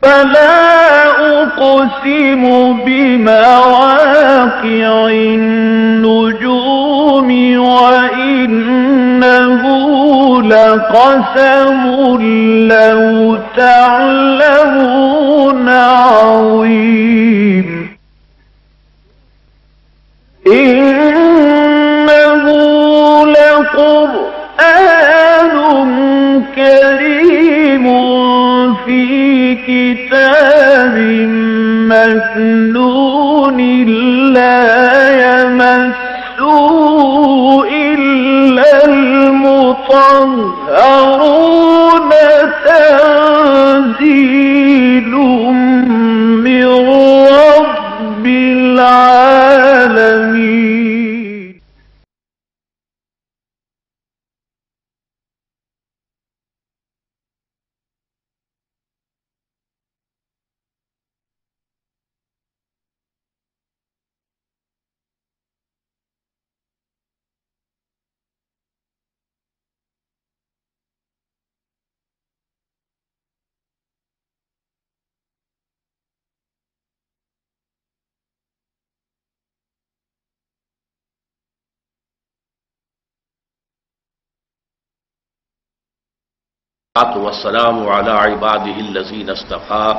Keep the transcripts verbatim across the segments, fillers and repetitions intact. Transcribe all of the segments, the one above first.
فلا أقسم بمواقع النجوم وإنه لقسم لو تعلمون عظيم إنه لقرآن كريم في كتاب مكنون لا يمسه إلا المطهرون تنزيل من رب العالمين. والسلام على عباده الذين اصطفى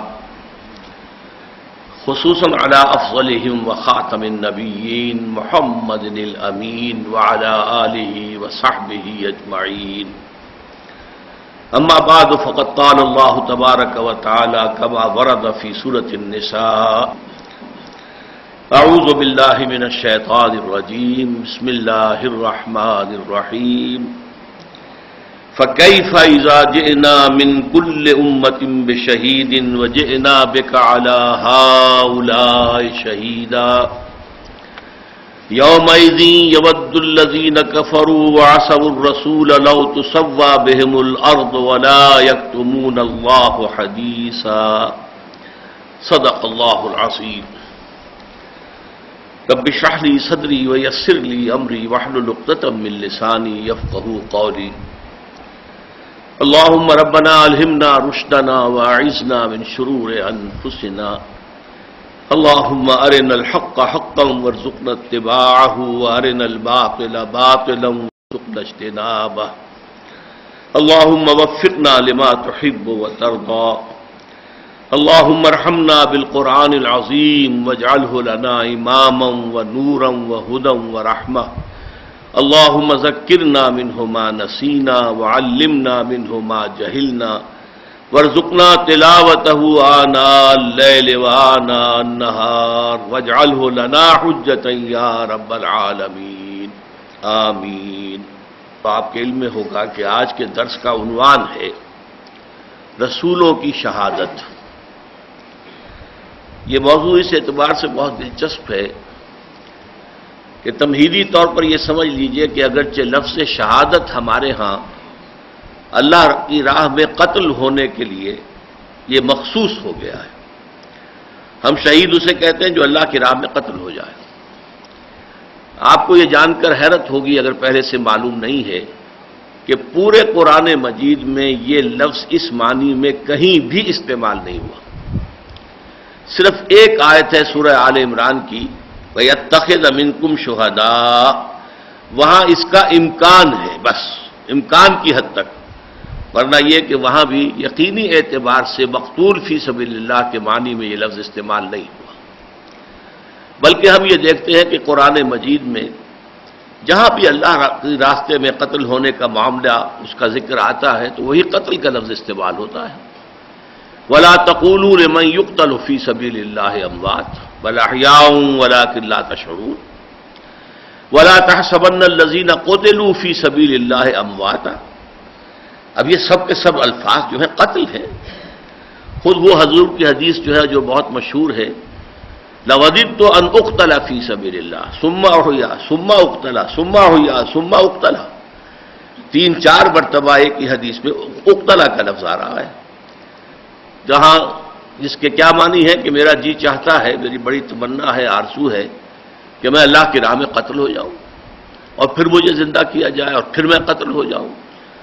خصوصا على افضلهم وخاتم النبيين محمد الامين وعلى آله وصحبه اجمعين. اما بعد فقد قال الله تبارك وتعالى كما ورد في سورة النساء: اعوذ بالله من الشيطان الرجيم بسم الله الرحمن الرحيم. فَكَيْفَ إِذَا جِئْنَا مِنْ كُلِّ أُمَّةٍ بِشَهِيدٍ وَجِئْنَا بِكَ عَلَى هَؤُلَاءِ شَهِيدًا يَوْمَئِذٍ يَوَدُّ الَّذِينَ كَفَرُوا وَعَصَوُا الرَّسُولَ لَوْ تُسَوَّى بِهِمُ الْأَرْضُ وَلَا يَكْتُمُونَ اللَّهَ حَدِيثًا. صدق اللہ العظیم. رب اشرح لي صدري ويسر لي أمري واحلل عقدة من لساني يفقهوا قولي. اللهم ربنا الہمنا رشدنا واعذنا من شرور انفسنا. اللهم ارنا الحق حقا وارزقنا اتباعه وارنا الباطل باطلا وارزقنا اجتنابه. اللهم وفقنا لما تحب وترضى. اللهم ارحمنا بالقرآن العظيم واجعله لنا اماما ونورا وهدى ورحمة. اللهم ذکرنا منه ما نسینا وعلمنا منه ما جهلنا وارزقنا تلاوته آناء الليل وآناء النهار واجعله لنا حجة یا رب العالمین آمین. تو آپ کے علم میں ہوگا کہ آج کے درس کا عنوان ہے رسولوں کی شہادت. یہ موضوع اس اعتبار سے بہت دلچسپ ہے کہ تمہیدی طور پر یہ سمجھ لیجئے کہ اگرچہ لفظ شہادت ہمارے ہاں اللہ کی راہ میں قتل ہونے کے لیے یہ مخصوص ہو گیا ہے. ہم شہید اسے کہتے ہیں جو اللہ کی راہ میں قتل ہو جائے. آپ کو یہ جان کر حیرت ہوگی اگر پہلے سے معلوم نہیں ہے کہ پورے قرآن مجید میں یہ لفظ اس معنی میں کہیں بھی استعمال نہیں ہوا. صرف ایک آیت ہے سورہ آل عمران کی وَيَتَّخِذَ مِنْكُمْ شُهَدَاءَ، وہاں اس کا امکان ہے، بس امکان کی حد تک، ورنہ یہ کہ وہاں بھی یقینی اعتبار سے مقتول فی سبیل اللہ کے معنی میں یہ لفظ استعمال نہیں ہوا. بلکہ ہم یہ دیکھتے ہیں کہ قرآن مجید میں جہاں بھی اللہ کے راستے میں قتل ہونے کا معاملہ اس کا ذکر آتا ہے تو وہی قتل کا لفظ استعمال ہوتا ہے. وَلَا تَقُولُوا لِمَنْ يُقْتَلُ فِي سَبِيلِ اللَّهِ أَمْوَاتٌ بَلْ أَحْيَاءٌ وَلَكِنْ لَا تَشْعُرُونَ وَلَا تَحْسَبَنَّ الَّذِينَ قُتِلُوا فِي سَبِيلِ اللَّهِ أَمْوَاتًا. اب یہ سب کے سب الفاظ جو ہیں قتل ہیں. خود وہ حضور کی حدیث جو ہے جو بہت مشہور ہے، لَوَدِدْتُ أَنْ أُقْتَلَ فِي سَبِيلِ اللَّهِ ثُمَّ أُحْيَا ثُمَّ أُقْتَلَ ثُمَّ أُحْيَا ثُمَّ أُقْتَلَ. تین چار مرتبہ ایک ہی حدیث میں اقتلا کا لفظ آ رہا ہے، جہاں جس کے کیا معنی ہے کہ میرا جی چاہتا ہے، میری بڑی تمنا ہے، آرزو ہے کہ میں اللہ کی راہ میں قتل ہو جاؤں اور پھر مجھے زندہ کیا جائے اور پھر میں قتل ہو جاؤں.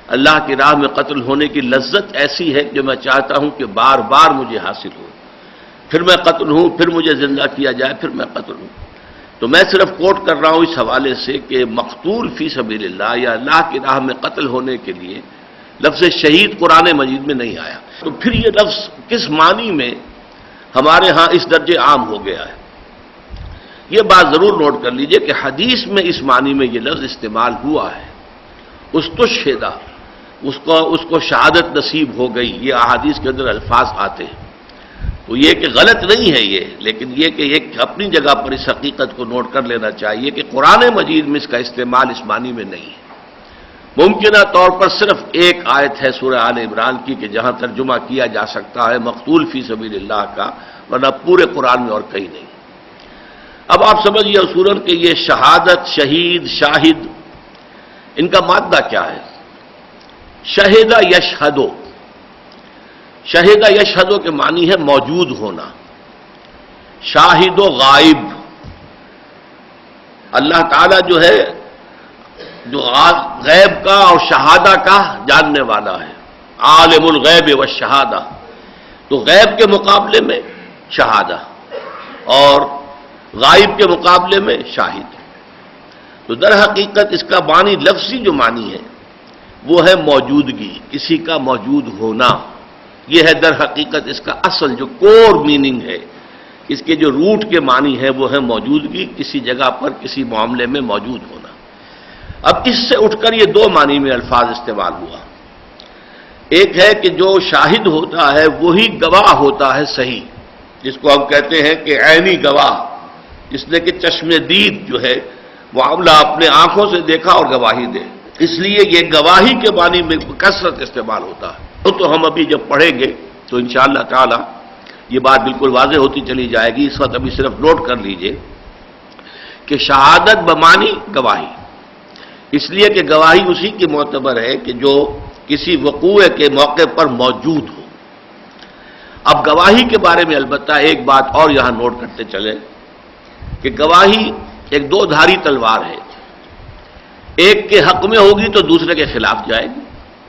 اللہ کی راہ میں قتل ہونے کی لذت ایسی ہے جو میں چاہتا ہوں کہ بار بار مجھے حاصل ہو، پھر میں قتل ہوں، پھر مجھے زندہ کیا جائے، پھر میں قتل ہوں۔ تو میں صرف کوٹ کر رہا ہوں اس حوالے سے کہ مقتول فی سبیل اللہ یا اللہ کی راہ میں قتل ہونے کے لیے لفظ شہید قرآن مجید میں نہیں آیا۔ تو پھر یہ لفظ کس معنی میں ہمارے ہاں اس درجے عام ہو گیا ہے؟ یہ بات ضرور نوٹ کر لیجئے کہ حدیث میں اس معنی میں یہ لفظ استعمال ہوا ہے، استشہدہ، اس کو اس کو شہادت نصیب ہو گئی، یہ احادیث کے اندر الفاظ آتے ہیں۔ تو یہ کہ غلط نہیں ہے یہ، لیکن یہ کہ ایک اپنی جگہ پر اس حقیقت کو نوٹ کر لینا چاہیے کہ قرآن مجید میں اس کا استعمال اس معنی میں نہیں ہے۔ ممکنہ طور پر صرف ایک آیت ہے سورہ آل عمران کی کہ جہاں ترجمہ کیا جا سکتا ہے مقتول فی سبیل اللہ کا، ورنہ پورے قرآن میں اور کہیں نہیں۔ اب آپ سمجھیے اصولاً کہ یہ شہادت، شہید، شاہد، ان کا مادہ کیا ہے؟ شہدہ یشہدو، شہدہ یشہدو کے معنی ہے موجود ہونا، شاہد و غائب۔ اللہ تعالیٰ جو ہے جو غیب کا اور شہادہ کا جاننے والا ہے، عالم الغیب والشہادہ، تو غیب کے مقابلے میں شہادہ اور غائب کے مقابلے میں شاہد۔ تو در حقیقت اس کا معنی، لفظی جو معنی ہے وہ ہے موجودگی، کسی کا موجود ہونا۔ یہ ہے در حقیقت اس کا اصل جو کور میننگ ہے، اس کے جو روٹ کے معنی ہے وہ ہے موجودگی، کسی جگہ پر کسی معاملے میں موجود ہونا۔ اب اس سے اٹھ کر یہ دو معنی میں الفاظ استعمال ہوا۔ ایک ہے کہ جو شاہد ہوتا ہے وہی گواہ ہوتا ہے صحیح، جس کو ہم کہتے ہیں کہ عینی گواہ، جس نے کہ چشم دید جو ہے معاملہ اپنے آنکھوں سے دیکھا اور گواہی دے، اس لیے یہ گواہی کے معنی میں کثرت استعمال ہوتا ہے۔ تو ہم ابھی جب پڑھیں گے تو انشاءاللہ تعالی یہ بات بالکل واضح ہوتی چلی جائے گی۔ اس وقت ابھی صرف نوٹ کر لیجئے کہ شہادت بمانی گواہی، اس لیے کہ گواہی اسی کی معتبر ہے کہ جو کسی وقوع کے موقع پر موجود ہو۔ اب گواہی کے بارے میں البتہ ایک بات اور یہاں نوٹ کرتے چلیں کہ گواہی ایک دو دھاری تلوار ہے، ایک کے حق میں ہوگی تو دوسرے کے خلاف جائے گی۔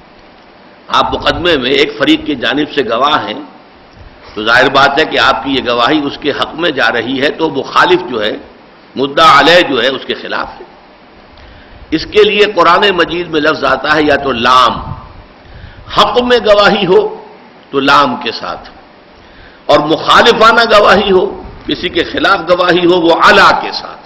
آپ مقدمے میں ایک فریق کی جانب سے گواہ ہیں تو ظاہر بات ہے کہ آپ کی یہ گواہی اس کے حق میں جا رہی ہے، تو مخالف جو ہے، مدعا علیہ جو ہے، اس کے خلاف ہے۔ اس کے لیے قرآن مجید میں لفظ آتا ہے یا تو لام، حق میں گواہی ہو تو لام کے ساتھ، اور مخالفانہ گواہی ہو، کسی کے خلاف گواہی ہو، وہ علا کے ساتھ۔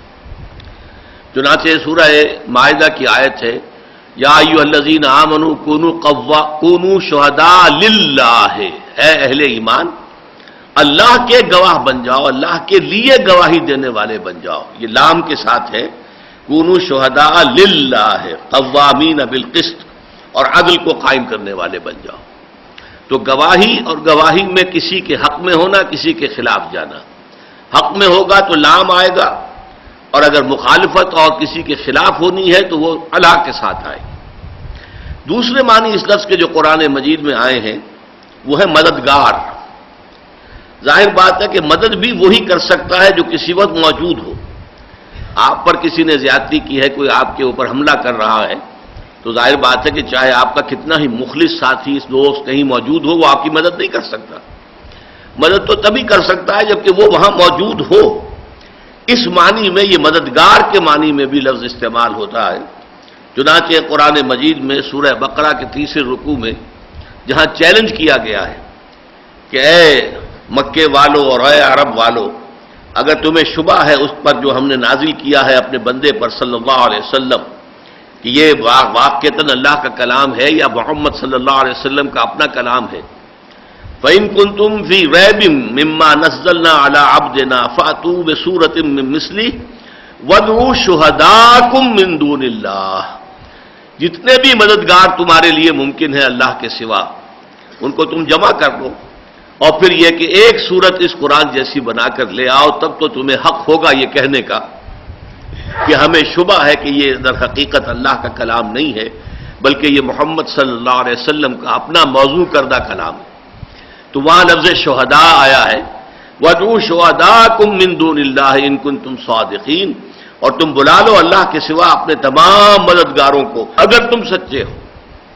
چنانچہ سورہ مائدہ کی آیت ہے یا ایھا الذین آمنوا کونوا قوا کونوا شہداء للہ، اے اہل ایمان اللہ کے گواہ بن جاؤ، اللہ کے لیے گواہی دینے والے بن جاؤ۔ یہ لام کے ساتھ ہے، کونوا شہداء للہ، قوامین بالقسط، اور عدل کو قائم کرنے والے بن جاؤ۔ تو گواہی اور گواہی میں کسی کے حق میں ہونا، کسی کے خلاف جانا۔ حق میں ہوگا تو لام آئے گا، اور اگر مخالفت اور کسی کے خلاف ہونی ہے تو وہ اللہ کے ساتھ آئے گی۔ دوسرے معنی اس لفظ کے جو قرآن مجید میں آئے ہیں وہ ہے مددگار۔ ظاہر بات ہے کہ مدد بھی وہی کر سکتا ہے جو کسی وقت موجود ہو۔ آپ پر کسی نے زیادتی کی ہے، کوئی آپ کے اوپر حملہ کر رہا ہے، تو ظاہر بات ہے کہ چاہے آپ کا کتنا ہی مخلص ساتھی، دوست کہیں موجود ہو، وہ آپ کی مدد نہیں کر سکتا۔ مدد تو تبھی کر سکتا ہے جبکہ وہ وہاں موجود ہو۔ اس معنی میں یہ مددگار کے معنی میں بھی لفظ استعمال ہوتا ہے۔ چنانچہ قرآن مجید میں سورہ بقرہ کے تیسرے رکوع میں جہاں چیلنج کیا گیا ہے کہ اے مکے والو اور اے عرب والو، اگر تمہیں شبہ ہے اس پر جو ہم نے نازل کیا ہے اپنے بندے پر صلی اللہ علیہ وسلم کہ یہ واقعتاً اللہ کا کلام ہے یا محمد صلی اللہ علیہ وسلم کا اپنا کلام ہے، فَإِن كُنتُمْ فِي رَيْبٍ مِّمَّا نَزَّلْنَا عَلَىٰ عَبْدِنَا فَأْتُوا بِسُورَةٍ مِّن مِّثْلِهِ وَادْعُوا شُهَدَاءَكُم مِّن دُونِ اللَّهِ۔ جتنے بھی مددگار تمہارے لیے ممکن ہے اللہ کے سوا، ان کو تم جمع کر لو، اور پھر یہ کہ ایک صورت اس قرآن جیسی بنا کر لے آؤ، تب تو تمہیں حق ہوگا یہ کہنے کا کہ ہمیں شبہ ہے کہ یہ در حقیقت اللہ کا کلام نہیں ہے، بلکہ یہ محمد صلی اللہ علیہ وسلم کا اپنا موضوع کردہ کلام ہے۔ تو وہاں لفظ شہداء آیا ہے، وَادْعُوا شُهَدَاءَكُم مِّن دُونِ اللَّهِ إِن كُنتُمْ صَادِقِينَ، اور تم بلا لو اللہ کے سوا اپنے تمام مددگاروں کو اگر تم سچے ہو۔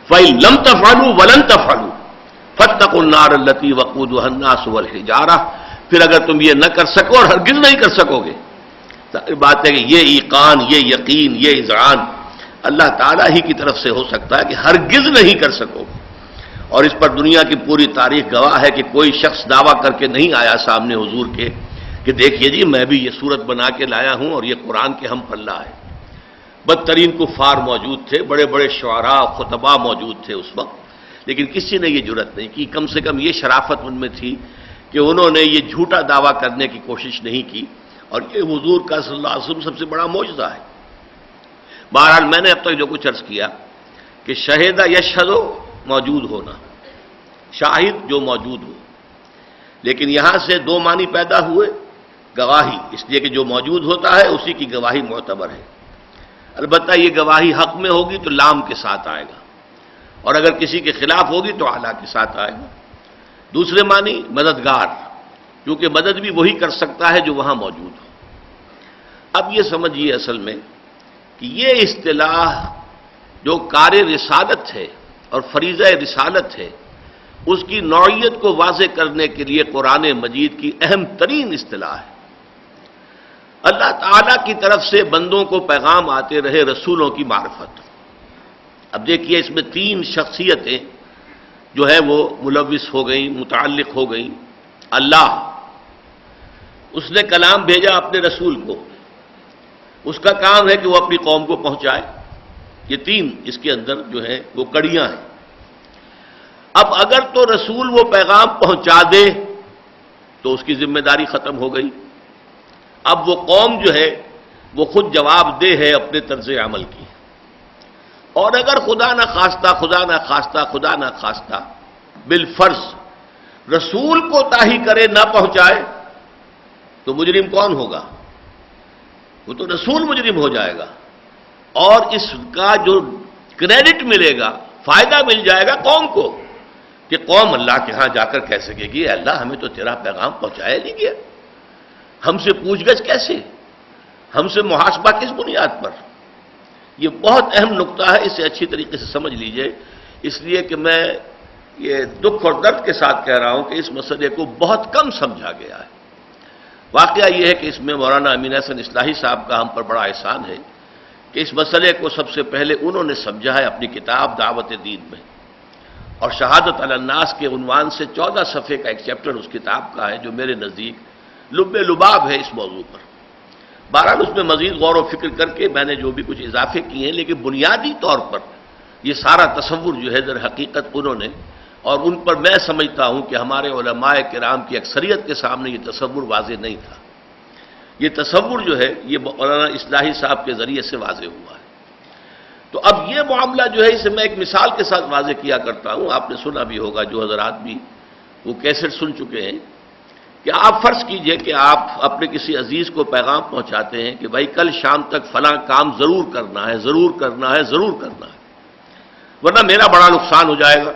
فَإِن لَمْ تَفْعَلُوا وَلَن تَفْعَلُوا فَاتَّقُوا النَّارَ الَّتِي وَقُودُهَا النَّاسُ وَالْحِجَارَةُ، پھر اگر تم یہ نہ کر سکو اور ہرگز نہیں کر سکو گے، بات ہے کہ یہ ایقان، یہ یقین، یہ اذعان اللہ تعالیٰ ہی کی طرف سے ہو سکتا ہے کہ ہرگز نہیں کر سکو گے. اور اس پر دنیا کی پوری تاریخ گواہ ہے کہ کوئی شخص دعویٰ کر کے نہیں آیا سامنے حضور کے کہ دیکھیے جی میں بھی یہ صورت بنا کے لایا ہوں اور یہ قرآن کے ہم پلہ ہے. بدترین کفار موجود تھے، بڑے بڑے شعراء خطباء موجود تھے اس وقت، لیکن کسی نے یہ جرأت نہیں کی. کم سے کم یہ شرافت ان میں تھی کہ انہوں نے یہ جھوٹا دعویٰ کرنے کی کوشش نہیں کی، اور یہ حضور کا صلی اللہ علیہ وسلم سب سے بڑا معجزہ ہے. بہرحال میں نے اب تک جو کچھ عرض کیا کہ شہیدہ یشہد موجود ہونا، شاہد جو موجود ہو، لیکن یہاں سے دو معنی پیدا ہوئے. گواہی، اس لیے کہ جو موجود ہوتا ہے اسی کی گواہی معتبر ہے. البتہ یہ گواہی حق میں ہوگی تو لام کے ساتھ آئے گا، اور اگر کسی کے خلاف ہوگی تو اعلیٰ کے ساتھ آئے گا. دوسرے معنی مددگار، کیونکہ مدد بھی وہی کر سکتا ہے جو وہاں موجود ہو. اب یہ سمجھیے اصل میں کہ یہ اصطلاح جو کار رسالت ہے اور فریضہ رسالت ہے، اس کی نوعیت کو واضح کرنے کے لیے قرآن مجید کی اہم ترین اصطلاح ہے. اللہ تعالیٰ کی طرف سے بندوں کو پیغام آتے رہے رسولوں کی معرفت. اب دیکھیے اس میں تین شخصیتیں جو ہے وہ ملوث ہو گئیں، متعلق ہو گئیں. اللہ، اس نے کلام بھیجا اپنے رسول کو، اس کا کام ہے کہ وہ اپنی قوم کو پہنچائے. یہ تین اس کے اندر جو ہیں وہ کڑیاں ہیں. اب اگر تو رسول وہ پیغام پہنچا دے تو اس کی ذمہ داری ختم ہو گئی. اب وہ قوم جو ہے وہ خود جواب دہ ہے اپنے طرز عمل کی. اور اگر خدا نہ خواستہ خدا نہ خواستہ خدا نہ خواستہ بالفرض رسول کو تاہی کرے نہ پہنچائے تو مجرم کون ہوگا؟ وہ تو رسول مجرم ہو جائے گا، اور اس کا جو کریڈٹ ملے گا، فائدہ مل جائے گا قوم کو، کہ قوم اللہ کے ہاں جا کر کہہ سکے گی اللہ ہمیں تو تیرا پیغام پہنچایا نہیں گیا، ہم سے پوچھ گچھ کیسے، ہم سے محاسبہ کس بنیاد پر. یہ بہت اہم نقطہ ہے، اسے اچھی طریقے سے سمجھ لیجئے. اس لیے کہ میں یہ دکھ اور درد کے ساتھ کہہ رہا ہوں کہ اس مسئلے کو بہت کم سمجھا گیا ہے. واقعہ یہ ہے کہ اس میں مولانا امین احسن اصلاحی صاحب کا ہم پر بڑا احسان ہے کہ اس مسئلے کو سب سے پہلے انہوں نے سمجھا ہے اپنی کتاب دعوت دین میں، اور شہادت علی الناس کے عنوان سے چودہ صفحے کا ایک چیپٹر اس کتاب کا ہے جو میرے نزدیک لب لباب ہے اس موضوع پر. بہرحال اس میں مزید غور و فکر کر کے میں نے جو بھی کچھ اضافے کیے ہیں، لیکن بنیادی طور پر یہ سارا تصور جو ہے در حقیقت انہوں نے، اور ان پر میں سمجھتا ہوں کہ ہمارے علماء کرام کی اکثریت کے سامنے یہ تصور واضح نہیں تھا. یہ تصور جو ہے یہ مولانا اصلاحی صاحب کے ذریعے سے واضح ہوا ہے. تو اب یہ معاملہ جو ہے اسے میں ایک مثال کے ساتھ واضح کیا کرتا ہوں. آپ نے سنا بھی ہوگا، جو حضرات بھی وہ کیسٹ سن چکے ہیں، کہ آپ فرض کیجئے کہ آپ اپنے کسی عزیز کو پیغام پہنچاتے ہیں کہ بھائی کل شام تک فلاں کام ضرور کرنا ہے، ضرور کرنا ہے، ضرور کرنا ہے، ورنہ میرا بڑا نقصان ہو جائے گا.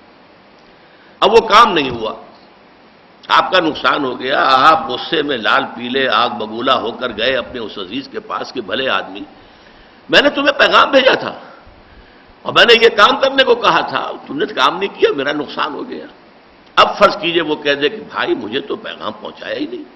اب وہ کام نہیں ہوا، آپ کا نقصان ہو گیا. آپ غصے میں لال پیلے آگ بگولا ہو کر گئے اپنے اس عزیز کے پاس کہ بھلے آدمی، میں نے تمہیں پیغام بھیجا تھا اور میں نے یہ کام کرنے کو کہا تھا، تم نے کام نہیں کیا، میرا نقصان ہو گیا. اب فرض کیجئے وہ کہہ دے کہ بھائی مجھے تو پیغام پہنچایا ہی نہیں،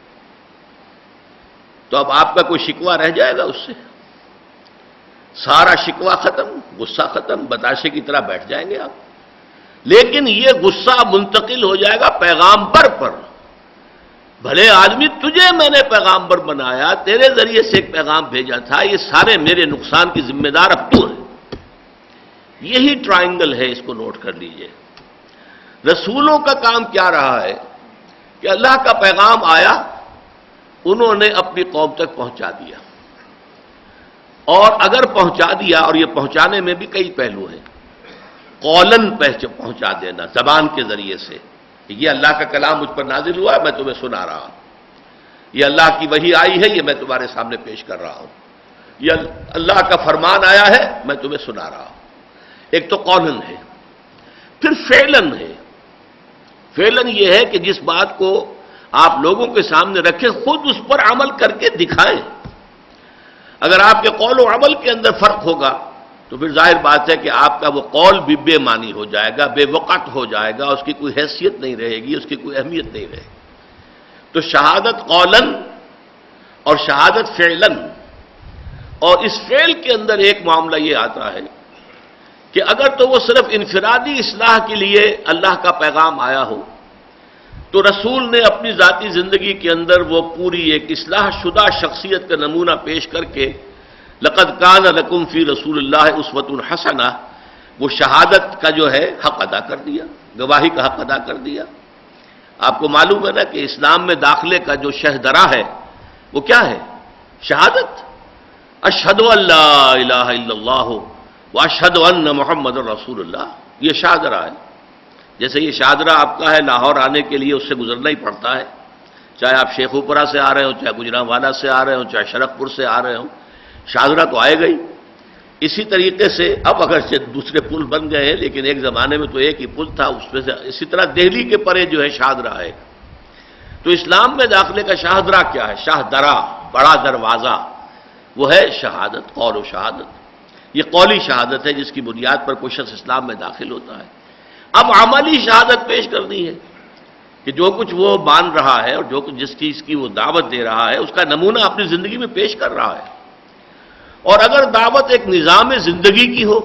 تو اب آپ کا کوئی شکوہ رہ جائے گا اس سے؟ سارا شکوہ ختم، غصہ ختم، بتاشے کی طرح بیٹھ جائیں گے آپ. لیکن یہ غصہ منتقل ہو جائے گا پیغامبر پر. بھلے آدمی تجھے میں نے پیغامبر بنایا، تیرے ذریعے سے ایک پیغام بھیجا تھا، یہ سارے میرے نقصان کی ذمہ دار اب تو ہے. یہی ٹرائنگل ہے، اس کو نوٹ کر لیجئے. رسولوں کا کام کیا رہا ہے کہ اللہ کا پیغام آیا، انہوں نے اپنی قوم تک پہنچا دیا. اور اگر پہنچا دیا، اور یہ پہنچانے میں بھی کئی پہلو ہیں، قولن پہنچا دینا زبان کے ذریعے سے، یہ اللہ کا کلام مجھ پر نازل ہوا ہے، میں تمہیں سنا رہا ہوں، یہ اللہ کی وحی آئی ہے، یہ میں تمہارے سامنے پیش کر رہا ہوں، یہ اللہ کا فرمان آیا ہے، میں تمہیں سنا رہا ہوں. ایک تو قولن ہے. پھر فعلن ہے. فعلن یہ ہے کہ جس بات کو آپ لوگوں کے سامنے رکھیں خود اس پر عمل کر کے دکھائیں. اگر آپ کے قول و عمل کے اندر فرق ہوگا تو پھر ظاہر بات ہے کہ آپ کا وہ قول بھی بے معنی ہو جائے گا، بے وقت ہو جائے گا، اس کی کوئی حیثیت نہیں رہے گی، اس کی کوئی اہمیت نہیں رہے گی۔ تو شہادت قولاً اور شہادت فعلاً، اور اس فعل کے اندر ایک معاملہ یہ آتا ہے کہ اگر تو وہ صرف انفرادی اصلاح کے لیے اللہ کا پیغام آیا ہو تو رسول نے اپنی ذاتی زندگی کے اندر وہ پوری ایک اصلاح شدہ شخصیت کا نمونہ پیش کر کے لقد کان لکم فی رسول اللہ اسوۃ حسنہ، وہ شہادت کا جو ہے حق ادا کر دیا، گواہی کا حق ادا کر دیا۔ آپ کو معلوم ہے نا کہ اسلام میں داخلے کا جو شہدرا ہے وہ کیا ہے؟ شہادت، اشہد ان لا الہ الا اللہ واشہد ان محمد رسول اللہ، یہ شہدرا ہے۔ جیسے یہ شہدرا آپ کا ہے، لاہور آنے کے لیے اس سے گزرنا ہی پڑتا ہے، چاہے آپ شیخوپورہ سے آ رہے ہوں، چاہے گجرانوالہ سے آ رہے ہوں، چاہے شرق پور سے آ رہے ہوں، شاہدرہ تو آئے گئی۔ اسی طریقے سے اب اگر سے دوسرے پل بن گئے ہیں، لیکن ایک زمانے میں تو ایک ہی پل تھا، اس میں سے اسی طرح دہلی کے پرے جو ہے شاہدرہ ہے۔ تو اسلام میں داخلے کا شاہدرہ کیا ہے؟ شاہدرہ، بڑا دروازہ، وہ ہے شہادت، قول و شہادت۔ یہ قولی شہادت ہے جس کی بنیاد پر کوئی شخص اسلام میں داخل ہوتا ہے۔ اب عملی شہادت پیش کرنی ہے کہ جو کچھ وہ مان رہا ہے اور جو کچھ جس چیز کی وہ دعوت دے رہا ہے اس کا نمونہ اپنی زندگی میں پیش کر رہا ہے۔ اور اگر دعوت ایک نظام زندگی کی ہو،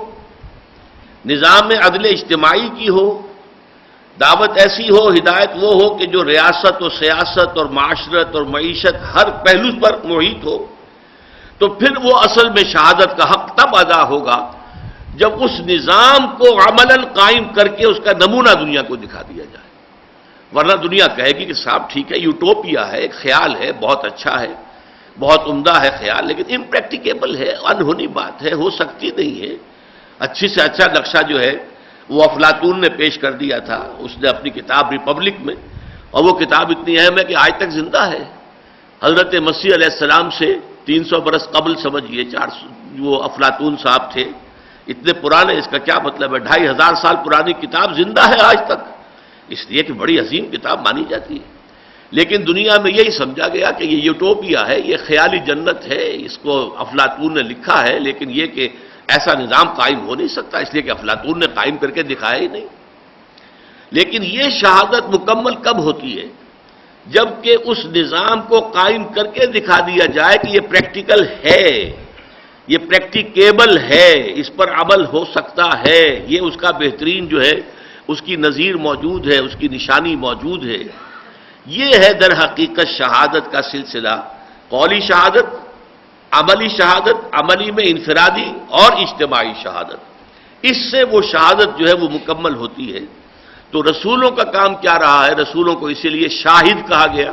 نظام عدل اجتماعی کی ہو، دعوت ایسی ہو، ہدایت وہ ہو کہ جو ریاست اور سیاست اور معاشرت اور معیشت ہر پہلو پر محیط ہو، تو پھر وہ اصل میں شہادت کا حق تب ادا ہوگا جب اس نظام کو عملاً قائم کر کے اس کا نمونہ دنیا کو دکھا دیا جائے۔ ورنہ دنیا کہے گی کہ صاحب ٹھیک ہے، یوٹوپیا ہے، ایک خیال ہے، بہت اچھا ہے، بہت عمدہ ہے خیال، لیکن امپریکٹیکیبل ہے، انہونی بات ہے، ہو سکتی نہیں ہے۔ اچھی سے اچھا نقشہ جو ہے وہ افلاطون نے پیش کر دیا تھا، اس نے اپنی کتاب ریپبلک میں، اور وہ کتاب اتنی اہم ہے کہ آج تک زندہ ہے۔ حضرت مسیح علیہ السلام سے تین سو برس قبل سمجھئے، چار سو وہ افلاطون صاحب تھے، اتنے پرانے، اس کا کیا مطلب ہے؟ ڈھائی ہزار سال پرانی کتاب زندہ ہے آج تک، اس لیے کہ بڑی عظیم کتاب مانی جاتی ہے۔ لیکن دنیا میں یہی سمجھا گیا کہ یہ یوٹوپیا ہے، یہ خیالی جنت ہے، اس کو افلاطون نے لکھا ہے، لیکن یہ کہ ایسا نظام قائم ہو نہیں سکتا، اس لیے کہ افلاطون نے قائم کر کے دکھایا ہی نہیں۔ لیکن یہ شہادت مکمل کب ہوتی ہے؟ جبکہ اس نظام کو قائم کر کے دکھا دیا جائے کہ یہ پریکٹیکل ہے، یہ پریکٹیکیبل ہے، اس پر عمل ہو سکتا ہے، یہ اس کا بہترین جو ہے اس کی نظیر موجود ہے، اس کی نشانی موجود ہے۔ یہ ہے در حقیقت شہادت کا سلسلہ، قولی شہادت، عملی شہادت، عملی میں انفرادی اور اجتماعی شہادت۔ اس سے وہ شہادت جو ہے وہ مکمل ہوتی ہے۔ تو رسولوں کا کام کیا رہا ہے؟ رسولوں کو اسی لیے شاہد کہا گیا۔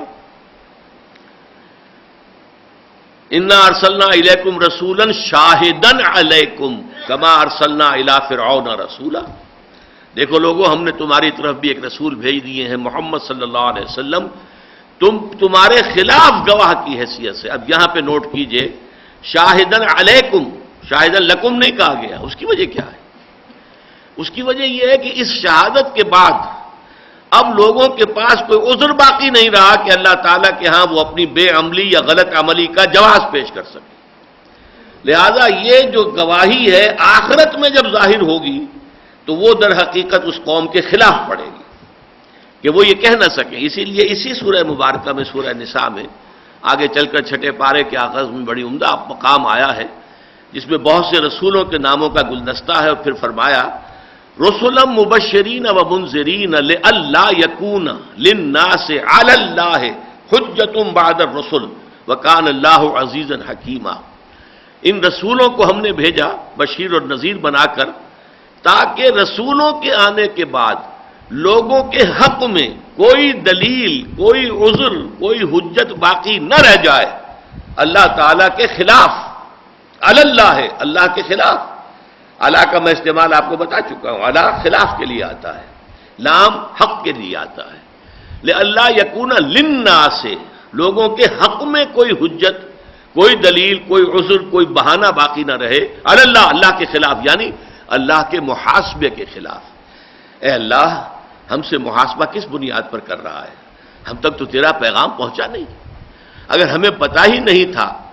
انا ارسلنا الیکم رسولا شاہدا علیکم کما ارسلنا الی فرعون رسولا۔ دیکھو لوگوں، ہم نے تمہاری طرف بھی ایک رسول بھیج دیے ہیں، محمد صلی اللہ علیہ وسلم، تم تمہارے خلاف گواہ کی حیثیت سے۔ اب یہاں پہ نوٹ کیجئے، شاہدن علیکم، شاہدن لکم نہیں کہا گیا۔ اس کی وجہ کیا ہے؟ اس کی وجہ یہ ہے کہ اس شہادت کے بعد اب لوگوں کے پاس کوئی عذر باقی نہیں رہا کہ اللہ تعالیٰ کے ہاں وہ اپنی بے عملی یا غلط عملی کا جواز پیش کر سکے۔ لہذا یہ جو گواہی ہے آخرت میں جب ظاہر ہوگی تو وہ در حقیقت اس قوم کے خلاف پڑے گی کہ وہ یہ کہہ نہ سکیں۔ اسی لیے اسی سورہ مبارکہ میں، سورہ نساء میں آگے چل کر چھٹے پارے کے آغاز میں بڑی عمدہ مقام آیا ہے جس میں بہت سے رسولوں کے ناموں کا گلدستہ ہے، اور پھر فرمایا رسلا مبشرین و منذرین لئلا یکون للناس علی اللہ حجۃ بعد الرسل وکان اللہ عزیزا حکیما۔ ان رسولوں کو ہم نے بھیجا بشیر اور نذیر بنا کر تاکہ رسولوں کے آنے کے بعد لوگوں کے حق میں کوئی دلیل، کوئی عذر، کوئی حجت باقی نہ رہ جائے اللہ تعالیٰ کے خلاف۔ علی اللہ ہے، اللہ کے خلاف۔ اللہ کا میں استعمال آپ کو بتا چکا ہوں، اللہ خلاف کے لیے آتا ہے، لام حق کے لیے آتا ہے۔ لئلا یکون للناس، لوگوں کے حق میں کوئی حجت، کوئی دلیل، کوئی عذر، کوئی بہانہ باقی نہ رہے علی اللہ، اللہ کے خلاف، یعنی اللہ کے محاسبے کے خلاف۔ اے اللہ، ہم سے محاسبہ کس بنیاد پر کر رہا ہے؟ ہم تک تو تیرا پیغام پہنچا نہیں۔ اگر ہمیں پتہ ہی نہیں تھا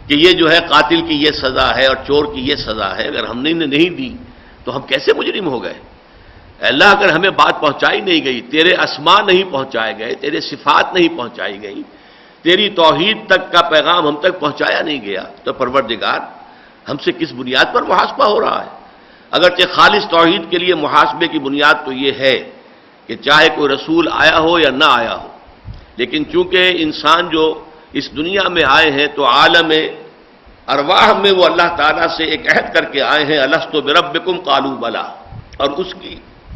کہ یہ جو ہے قاتل کی یہ سزا ہے اور چور کی یہ سزا ہے، اگر ہم نے نہیں دی تو ہم کیسے مجرم ہو گئے؟ اللہ اگر ہمیں بات پہنچائی نہیں گئی، تیرے اسماء نہیں پہنچائے گئے، تیرے صفات نہیں پہنچائی گئی، تیری توحید تک کا پیغام ہم تک پہنچایا نہیں گیا، تو پروردگار ہم سے کس بنیاد پر محاسبہ ہو رہا ہے؟ اگرچہ خالص توحید کے لیے محاسبے کی بنیاد تو یہ ہے کہ چاہے کوئی رسول آیا ہو یا نہ آیا ہو، لیکن چونکہ انسان جو اس دنیا میں آئے ہیں تو عالم ارواح میں وہ اللہ تعالیٰ سے ایک عہد کر کے آئے ہیں، الست بربکم قالوا بلا، اور اس کی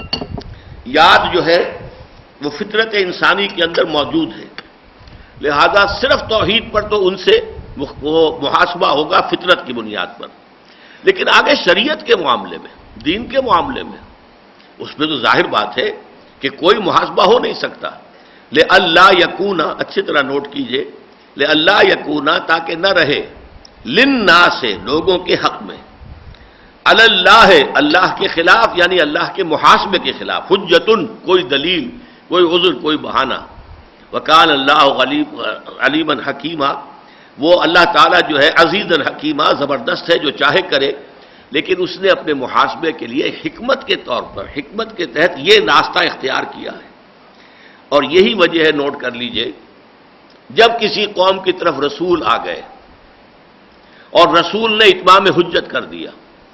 یاد جو ہے وہ فطرت انسانی کے اندر موجود ہے، لہذا صرف توحید پر تو ان سے وہ محاسبہ ہوگا فطرت کی بنیاد پر، لیکن آگے شریعت کے معاملے میں، دین کے معاملے میں، اس میں تو ظاہر بات ہے کہ کوئی محاسبہ ہو نہیں سکتا۔ لِأَلَّا يَكُونَ، اچھی طرح نوٹ کیجئے، لِأَلَّا يَكُونَ، تاکہ نہ رہے، لِلنَّاسِ، لوگوں کے حق میں، علی اللہ، اللہ کے خلاف، یعنی اللہ کے محاسبے کے خلاف، حجتن، کوئی دلیل، کوئی عذر، کوئی بہانہ۔ وکان اللہ علیما حکیما، وہ اللہ تعالیٰ جو ہے عزیزا حکیما، زبردست ہے، جو چاہے کرے، لیکن اس نے اپنے محاسبے کے لیے حکمت کے طور پر، حکمت کے تحت یہ راستہ اختیار کیا ہے، اور یہی وجہ ہے، نوٹ کر لیجئے، جب کسی قوم کی طرف رسول آ گئے اور رسول نے اتمام حجت کر دیا،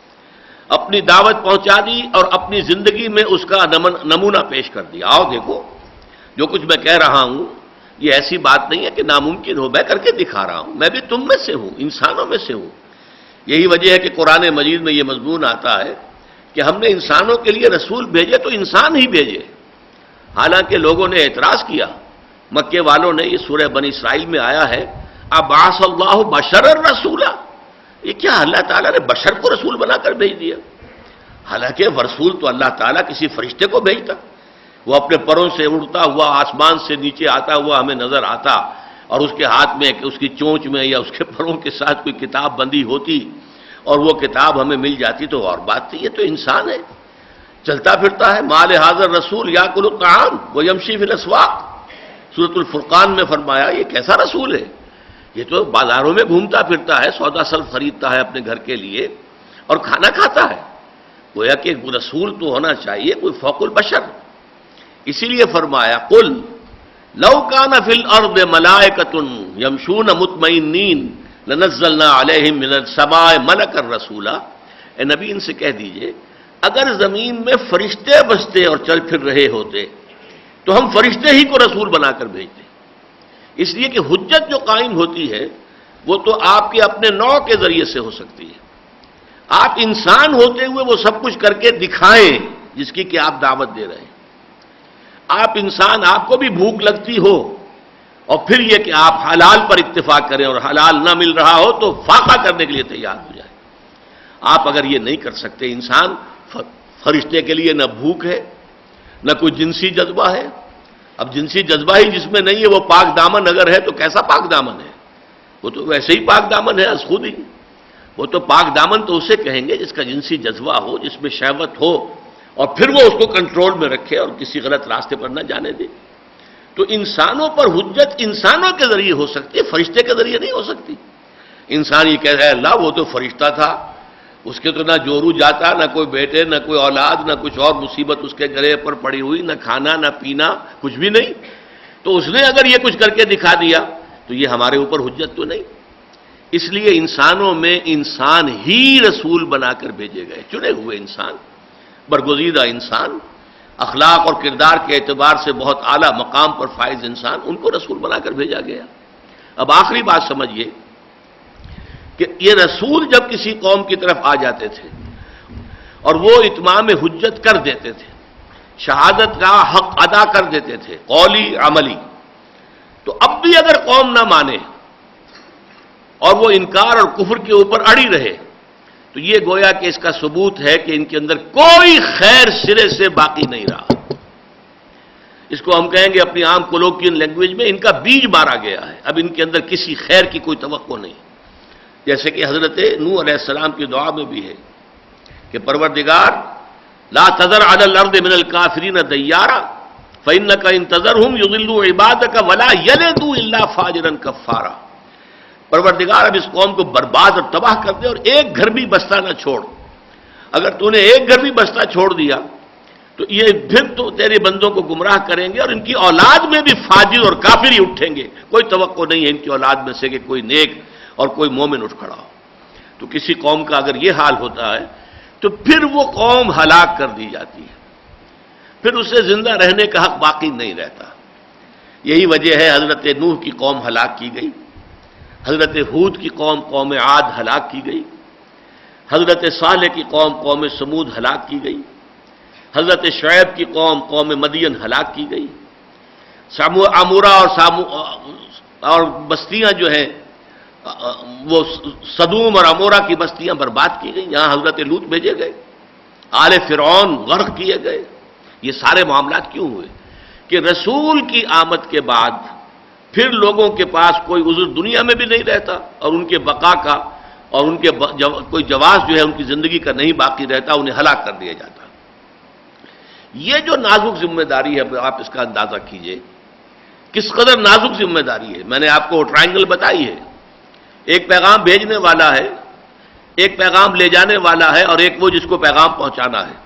اپنی دعوت پہنچا دی اور اپنی زندگی میں اس کا نمونہ پیش کر دیا، آؤ دیکھو جو کچھ میں کہہ رہا ہوں یہ ایسی بات نہیں ہے کہ ناممکن ہو، میں کر کے دکھا رہا ہوں، میں بھی تم میں سے ہوں، انسانوں میں سے ہوں۔ یہی وجہ ہے کہ قرآن مجید میں یہ مضمون آتا ہے کہ ہم نے انسانوں کے لیے رسول بھیجے تو انسان ہی بھیجے، حالانکہ لوگوں نے اعتراض کیا، مکے والوں نے، یہ سورہ بنی اسرائیل میں آیا ہے، ابعث اللہ بشرا رسولا، یہ کیا اللہ تعالیٰ نے بشر کو رسول بنا کر بھیج دیا؟ حالانکہ رسول تو اللہ تعالیٰ کسی فرشتے کو بھیجتا، وہ اپنے پروں سے اڑتا ہوا آسمان سے نیچے آتا ہوا ہمیں نظر آتا، اور اس کے ہاتھ میں، اس کی چونچ میں یا اس کے پروں کے ساتھ کوئی کتاب بندی ہوتی اور وہ کتاب ہمیں مل جاتی تو اور بات تھی، یہ تو انسان ہے، چلتا پھرتا ہے، مال حاضر رسول یاکل الطعام ویمشی فی الاسواق، سورۃ الفرقان میں فرمایا یہ کیسا رسول ہے، یہ تو بازاروں میں گھومتا پھرتا ہے، سودا سلف خریدتا ہے اپنے گھر کے لیے اور کھانا کھاتا ہے، گویا کہ رسول تو ہونا چاہیے کوئی فوق البشر۔ اسی لیے فرمایا قل لو کان فی الارض ملائکۃ یمشون مطمئنین لنزلنا علیہم من السماء ملکا رسولا، اے نبی ان سے کہہ دیجئے اگر زمین میں فرشتے بستے اور چل پھر رہے ہوتے تو ہم فرشتے ہی کو رسول بنا کر بھیجتے، اس لیے کہ حجت جو قائم ہوتی ہے وہ تو آپ کے اپنے نوع کے ذریعے سے ہو سکتی ہے، آپ انسان ہوتے ہوئے وہ سب کچھ کر کے دکھائیں جس کی کہ آپ دعوت دے رہے ہیں، آپ انسان، آپ کو بھی بھوک لگتی ہو اور پھر یہ کہ آپ حلال پر اتفاق کریں اور حلال نہ مل رہا ہو تو فاقہ کرنے کے لیے تیار ہو جائیں، آپ اگر یہ نہیں کر سکتے، انسان فرشتے کے لیے نہ بھوک ہے نہ کوئی جنسی جذبہ ہے، اب جنسی جذبہ ہی جس میں نہیں ہے وہ پاک دامن اگر ہے تو کیسا پاک دامن ہے، وہ تو ویسے ہی پاک دامن ہے از خود ہی، وہ تو پاک دامن تو اسے کہیں گے جس کا جنسی جذبہ ہو، جس میں شہوت ہو اور پھر وہ اس کو کنٹرول میں رکھے اور کسی غلط راستے پر نہ جانے دے۔ تو انسانوں پر حجت انسانوں کے ذریعے ہو سکتی ہے، فرشتے کے ذریعے نہیں ہو سکتی۔ انسان یہ کہہ رہا ہے اللہ وہ تو فرشتہ تھا، اس کے تو نہ جورو جاتا، نہ کوئی بیٹے، نہ کوئی اولاد، نہ کچھ اور مصیبت اس کے گلے پر پڑی ہوئی، نہ کھانا نہ پینا، کچھ بھی نہیں، تو اس نے اگر یہ کچھ کر کے دکھا دیا تو یہ ہمارے اوپر حجت تو نہیں۔ اس لیے انسانوں میں انسان ہی رسول بنا کر بھیجے گئے، چنے ہوئے انسان، برگزیدہ انسان، اخلاق اور کردار کے اعتبار سے بہت اعلیٰ مقام پر فائز انسان، ان کو رسول بنا کر بھیجا گیا۔ اب آخری بات سمجھیے کہ یہ رسول جب کسی قوم کی طرف آ جاتے تھے اور وہ اتمام حجت کر دیتے تھے، شہادت کا حق ادا کر دیتے تھے، قولی عملی، تو اب بھی اگر قوم نہ مانے اور وہ انکار اور کفر کے اوپر اڑی رہے تو یہ گویا کہ اس کا ثبوت ہے کہ ان کے اندر کوئی خیر سرے سے باقی نہیں رہا، اس کو ہم کہیں گے اپنی عام کولوکین لینگویج میں ان کا بیج مارا گیا ہے، اب ان کے اندر کسی خیر کی کوئی توقع نہیں، جیسے کہ حضرت نوح علیہ السلام کی دعا میں بھی ہے کہ پروردگار لا تذر علی الارض من الکافرین دیارا فإنک ان تذرہم یضلوا عبادک ولا یلدوا الا فاجرا کفارا، پروردگار اب اس قوم کو برباد اور تباہ کر دے اور ایک گھر بھی بستہ نہ چھوڑ. اگر تو نے ایک گھر بھی بستہ چھوڑ دیا تو یہ پھر تو تیرے بندوں کو گمراہ کریں گے اور ان کی اولاد میں بھی فاجر اور کافر ہی اٹھیں گے. کوئی توقع نہیں ہے ان کی اولاد میں سے کہ کوئی نیک اور کوئی مومن اٹھ کھڑا ہو. تو کسی قوم کا اگر یہ حال ہوتا ہے تو پھر وہ قوم ہلاک کر دی جاتی ہے، پھر اسے زندہ رہنے کا حق باقی نہیں رہتا. یہی وجہ ہے حضرت نوح کی قوم ہلاک کی گئی، حضرت ہود کی قوم قوم عاد ہلاک کی گئی، حضرت صالح کی قوم قوم سمود ہلاک کی گئی، حضرت شعیب کی قوم قوم مدین ہلاک کی گئی. عمورہ اور سامو اور بستیاں جو ہیں وہ صدوم اور عمورہ کی بستیاں برباد کی گئیں، یہاں حضرت لوط بھیجے گئے، آل فرعون غرق کیے گئے. یہ سارے معاملات کیوں ہوئے؟ کہ رسول کی آمد کے بعد پھر لوگوں کے پاس کوئی عذر دنیا میں بھی نہیں رہتا اور ان کے بقا کا اور ان کے کوئی جواز جو ہے ان کی زندگی کا نہیں باقی رہتا، انہیں ہلاک کر دیا جاتا. یہ جو نازک ذمہ داری ہے آپ اس کا اندازہ کیجئے کس قدر نازک ذمہ داری ہے. میں نے آپ کو ٹرائنگل بتائی ہے، ایک پیغام بھیجنے والا ہے، ایک پیغام لے جانے والا ہے اور ایک وہ جس کو پیغام پہنچانا ہے.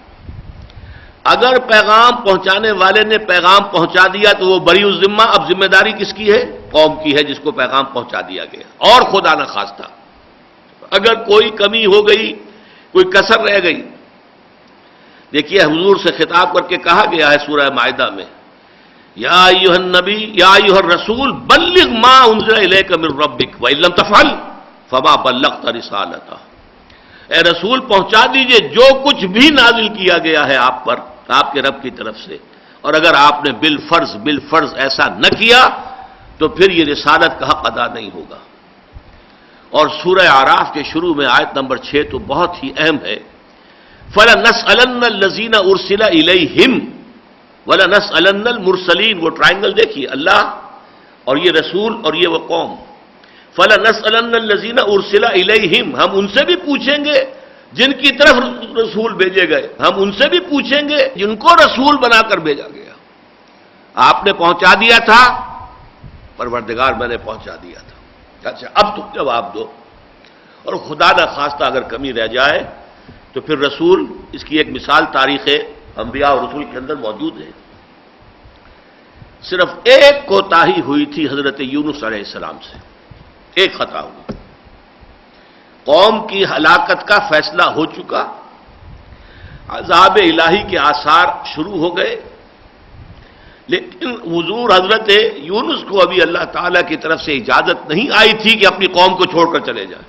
اگر پیغام پہنچانے والے نے پیغام پہنچا دیا تو وہ بری الذمہ. اب ذمہ داری کس کی ہے؟ قوم کی ہے جس کو پیغام پہنچا دیا گیا. اور خدا نہ خواستہ اگر کوئی کمی ہو گئی، کوئی کسر رہ گئی، دیکھیے حضور سے خطاب کر کے کہا گیا ہے سورہ مائدہ میں، یا ایھا النبی یا ایھا الرسول بلغ ما انزل الیک من ربک وان لم تفعل فما بلغت رسالتہ. اے رسول پہنچا دیجئے جو کچھ بھی نازل کیا گیا ہے آپ پر آپ کے رب کی طرف سے، اور اگر آپ نے بالفرض بالفرض ایسا نہ کیا تو پھر یہ رسالت کا حق ادا نہیں ہوگا. اور سورہ اعراف کے شروع میں آیت نمبر چھ تو بہت ہی اہم ہے، فَلَنَسْأَلَنَّ الَّذِينَ أُرْسِلَ إِلَيْهِمْ وَلَنَسْأَلَنَّ الْمُرْسَلِينَ. وہ ٹرائنگل دیکھیے، اللہ اور یہ رسول اور یہ وہ قوم. فَلَنَسْأَلَنَّ الَّذِينَ أُرْسِلَ إِلَيْهِمْ، ہم ان سے بھی پوچھیں گے جن کی طرف رسول بھیجے گئے، ہم ان سے بھی پوچھیں گے جن کو رسول بنا کر بھیجا گیا. آپ نے پہنچا دیا تھا، پروردگار میں نے پہنچا دیا تھا، اچھا اب تم جواب دو. اور خدا نہ خواستہ اگر کمی رہ جائے تو پھر رسول، اس کی ایک مثال تاریخ انبیاء اور رسول کے اندر موجود ہے. صرف ایک کوتاہی ہوئی تھی حضرت یونس علیہ السلام سے، ایک خطا ہوئی. قوم کی ہلاکت کا فیصلہ ہو چکا، عذاب الہی کے آثار شروع ہو گئے، لیکن حضور حضرت یونس کو ابھی اللہ تعالیٰ کی طرف سے اجازت نہیں آئی تھی کہ اپنی قوم کو چھوڑ کر چلے جائیں.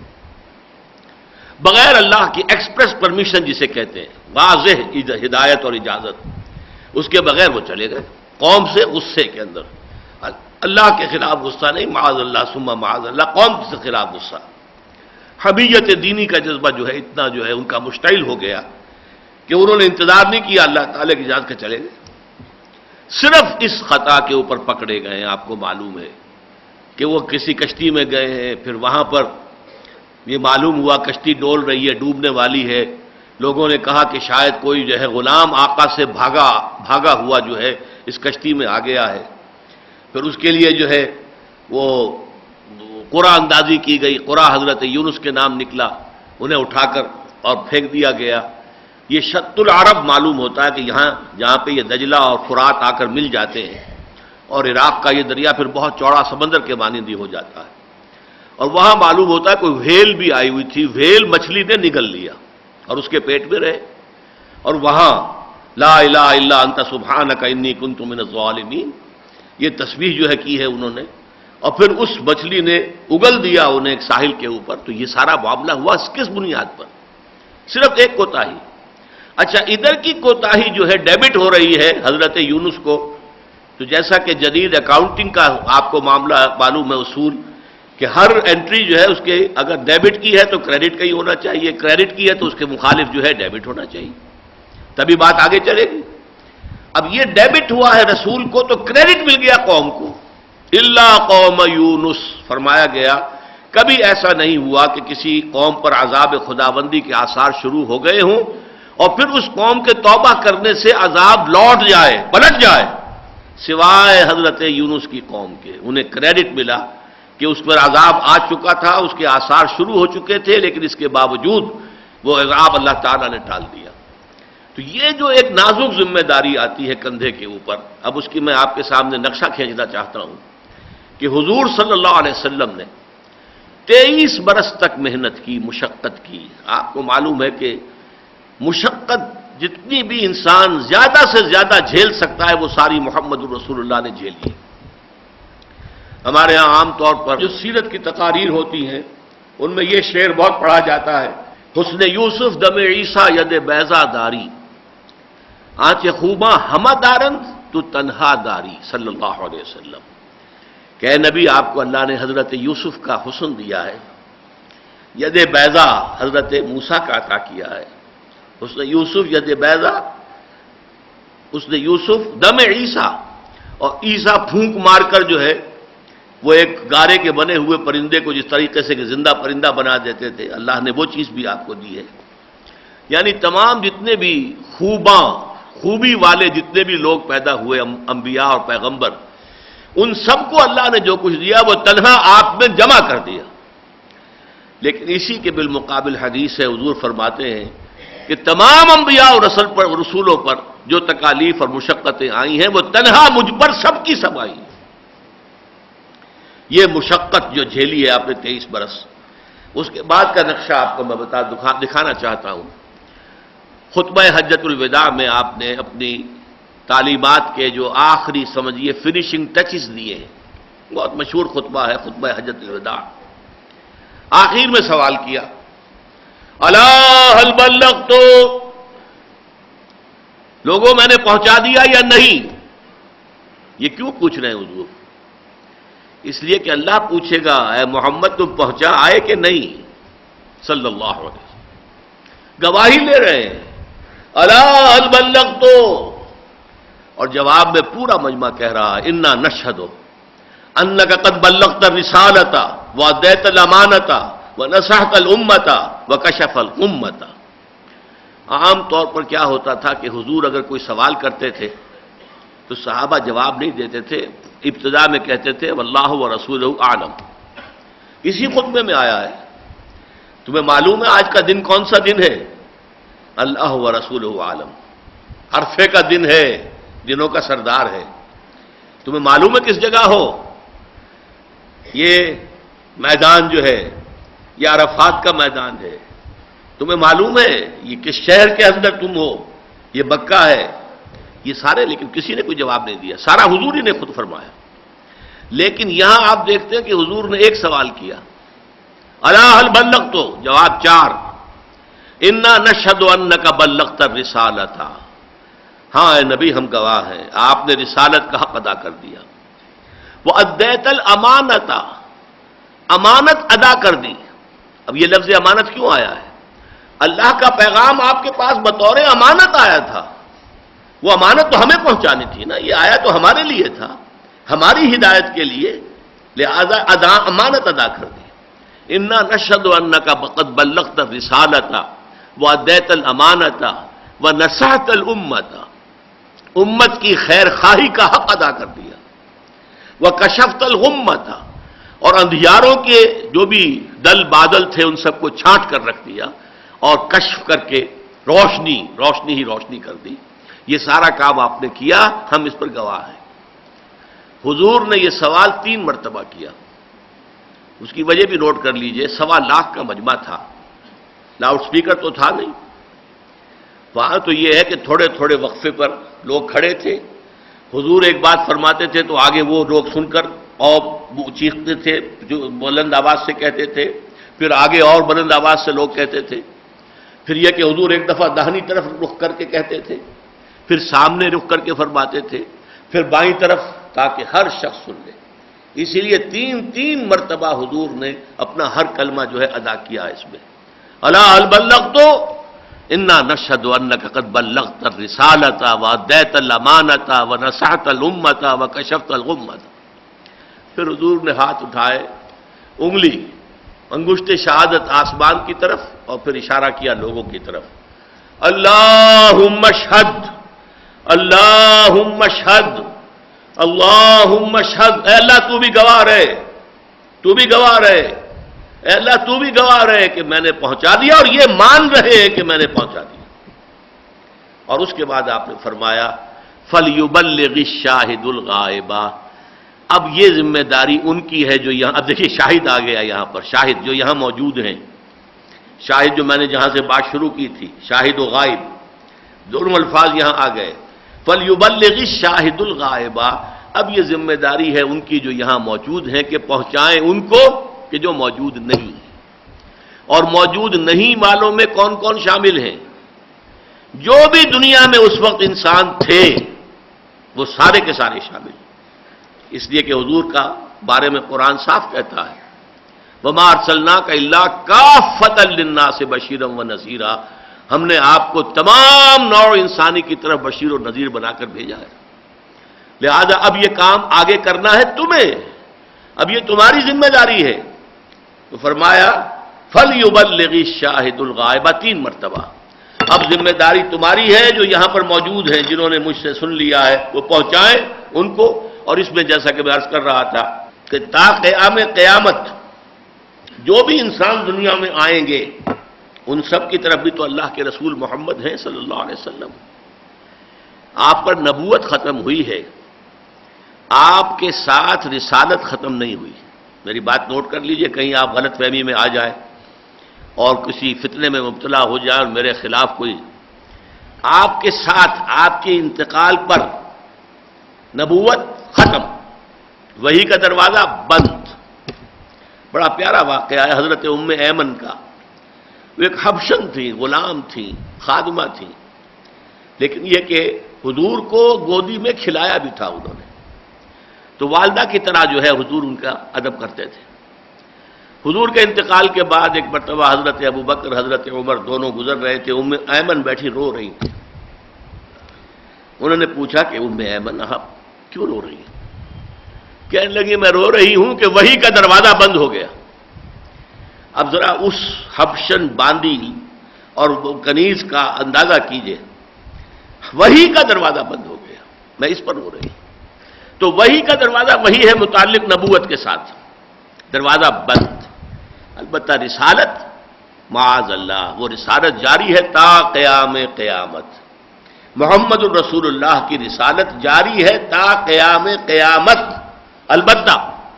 بغیر اللہ کی ایکسپریس پرمیشن جسے کہتے ہیں، واضح ہدایت اور اجازت، اس کے بغیر وہ چلے گئے قوم سے غصے کے اندر. اللہ کے خلاف غصہ نہیں، معاذ اللہ ثم معاذ اللہ، قوم کے خلاف غصہ. حمیت دینی کا جذبہ جو ہے اتنا جو ہے ان کا مشتعل ہو گیا کہ انہوں نے انتظار نہیں کیا، اللہ تعالیٰ کی اجازت کے چلے گئے. صرف اس خطا کے اوپر پکڑے گئے ہیں. آپ کو معلوم ہے کہ وہ کسی کشتی میں گئے ہیں، پھر وہاں پر یہ معلوم ہوا کشتی ڈول رہی ہے، ڈوبنے والی ہے. لوگوں نے کہا کہ شاید کوئی جو ہے غلام آقا سے بھاگا بھاگا ہوا جو ہے اس کشتی میں آ گیا ہے. پھر اس کے لیے جو ہے وہ قرآن اندازی کی گئی، قرآن حضرت یونس کے نام نکلا، انہیں اٹھا کر اور پھینک دیا گیا. یہ شط العرب معلوم ہوتا ہے کہ یہاں جہاں پہ یہ دجلہ اور فرات آ کر مل جاتے ہیں، اور عراق کا یہ دریا پھر بہت چوڑا سمندر کے مانند ہی ہو جاتا ہے. اور وہاں معلوم ہوتا ہے کوئی وھیل بھی آئی ہوئی تھی، وھیل مچھلی نے نگل لیا اور اس کے پیٹ میں رہے. اور وہاں لا الہ الا انت سبحانک انی کنت من الظالمین یہ تسبیح جو ہے کی ہے انہوں نے، اور پھر اس مچھلی نے اگل دیا انہیں ایک ساحل کے اوپر. تو یہ سارا معاملہ ہوا کس بنیاد پر؟ صرف ایک کوتاہی. اچھا ادھر کی کوتاہی جو ہے ڈیبٹ ہو رہی ہے حضرت یونس کو. تو جیسا کہ جدید اکاؤنٹنگ کا آپ کو معاملہ معلوم ہے اصول کہ ہر انٹری جو ہے اس کے اگر ڈیبٹ کی ہے تو کریڈٹ کا ہی ہونا چاہیے، کریڈٹ کی ہے تو اس کے مخالف جو ہے ڈیبٹ ہونا چاہیے، تبھی بات آگے چلے گی. اب یہ ڈیبٹ ہوا ہے رسول کو تو کریڈٹ مل گیا قوم کو. الا قوم یونس فرمایا گیا کبھی ایسا نہیں ہوا کہ کسی قوم پر عذاب خداوندی کے آثار شروع ہو گئے ہوں اور پھر اس قوم کے توبہ کرنے سے عذاب لوٹ جائے، پلٹ جائے، سوائے حضرت یونس کی قوم کے. انہیں کریڈٹ ملا کہ کہ اس پر عذاب آ چکا تھا، اس کے آثار شروع ہو چکے تھے، لیکن اس کے باوجود وہ عذاب اللہ تعالیٰ نے ٹال دیا۔ تو یہ جو ایک نازک ذمہ داری آتی ہے کندھے کے اوپر، اب اس کی میں آپ کے سامنے نقشہ کھینچنا چاہتا ہوں کہ حضور صلی اللہ علیہ وسلم نے تیئیس برس تک محنت کی، مشقت کی۔ آپ کو معلوم ہے کہ مشقت جتنی بھی انسان زیادہ سے زیادہ جھیل سکتا ہے وہ ساری محمد الرسول اللہ نے جھیل لی۔ ہمارے ہاں عام طور پر جو سیرت کی تقاریر ہوتی ہیں ان میں یہ شعر بہت پڑھا جاتا ہے، حسن یوسف دم عیسیٰ ید بیضا داری، آنچ خوباں ہمہ دارند تو تنہا داری، صلی اللہ علیہ وسلم کہ اے نبی آپ کو اللہ نے حضرت یوسف کا حسن دیا ہے، ید بیضا حضرت موسیٰ کا عطا کیا ہے، حسن یوسف ید بیضا، حسن یوسف دم عیسیٰ، اور عیسیٰ پھونک مار کر جو ہے وہ ایک گارے کے بنے ہوئے پرندے کو جس طریقے سے کہ زندہ پرندہ بنا دیتے تھے، اللہ نے وہ چیز بھی آپ کو دی ہے۔ یعنی تمام جتنے بھی خوباں، خوبی والے جتنے بھی لوگ پیدا ہوئے انبیاء اور پیغمبر، ان سب کو اللہ نے جو کچھ دیا وہ تنہا آپ میں جمع کر دیا۔ لیکن اسی کے بالمقابل حدیث ہے، حضور فرماتے ہیں کہ تمام انبیاء اور رسول پر رسولوں پر جو تکالیف اور مشقتیں آئی ہیں وہ تنہا مجھ پر سب کی سب آئی ہیں۔ یہ مشقت جو جھیلی ہے آپ نے تیئیس برس، اس کے بعد کا نقشہ آپ کو میں بتا دکھانا چاہتا ہوں۔ خطبہ حجۃ الوداع میں آپ نے اپنی تعلیمات کے جو آخری سمجھیے فنیشنگ ٹچز دیے ہیں، بہت مشہور خطبہ ہے خطبہ حجۃ الوداع۔ آخر میں سوال کیا، الا هل بلغت، لوگوں میں نے پہنچا دیا یا نہیں؟ یہ کیوں پوچھ رہے ہیں حضور؟ اس لیے کہ اللہ پوچھے گا اے محمد تم پہنچا آئے کہ نہیں، صلی اللہ علیہ وسلم گواہی لے رہے ہیں، الا هل بلغت، اور جواب میں پورا مجمع کہہ رہا ہے انا نشهد انک قد بلغت الرسالۃ وادیت الامانۃ ونصحت الامۃ وکشف الغمۃ۔ عام طور پر کیا ہوتا تھا کہ حضور اگر کوئی سوال کرتے تھے تو صحابہ جواب نہیں دیتے تھے، ابتدا میں کہتے تھے واللہ ورسولہ اعلم۔ اسی خطبے میں آیا ہے، تمہیں معلوم ہے آج کا دن کون سا دن ہے؟ اللہ ورسولہ اعلم، عرفے کا دن ہے، دنوں کا سردار ہے۔ تمہیں معلوم ہے کس جگہ ہو؟ یہ میدان جو ہے یہ عرفات کا میدان ہے۔ تمہیں معلوم ہے یہ کس شہر کے اندر تم ہو؟ یہ مکہ ہے۔ یہ سارے، لیکن کسی نے کوئی جواب نہیں دیا، سارا حضور ہی نے خود فرمایا۔ لیکن یہاں آپ دیکھتے ہیں کہ حضور نے ایک سوال کیا، الا هل بلغت، جواب چار، انا نشهد انک بلغت الرسالۃ، ہاں اے نبی ہم گواہ ہیں آپ نے رسالت کا حق ادا کر دیا، وادیت الامانۃ، امانت ادا کر دی۔ اب یہ لفظ امانت کیوں آیا ہے؟ اللہ کا پیغام آپ کے پاس بطور امانت آیا تھا، وہ امانت تو ہمیں پہنچانی تھی نا، یہ آیا تو ہمارے لیے تھا، ہماری ہدایت کے لیے، لہذا ادا امانت ادا کر دی۔ انا نشهد انک قد بلغت الرسالۃ وادیت الامانۃ ونصحت الامۃ، امت کی خیر خواہی کا حق ادا کر دیا، وکشفت الغمۃ، اور اندھیاروں کے جو بھی دل بادل تھے ان سب کو چھانٹ کر رکھ دیا اور کشف کر کے روشنی روشنی ہی روشنی کر دی۔ یہ سارا کام آپ نے کیا، ہم اس پر گواہ ہیں۔ حضور نے یہ سوال تین مرتبہ کیا، اس کی وجہ بھی نوٹ کر لیجئے، سوا لاکھ کا مجمع تھا، لاؤڈ سپیکر تو تھا نہیں، وہاں تو یہ ہے کہ تھوڑے تھوڑے وقفے پر لوگ کھڑے تھے، حضور ایک بات فرماتے تھے تو آگے وہ لوگ سن کر اور چیختے تھے، جو بلند آواز سے کہتے تھے، پھر آگے اور بلند آواز سے لوگ کہتے تھے، پھر یہ کہ حضور ایک دفعہ داہنی طرف رخ کر کے کہتے تھے، پھر سامنے رخ کر کے فرماتے تھے، پھر بائیں طرف، تاکہ ہر شخص سن لے۔ اسی لیے تین تین مرتبہ حضور نے اپنا ہر کلمہ جو ہے ادا کیا اس میں۔ الا هل بلغت، انا نشهد انک قد بلغت الرسالۃ وادیت الامانۃ ونصحت الامۃ وکشفت الغمۃ۔ پھر حضور نے ہاتھ اٹھائے، انگلی انگشت شہادت آسمان کی طرف، اور پھر اشارہ کیا لوگوں کی طرف، اللہم اشہد، اللہم اشہد، اللہم اشہد، اے اللہ تو بھی گواہ رہے، تو بھی گواہ رہے، اے اللہ تو بھی گواہ رہے کہ میں نے پہنچا دیا، اور یہ مان رہے ہیں کہ میں نے پہنچا دیا۔ اور اس کے بعد آپ نے فرمایا فَلْيُبَلِّغِ الشَّاهِدُ الْغَائِبَ، اب یہ ذمہ داری ان کی ہے جو یہاں، اب دیکھیے شاہد آ گیا یہاں پر، شاہد جو یہاں موجود ہیں، شاہد جو میں نے جہاں سے بات شروع کی تھی، شاہد و غائب دونوں الفاظ یہاں آ گئے۔ فَلْيُبَلِّغِ الشَّاهِدُ الْغَائِبَ، اب یہ ذمہ داری ہے ان کی جو یہاں موجود ہیں کہ پہنچائیں ان کو کہ جو موجود نہیں، اور موجود نہیں والوں میں کون کون شامل ہیں؟ جو بھی دنیا میں اس وقت انسان تھے وہ سارے کے سارے شامل، اس لیے کہ حضور کا بارے میں قرآن صاف کہتا ہے وَمَا أَرْسَلْنَاكَ إِلَّا كَافَّةً لِلنَّاسِ بَشِيرًا وَنَذِيرًا، ہم نے آپ کو تمام نوع انسانی کی طرف بشیر و نذیر بنا کر بھیجا ہے، لہذا اب یہ کام آگے کرنا ہے تمہیں، اب یہ تمہاری ذمہ داری ہے۔ تو فرمایا فَلْيُبَلِّغِ الشَّاهِدُ الْغَائِبَ، تین مرتبہ، اب ذمہ داری تمہاری ہے جو یہاں پر موجود ہیں، جنہوں نے مجھ سے سن لیا ہے وہ پہنچائیں ان کو۔ اور اس میں جیسا کہ میں عرض کر رہا تھا کہ تا قیام قیامت جو بھی انسان دنیا میں آئیں گے ان سب کی طرف بھی تو اللہ کے رسول محمد ہیں صلی اللہ علیہ وسلم، آپ پر نبوت ختم ہوئی ہے، آپ کے ساتھ رسالت ختم نہیں ہوئی۔ میری بات نوٹ کر لیجئے، کہیں آپ غلط فہمی میں آ جائیں اور کسی فتنے میں مبتلا ہو جائے اور میرے خلاف کوئی، آپ کے ساتھ آپ کے انتقال پر نبوت ختم، وحی کا دروازہ بند۔ بڑا پیارا واقعہ ہے حضرت ام ایمن کا، وہ ایک حبشن تھی، غلام تھی، خادمہ تھی، لیکن یہ کہ حضور کو گودی میں کھلایا بھی تھا انہوں نے، تو والدہ کی طرح جو ہے حضور ان کا ادب کرتے تھے۔ حضور کے انتقال کے بعد ایک مرتبہ حضرت ابو بکر حضرت عمر دونوں گزر رہے تھے، ام ایمن بیٹھی رو رہی تھی۔ انہوں نے پوچھا کہ ام ایمن آپ کیوں رو رہی ہیں؟ کہنے لگی میں رو رہی ہوں کہ وحی کا دروازہ بند ہو گیا۔ اب ذرا اس حبشن باندی اور کنیز کا اندازہ کیجئے، وحی کا دروازہ بند ہو گیا، میں اس پر رو رہی ہوں۔ تو وحی کا دروازہ وہی ہے متعلق نبوت کے ساتھ، دروازہ بند۔ البتہ رسالت معاذ اللہ، وہ رسالت جاری ہے تا قیام قیامت، محمد الرسول اللہ کی رسالت جاری ہے تا قیام قیامت۔ البتہ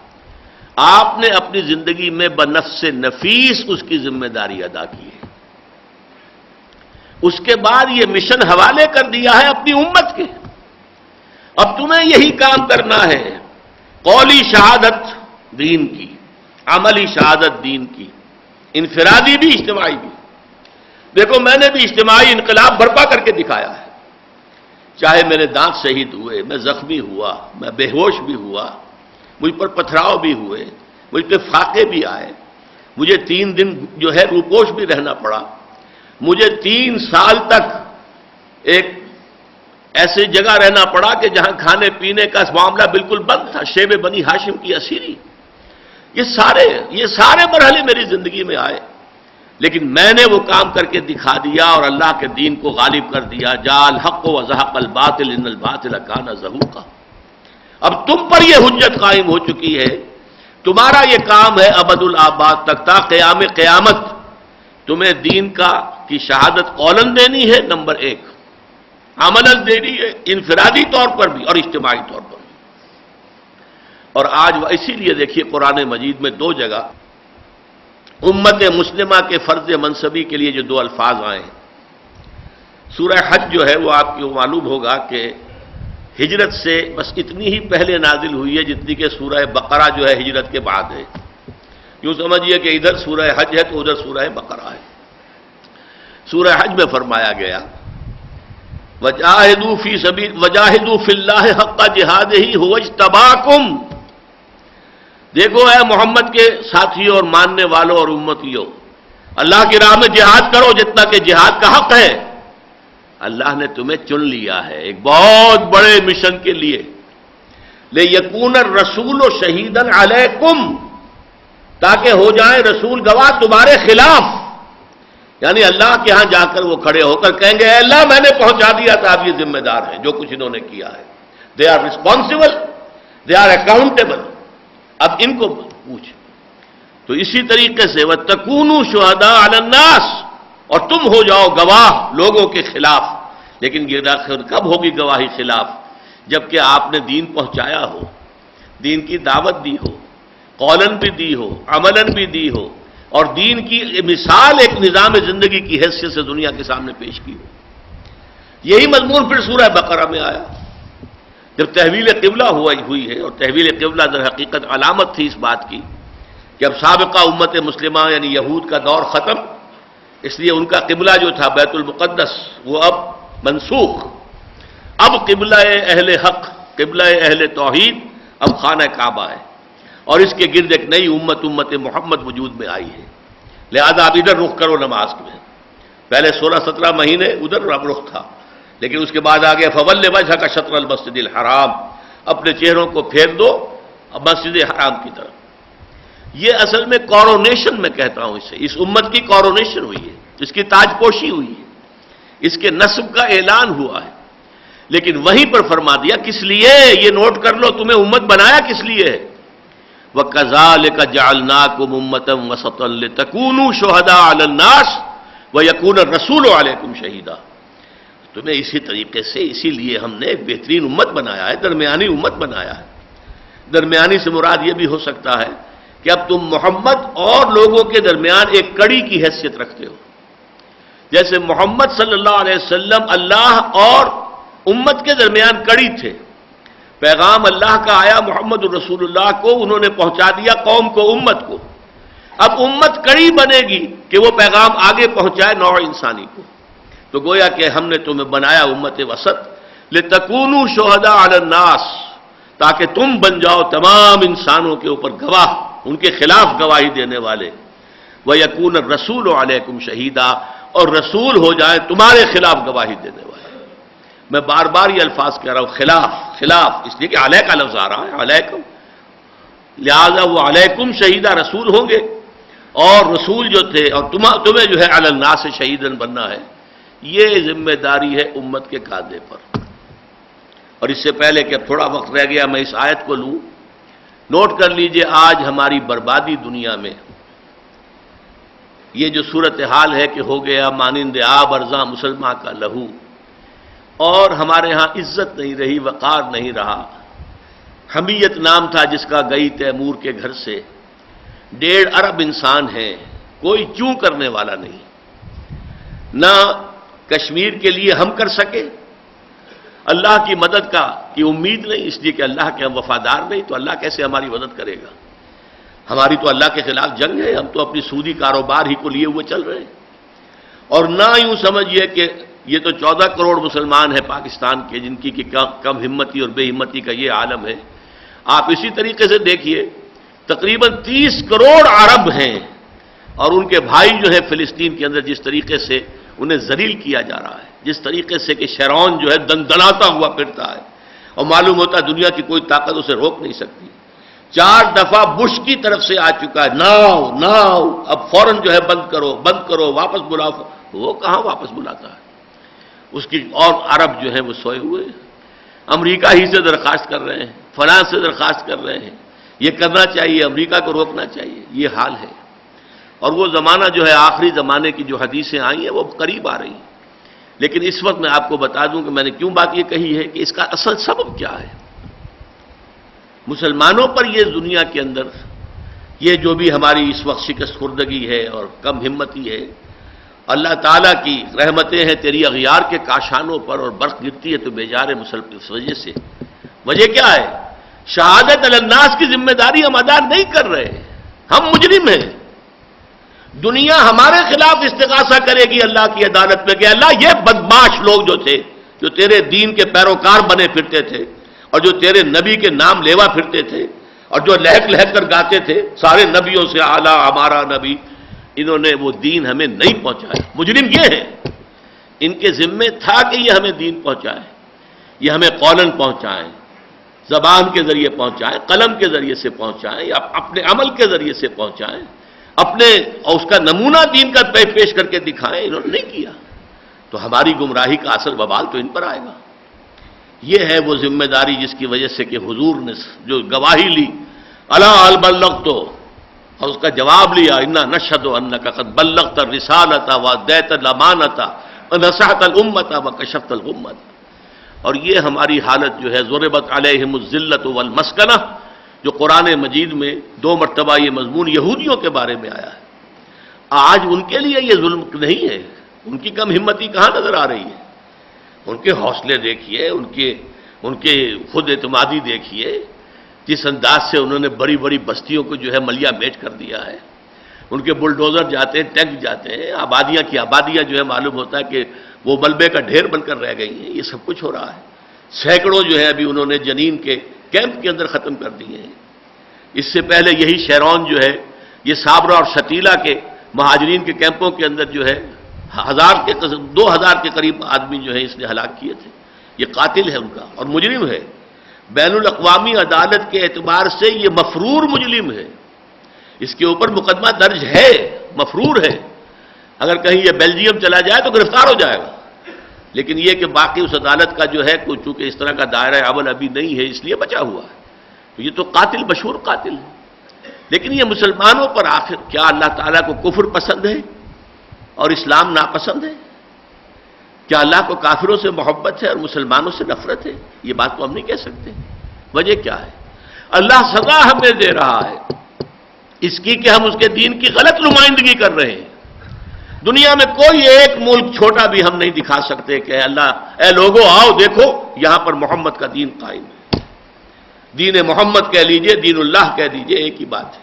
آپ نے اپنی زندگی میں بنفس نفیس اس کی ذمہ داری ادا کی ہے، اس کے بعد یہ مشن حوالے کر دیا ہے اپنی امت کے۔ اب تمہیں یہی کام کرنا ہے، قولی شہادت دین کی، عملی شہادت دین کی، انفرادی بھی اجتماعی بھی۔ دیکھو میں نے بھی اجتماعی انقلاب برپا کر کے دکھایا ہے، چاہے میرے دانت شہید ہوئے، میں زخمی ہوا، میں بے ہوش بھی ہوا، مجھ پر پتھراؤ بھی ہوئے، مجھ پہ فاقے بھی آئے، مجھے تین دن جو ہے روپوش بھی رہنا پڑا، مجھے تین سال تک ایک ایسی جگہ رہنا پڑا کہ جہاں کھانے پینے کا معاملہ بالکل بند تھا، شیب بنی ہاشم کی اسیری۔ یہ سارے یہ سارے مرحلے میری زندگی میں آئے، لیکن میں نے وہ کام کر کے دکھا دیا اور اللہ کے دین کو غالب کر دیا۔ جاء الحق وزهق الباطل ان الباطل كان زهوقا۔ اب تم پر یہ حجت قائم ہو چکی ہے، تمہارا یہ کام ہے ابد الآباد تک تا قیام قیامت، تمہیں دین کا کی شہادت قولاً دینی ہے، نمبر ایک، عملاً دینی ہے، انفرادی طور پر بھی اور اجتماعی طور پر بھی۔ اور آج اسی لیے دیکھیے قرآن مجید میں دو جگہ امت مسلمہ کے فرض منصبی کے لیے جو دو الفاظ آئے ہیں۔ سورہ حج جو ہے وہ آپ کو معلوم ہوگا کہ ہجرت سے بس اتنی ہی پہلے نازل ہوئی ہے جتنی کہ سورہ بقرہ جو ہے ہجرت کے بعد ہے۔ یوں سمجھیے کہ ادھر سورہ حج ہے تو ادھر سورہ بقرہ ہے۔ سورہ حج میں فرمایا گیا وجاہدوا فی سبیل وجاہدوا فی اللہ حق جہادہ هو اجتباکم۔ دیکھو اے محمد کے ساتھیوں اور ماننے والوں اور امتیوں، اللہ کی راہ میں جہاد کرو جتنا کہ جہاد کا حق ہے، اللہ نے تمہیں چن لیا ہے ایک بہت بڑے مشن کے لیے، لِيَكُونَ الرَّسُولُ شَهِيدًا عَلَيْكُمْ، تاکہ ہو جائیں رسول گواہ تمہارے خلاف، یعنی اللہ کے ہاں جا کر وہ کھڑے ہو کر کہیں گے اے اللہ میں نے پہنچا دیا تھا، اب یہ ذمہ دار ہیں جو کچھ انہوں نے کیا ہے، they are responsible, they are accountable. اب ان کو پوچھ تو اسی طریقے سے وَتَكُونُوا شُهَدَاءَ عَلَى النَّاسِ، اور تم ہو جاؤ گواہ لوگوں کے خلاف. لیکن یہ آخر کب ہوگی گواہی خلاف؟ جبکہ آپ نے دین پہنچایا ہو، دین کی دعوت دی ہو، قولاً بھی دی ہو، عملاً بھی دی ہو، اور دین کی مثال ایک نظام زندگی کی حیثیت سے دنیا کے سامنے پیش کی ہو. یہی مضمون پھر سورہ بقرہ میں آیا جب تحویل قبلہ ہوا ہوئی ہے. اور تحویل قبلہ در حقیقت علامت تھی اس بات کی کہ اب سابقہ امت مسلمہ یعنی یہود کا دور ختم، اس لیے ان کا قبلہ جو تھا بیت المقدس وہ اب منسوخ. اب قبلہ اہل حق، قبلہ اہل توحید اب خانہ کعبہ ہے، اور اس کے گرد ایک نئی امت امت محمد وجود میں آئی ہے. لہذا اب ادھر رخ کرو نماز میں. پہلے سولہ سترہ مہینے ادھر رخ تھا، لیکن اس کے بعد آگے فول وجہ کا شطر المسجد الحرام، اپنے چہروں کو پھیر دو مسجد حرام کی طرف. یہ اصل میں کورونیشن میں کہتا ہوں اسے، اس امت کی کورونیشن ہوئی ہے، اس کی تاج پوشی ہوئی ہے، اس کے نسب کا اعلان ہوا ہے. لیکن وہیں پر فرما دیا کس لیے، یہ نوٹ کر لو، تمہیں امت بنایا کس لیے ہے. وَكَذَلِكَ جَعَلْنَاكُمْ أُمَّةً وَسَطًا لِتَكُونُوا شُهَدَاءَ عَلَى النَّاسِ وَيَكُونَ الرَّسُولُ عَلَيْكُمْ شَهِيدًا. تمہیں اسی طریقے سے اسی لیے ہم نے ایک بہترین امت بنایا ہے، درمیانی امت بنایا ہے. درمیانی سے مراد یہ بھی ہو سکتا ہے کہ اب تم محمد اور لوگوں کے درمیان ایک کڑی کی حیثیت رکھتے ہو. جیسے محمد صلی اللہ علیہ وسلم اللہ اور امت کے درمیان کڑی تھے. پیغام اللہ کا آیا محمد الرسول اللہ کو، انہوں نے پہنچا دیا قوم کو، امت کو. اب امت کڑی بنے گی کہ وہ پیغام آگے پہنچائے نوع انسانی کو. تو گویا کہ ہم نے تمہیں بنایا امت وسط لِتَكُونُوا شُهَدَاءَ عَلَى النَّاسِ، تاکہ تم بن جاؤ تمام انسانوں کے اوپر گواہ، ان کے خلاف گواہی دینے والے. وَيَكُونَ الرَّسُولُ عَلَيْكُمْ شَهِيدًا، اور رسول ہو جائے تمہارے خلاف گواہی دینے والے. میں بار بار یہ الفاظ کہہ رہا ہوں، خلاف خلاف، اس لیے کہ علیہ کا لفظ آ رہا ہے، علیکم، لہذا وہ علیکم شہیدہ رسول ہوں گے. اور رسول جو تھے اور تمہیں جو ہے علی الناس شہیدن بننا ہے، یہ ذمہ داری ہے امت کے کاندھے پر. اور اس سے پہلے کہ اب تھوڑا وقت رہ گیا میں اس آیت کو لوں، نوٹ کر لیجئے آج ہماری بربادی دنیا میں یہ جو صورتحال ہے کہ ہو گیا مانند آب ارزاں مسلمہ کا لہو، اور ہمارے ہاں عزت نہیں رہی، وقار نہیں رہا. حمیت نام تھا جس کا گئی تیمور کے گھر سے. ڈیڑھ ارب انسان ہیں، کوئی چوں کرنے والا نہیں. نہ کشمیر کے لیے ہم کر سکے، اللہ کی مدد کا کی امید نہیں، اس لیے کہ اللہ کے ہم وفادار نہیں، تو اللہ کیسے ہماری مدد کرے گا. ہماری تو اللہ کے خلاف جنگ ہے، ہم تو اپنی سودی کاروبار ہی کو لیے ہوئے چل رہے ہیں. اور نہ یوں سمجھیے کہ یہ تو چودہ کروڑ مسلمان ہیں پاکستان کے، جن کی کم ہمتی اور بے ہمتی کا یہ عالم ہے. آپ اسی طریقے سے دیکھیے تقریباً تیس کروڑ عرب ہیں، اور ان کے بھائی جو ہے فلسطین کے اندر جس طریقے سے انہیں ذلیل کیا جا رہا ہے، جس طریقے سے کہ شیرون جو ہے دندناتا ہوا پھرتا ہے، اور معلوم ہوتا ہے دنیا کی کوئی طاقت اسے روک نہیں سکتی. چار دفعہ بش کی طرف سے آ چکا ہے، ناؤ ناؤ اب فوراً جو ہے بند کرو بند کرو واپس بلاؤ. وہ کہاں واپس بلاتا ہے اس کی. اور عرب جو ہے وہ سوئے ہوئے، امریکہ ہی سے درخواست کر رہے ہیں، فرانس سے درخواست کر رہے ہیں. یہ کرنا چاہیے، امریکہ کو روکنا چاہیے. یہ حال ہے. اور وہ زمانہ جو ہے آخری زمانے کی جو حدیثیں آئی ہیں وہ قریب آ رہی ہیں. لیکن اس وقت میں آپ کو بتا دوں کہ میں نے کیوں بات یہ کہی ہے کہ اس کا اصل سبب کیا ہے. مسلمانوں پر یہ دنیا کے اندر یہ جو بھی ہماری اس وقت شکست خوردگی ہے اور کم ہمتی ہے، اللہ تعالیٰ کی رحمتیں ہیں تیری اغیار کے کاشانوں پر، اور برق گرتی ہے تو بیجار مسلم اس وجہ سے. وجہ کیا ہے؟ شہادت علی الناس کی ذمہ داری ہم ادا نہیں کر رہے، ہم مجرم ہیں. دنیا ہمارے خلاف استغاثہ کرے گی اللہ کی عدالت میں کہ اللہ یہ بدمعاش لوگ جو تھے، جو تیرے دین کے پیروکار بنے پھرتے تھے، اور جو تیرے نبی کے نام لیوا پھرتے تھے، اور جو لہک لہک کر گاتے تھے سارے نبیوں سے اعلیٰ ہمارا نبی، انہوں نے وہ دین ہمیں نہیں پہنچایا. مجرم یہ ہے، ان کے ذمے تھا کہ یہ ہمیں دین پہنچائے، یہ ہمیں قولاً پہنچائیں، زبان کے ذریعے پہنچائیں، قلم کے ذریعے سے پہنچائیں، یا اپنے عمل کے ذریعے سے پہنچائیں، اپنے اور اس کا نمونہ دین کا پیش کر کے دکھائیں. انہوں نے نہیں کیا، تو ہماری گمراہی کا اصل وبال تو ان پر آئے گا. یہ ہے وہ ذمہ داری جس کی وجہ سے کہ حضور نے جو گواہی لی، الا ہل بلغت، اور اس کا جواب لیا انا نشهد انک قد بلغت الرسالۃ وادیت الامانۃ ونصحت الامۃ وکشفت الغمۃ. اور یہ ہماری حالت جو ہے ضربت علیہم الذلۃ والمسکنہ، جو قرآن مجید میں دو مرتبہ یہ مضمون یہودیوں کے بارے میں آیا ہے. آج ان کے لیے یہ ظلم نہیں ہے، ان کی کم ہمتی کہاں نظر آ رہی ہے؟ ان کے حوصلے دیکھیے، ان کے ان کے خود اعتمادی دیکھیے، جس انداز سے انہوں نے بڑی بڑی بستیوں کو جو ہے ملیا میٹ کر دیا ہے. ان کے بلڈوزر جاتے ہیں، ٹینک جاتے ہیں، آبادیاں کی آبادیاں جو ہے معلوم ہوتا ہے کہ وہ ملبے کا ڈھیر بن کر رہ گئی ہیں. یہ سب کچھ ہو رہا ہے. سینکڑوں جو ہے ابھی انہوں نے جنین کے کیمپ کے اندر ختم کر دیے ہیں. اس سے پہلے یہی شیرون جو ہے، یہ صابرہ اور شتیلہ کے مہاجرین کے کیمپوں کے اندر جو ہے ہزار کے دو ہزار کے قریب آدمی جو ہے اس نے ہلاک کیے تھے. یہ قاتل ہے ان کا اور مجرم ہے. بین الاقوامی عدالت کے اعتبار سے یہ مفرور مجرم ہے. اس کے اوپر مقدمہ درج ہے، مفرور ہے. اگر کہیں یہ بیلجیم چلا جائے تو گرفتار ہو جائے گا. لیکن یہ کہ باقی اس عدالت کا جو ہے چونکہ اس طرح کا دائرہ عمل ابھی نہیں ہے اس لیے بچا ہوا ہے. تو یہ تو قاتل مشہور قاتل ہے. لیکن یہ مسلمانوں پر آخر کیا اللہ تعالیٰ کو کفر پسند ہے اور اسلام ناپسند ہے؟ کیا اللہ کو کافروں سے محبت ہے اور مسلمانوں سے نفرت ہے؟ یہ بات تو ہم نہیں کہہ سکتے. وجہ کیا ہے؟ اللہ سزا ہمیں دے رہا ہے اس کی کہ ہم اس کے دین کی غلط نمائندگی کر رہے ہیں. دنیا میں کوئی ایک ملک چھوٹا بھی ہم نہیں دکھا سکتے کہ اللہ اے لوگو آؤ دیکھو یہاں پر محمد کا دین قائم ہے. دین محمد کہہ لیجئے، دین اللہ کہہ دیجئے، ایک ہی بات ہے.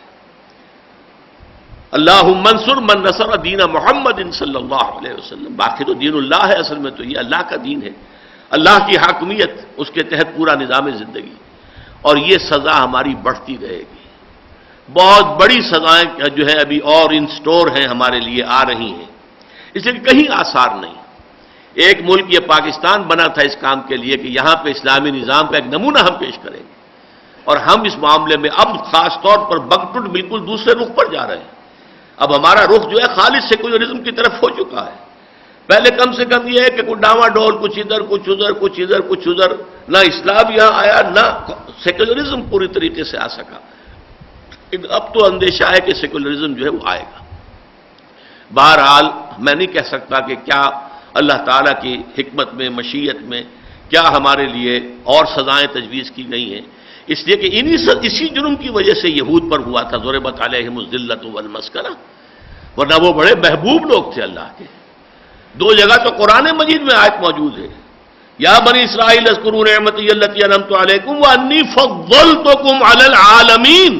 اللہم انصر من نصر دین محمد صلی اللہ علیہ وسلم. باقی تو دین اللہ ہے، اصل میں تو یہ اللہ کا دین ہے، اللہ کی حاکمیت، اس کے تحت پورا نظام زندگی. اور یہ سزا ہماری بڑھتی رہے گی. بہت بڑی سزائیں جو ہے ابھی اور ان سٹور ہیں ہمارے لیے آ رہی ہیں. اس لیے کہیں آثار نہیں. ایک ملک یہ پاکستان بنا تھا اس کام کے لیے کہ یہاں پہ اسلامی نظام کا ایک نمونہ ہم پیش کریں گے. اور ہم اس معاملے میں اب خاص طور پر بگٹٹ بالکل دوسرے رخ پر جا رہے ہیں. اب ہمارا رخ جو ہے خالص سیکولرزم کی طرف ہو چکا ہے. پہلے کم سے کم یہ ہے کہ کچھ ڈاما ڈول، کچھ ادھر کچھ ادھر کچھ ادھر کچھ ادھر، نہ اسلام یہاں آیا نہ سیکولرزم پوری طریقے سے آ سکا. اب تو اندیشہ ہے کہ سیکولرزم جو ہے وہ آئے گا. بہرحال میں نہیں کہہ سکتا کہ کیا اللہ تعالیٰ کی حکمت میں، مشیت میں کیا ہمارے لیے اور سزائیں تجویز کی گئی ہیں. اس لیے کہ انہی اسی جرم کی وجہ سے یہود پر ہوا تھا ضربت علیہم الذلۃ والمسکنہ. ورنہ وہ بڑے محبوب لوگ تھے اللہ کے. دو جگہ تو قرآن مجید میں آیت موجود ہے، یا بنی اسرائیل اذکروا نعمتی التی انعمت علیکم وانی فضلتکم علی العالمین.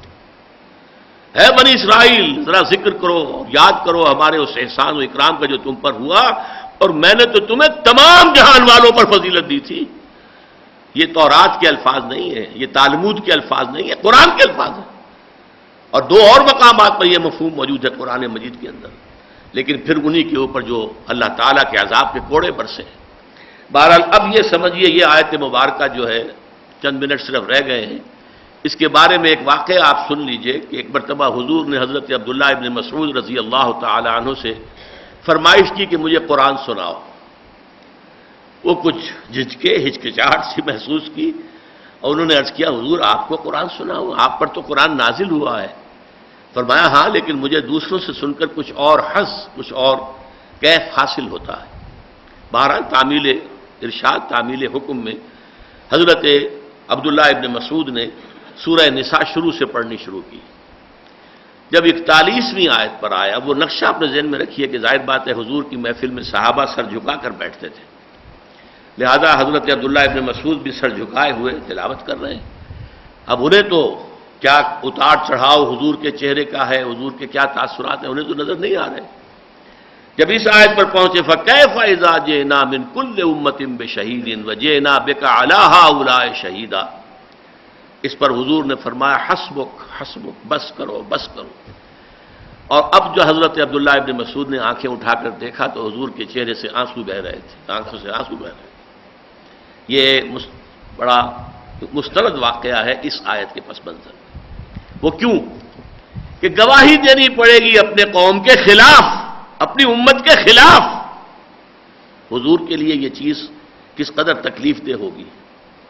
ہے بنی اسرائیل ذرا ذکر کرو، یاد کرو ہمارے اس احسان و اکرام کا جو تم پر ہوا، اور میں نے تو تمہیں تمام جہان والوں پر فضیلت دی تھی. یہ تورات کے الفاظ نہیں ہیں، یہ تالمود کے الفاظ نہیں ہیں، قرآن کے الفاظ ہیں. اور دو اور مقامات پر یہ مفہوم موجود ہے قرآن مجید کے اندر. لیکن پھر انہی کے اوپر جو اللہ تعالیٰ کے عذاب کے کوڑے برسے. بہرحال اب یہ سمجھیے یہ آیت مبارکہ جو ہے چند منٹ صرف رہ گئے ہیں. اس کے بارے میں ایک واقعہ آپ سن لیجئے کہ ایک مرتبہ حضور نے حضرت عبداللہ ابن مسعود رضی اللہ تعالی عنہ سے فرمائش کی کہ مجھے قرآن سناؤ. وہ کچھ جھجکے، ہچکچاہٹ سی محسوس کی اور انہوں نے عرض کیا حضور آپ کو قرآن سناؤ، آپ پر تو قرآن نازل ہوا ہے. فرمایا ہاں لیکن مجھے دوسروں سے سن کر کچھ اور حظ، کچھ اور کیف حاصل ہوتا ہے. بہرحال تعمیل ارشاد، تعمیل حکم میں حضرت عبداللہ ابن مسعود نے سورہ نساء شروع سے پڑھنی شروع کی. جب اکتالیسویں آیت پر آیا، وہ نقشہ اپنے ذہن میں رکھیے کہ ظاہر بات ہے حضور کی محفل میں صحابہ سر جھکا کر بیٹھتے تھے، لہذا حضرت عبداللہ ابن مسعود بھی سر جھکائے ہوئے تلاوت کر رہے ہیں. اب انہیں تو کیا اتار چڑھاؤ حضور کے چہرے کا ہے، حضور کے کیا تاثرات ہیں، انہیں تو نظر نہیں آ رہے. جب اس آیت پر پہنچے فَكَيْفَ إِذَا جِئْنَا مِنْ كُلِّ أُمَّةٍ بِشَهِيدٍ وَجِئْنَا بِكَ عَلَىٰ هَٰؤُلَاءِ شَهِيدًا، اس پر حضور نے فرمایا حسبک حسبک، بس کرو بس کرو. اور اب جو حضرت عبداللہ ابن مسعود نے آنکھیں اٹھا کر دیکھا تو حضور کے چہرے سے آنسو بہ رہے تھے، آنکھوں سے آنسو بہ رہے تھے. یہ بڑا مستند واقعہ ہے اس آیت کے پس منظر. وہ کیوں؟ کہ گواہی دینی پڑے گی اپنے قوم کے خلاف، اپنی امت کے خلاف. حضور کے لیے یہ چیز کس قدر تکلیف دہ ہوگی.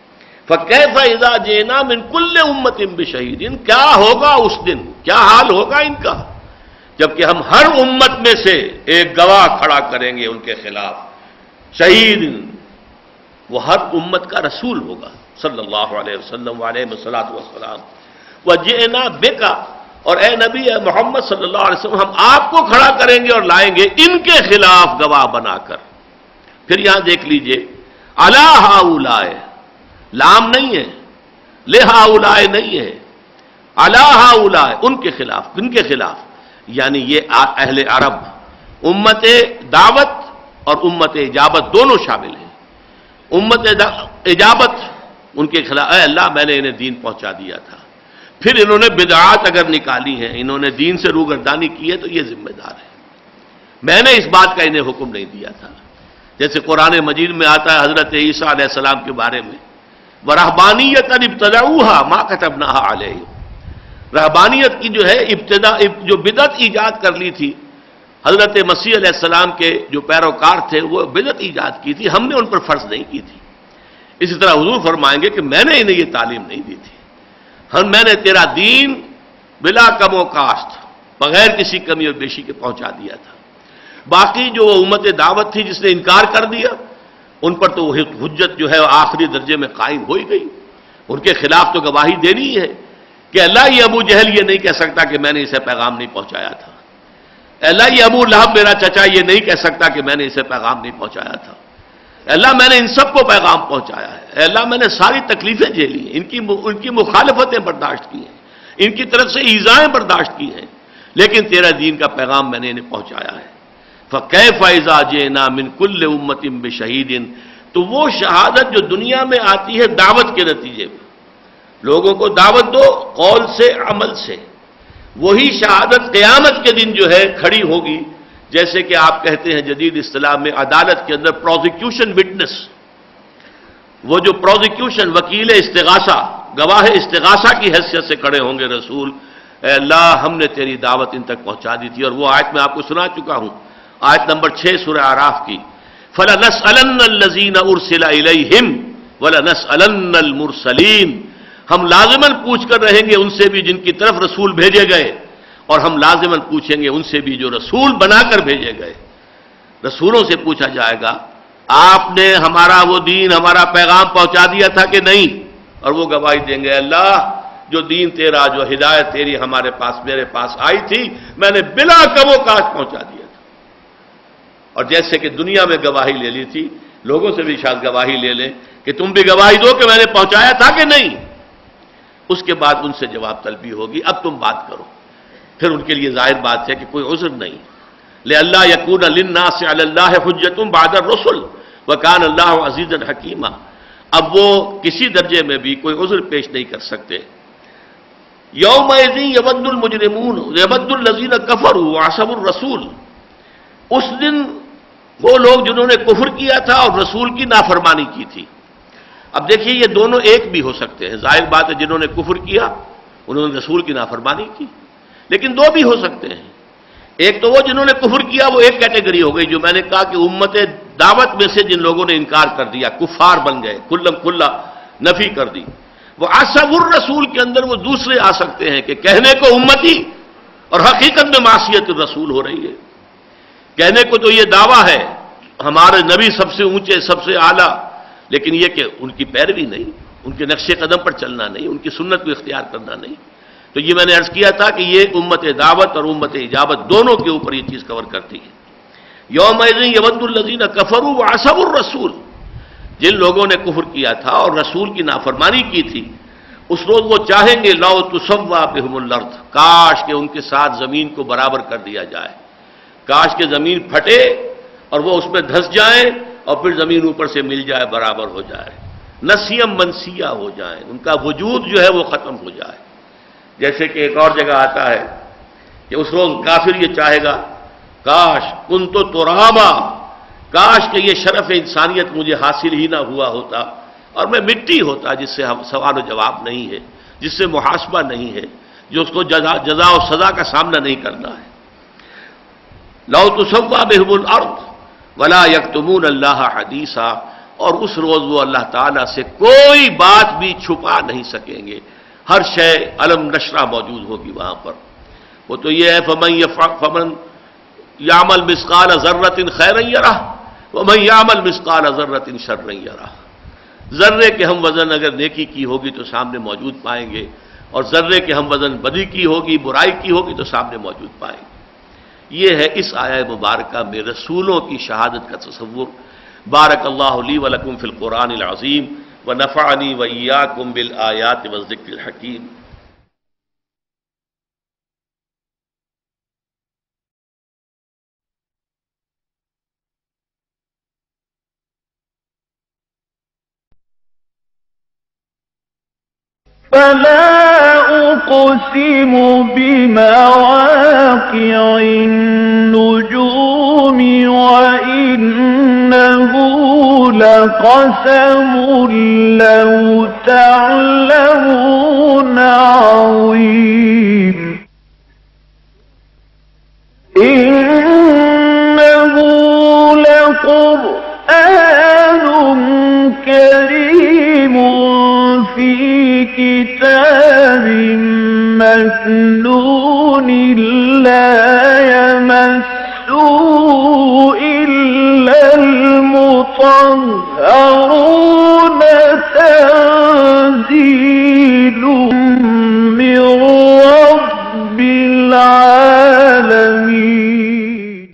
فَكَيْفَ إِذَا جِئْنَا مِنْ كُلِّ أُمَّةٍ بِشَهِيدٍ، کیا ہوگا اس دن، کیا حال ہوگا ان کا جبکہ ہم ہر امت میں سے ایک گواہ کھڑا کریں گے ان کے خلاف. شہید، وہ ہر امت کا رسول ہوگا صلی اللہ علیہ وسلم علیہ الصلوۃ والسلام. وَجِئْنَا بِكَ، اور اے نبی اے محمد صلی اللہ علیہ وسلم ہم آپ کو کھڑا کریں گے اور لائیں گے ان کے خلاف گواہ بنا کر. پھر یہاں دیکھ لیجئے عَلَىٰ هَٰؤُلَاءِ، لام نہیں ہے، لِهَٰؤُلَاءِ نہیں ہے، عَلَىٰ هَٰؤُلَاءِ ان کے خلاف. کن کے خلاف؟ یعنی یہ اہل عرب، امت دعوت اور امت اجابت دونوں شامل ہیں. امت اجابت ان کے خلاف، اے اللہ میں نے انہیں دین پہنچا دیا تھا، پھر انہوں نے بدعات اگر نکالی ہیں، انہوں نے دین سے روگردانی کی ہے تو یہ ذمہ دار ہے، میں نے اس بات کا انہیں حکم نہیں دیا تھا. جیسے قرآن مجید میں آتا ہے حضرت عیسیٰ علیہ السلام کے بارے میں، وَرَهْبَانِيَّةً ابْتَدَعُوهَا مَا كَتَبْنَاهَا عَلَيْهِمْ، رہبانیت کی جو ہے ابتدا جو بدعت ایجاد کر لی تھی حضرت مسیح علیہ السلام کے جو پیروکار تھے، وہ بدعت ایجاد کی تھی، ہم نے ان پر فرض نہیں کی تھی. اسی طرح حضور فرمائیں گے کہ میں نے انہیں یہ تعلیم نہیں دی تھی، ہم میں نے تیرا دین بلا کم و کاشت، بغیر کسی کمی اور بیشی کے پہنچا دیا تھا. باقی جو امت دعوت تھی جس نے انکار کر دیا، ان پر تو حجت جو ہے آخری درجے میں قائم ہو ہی گئی. ان کے خلاف تو گواہی دینی ہے کہ اللہ یہ ابو جہل یہ نہیں کہہ سکتا کہ میں نے اسے پیغام نہیں پہنچایا تھا. اللہ یہ ابو لہب میرا چچا یہ نہیں کہہ سکتا کہ میں نے اسے پیغام نہیں پہنچایا تھا. اللہ میں نے ان سب کو پیغام پہنچایا ہے. اللہ میں نے ساری تکلیفیں جھیلی ہیں، ان کی ان کی مخالفتیں برداشت کی ہیں، ان کی طرف سے ایذائیں برداشت کی ہیں، لیکن تیرا دین کا پیغام میں نے انہیں پہنچایا ہے. فَكَيْفَ إِذَا جِئْنَا مِنْ كُلِّ أُمَّةٍ بِشَهِيدٍ، تو وہ شہادت جو دنیا میں آتی ہے دعوت کے نتیجے میں، لوگوں کو دعوت دو قول سے عمل سے، وہی شہادت قیامت کے دن جو ہے کھڑی ہوگی. جیسے کہ آپ کہتے ہیں جدید اصطلاح میں عدالت کے اندر پروزیکیوشن وٹنس، وہ جو پروزیکیوشن وکیل استغاثہ، گواہ استغاثہ کی حیثیت سے کھڑے ہوں گے رسول، اے اللہ ہم نے تیری دعوت ان تک پہنچا دی تھی. اور وہ آیت میں آپ کو سنا چکا ہوں، آیت نمبر چھ سورہ اعراف کی، فَلَنَسْأَلَنَّ الَّذِينَ أُرْسِلَ إِلَيْهِمْ وَلَنَسْأَلَنَّ الْمُرْسَلِينَ، ہم لازماً پوچھ کر رہیں گے ان سے بھی جن کی طرف رسول بھیجے گئے، اور ہم لازماً پوچھیں گے ان سے بھی جو رسول بنا کر بھیجے گئے. رسولوں سے پوچھا جائے گا آپ نے ہمارا وہ دین، ہمارا پیغام پہنچا دیا تھا کہ نہیں، اور وہ گواہی دیں گے اللہ جو دین تیرا، جو ہدایت تیری ہمارے پاس میرے پاس آئی تھی میں نے بلا کم و کاش پہنچا دیا تھا. اور جیسے کہ دنیا میں گواہی لے لی تھی، لوگوں سے بھی شاید گواہی لے لیں کہ تم بھی گواہی دو کہ میں نے پہنچایا تھا کہ نہیں. اس کے بعد ان سے جواب طلبی ہوگی، اب تم بات کرو. پھر ان کے لیے ظاہر بات ہے کہ کوئی عذر نہیں. لِأَلَّا يَكُونَ لِلنَّاسِ عَلَى اللَّهِ حُجَّةٌ بَعْدَ الرُّسُلِ وَكَانَ اللَّهُ عَزِيزًا حَكِيمًا، اب وہ کسی درجے میں بھی کوئی عذر پیش نہیں کر سکتے. يَوْمَئِذٍ يَوَدُّ الْمُجْرِمُونَ يَوَدُّ الَّذِينَ كَفَرُوا وَعَصَوُا الرَّسُولَ، اس دن وہ لوگ جنہوں نے کفر کیا تھا اور رسول کی نافرمانی کی تھی. اب دیکھیے یہ دونوں ایک بھی ہو سکتے ہیں، ظاہر بات ہے جنہوں نے کفر کیا انہوں نے رسول کی نافرمانی کی، لیکن دو بھی ہو سکتے ہیں. ایک تو وہ جنہوں نے کفر کیا، وہ ایک کیٹیگری ہو گئی جو میں نے کہا کہ امت دعوت میں سے جن لوگوں نے انکار کر دیا، کفار بن گئے، کلم کلا نفی کر دی. وہ عصب الرسول کے اندر وہ دوسرے آ سکتے ہیں کہ کہنے کو امتی اور حقیقت میں معصیت الرسول ہو رہی ہے. کہنے کو تو یہ دعویٰ ہے ہمارے نبی سب سے اونچے، سب سے اعلیٰ، لیکن یہ کہ ان کی پیروی نہیں، ان کے نقش قدم پر چلنا نہیں، ان کی سنت کو اختیار کرنا نہیں. تو یہ میں نے عرض کیا تھا کہ یہ امت دعوت اور امت اجابت دونوں کے اوپر یہ چیز کور کرتی ہے. یومئذ یود الذین کفروا وعصوا الرسول، جن لوگوں نے کفر کیا تھا اور رسول کی نافرمانی کی تھی، اس روز وہ چاہیں گے لو تسوا بہم الارض، کاش کہ ان کے ساتھ زمین کو برابر کر دیا جائے، کاش کہ زمین پھٹے اور وہ اس میں دھس جائیں اور پھر زمین اوپر سے مل جائے، برابر ہو جائے، نسیم منسیہ ہو جائے، ان کا وجود جو ہے وہ ختم ہو جائے. جیسے کہ ایک اور جگہ آتا ہے کہ اس روز کافر یہ چاہے گا کاش کنت ترابا، کاش کہ یہ شرف انسانیت مجھے حاصل ہی نہ ہوا ہوتا اور میں مٹی ہوتا، جس سے سوال و جواب نہیں ہے، جس سے محاسبہ نہیں ہے، جو اس کو جزا جزا و سزا کا سامنا نہیں کرنا ہے. لو تسوا بہم الارض ولا یکتمون اللہ حدیثا، اور اس روز وہ اللہ تعالیٰ سے کوئی بات بھی چھپا نہیں سکیں گے، ہر شے علم نشرہ موجود ہوگی وہاں پر۔ وہ تو یہ ہے فمن یفعل فمن یعمل مثقال ذرۃ خیرا یرہ ومن یعمل مثقال ذرۃ شرا یرہ۔ ذرے کے ہم وزن اگر نیکی کی ہوگی تو سامنے موجود پائیں گے، اور ذرے کے ہم وزن بدی کی ہوگی، برائی کی ہوگی تو سامنے موجود پائیں گے۔ یہ ہے اس آیہ مبارکہ میں رسولوں کی شہادت کا تصور۔ بارک اللہ لی ولکم فی القرآن العظیم ونفعنی وإیاکم بالآیات والذکر الحکیم۔ فلا أقسم بمواقع النجوم وإنه لقسم لو تعلمون عظيم إنه لقرآن كريم في كتاب مكنون لا يمسه إلا المطهرون تنزيل من رب العالمين۔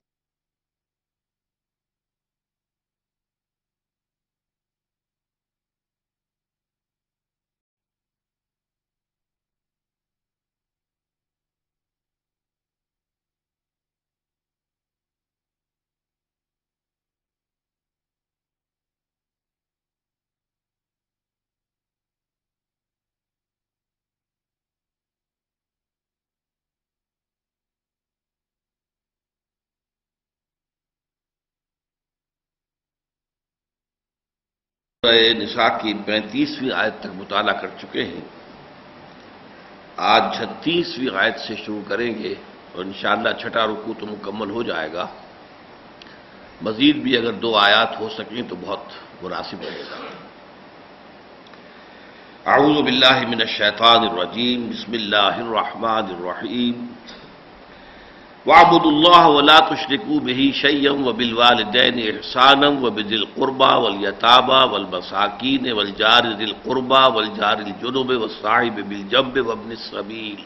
سورہ نساء کی پینتیسویں آیت تک مطالعہ کر چکے ہیں۔ آج چھتیسویں آیت سے شروع کریں گے اور انشاءاللہ چھٹا رکوع تو مکمل ہو جائے گا۔ مزید بھی اگر دو آیات ہو سکیں تو بہت مناسب رہے گا۔ اعوذ باللہ من الشیطان الرجیم، بسم اللہ الرحمن الرحیم۔ وَاعْبُدُوا اللَّهَ وَلَا تُشْرِكُوا بِهِ شَيْئًا وَبِالْوَالِدَيْنِ إِحْسَانًا وَبِذِي الْقُرْبَى وَالْيَتَامَى وَالْمَسَاكِينِ وَالْجَارِ ذِي الْقُرْبَى وَالْجَارِ الْجُنُبِ وَالصَّاحِبِ بِالْجَنبِ وَابْنِ السَّبِيلِ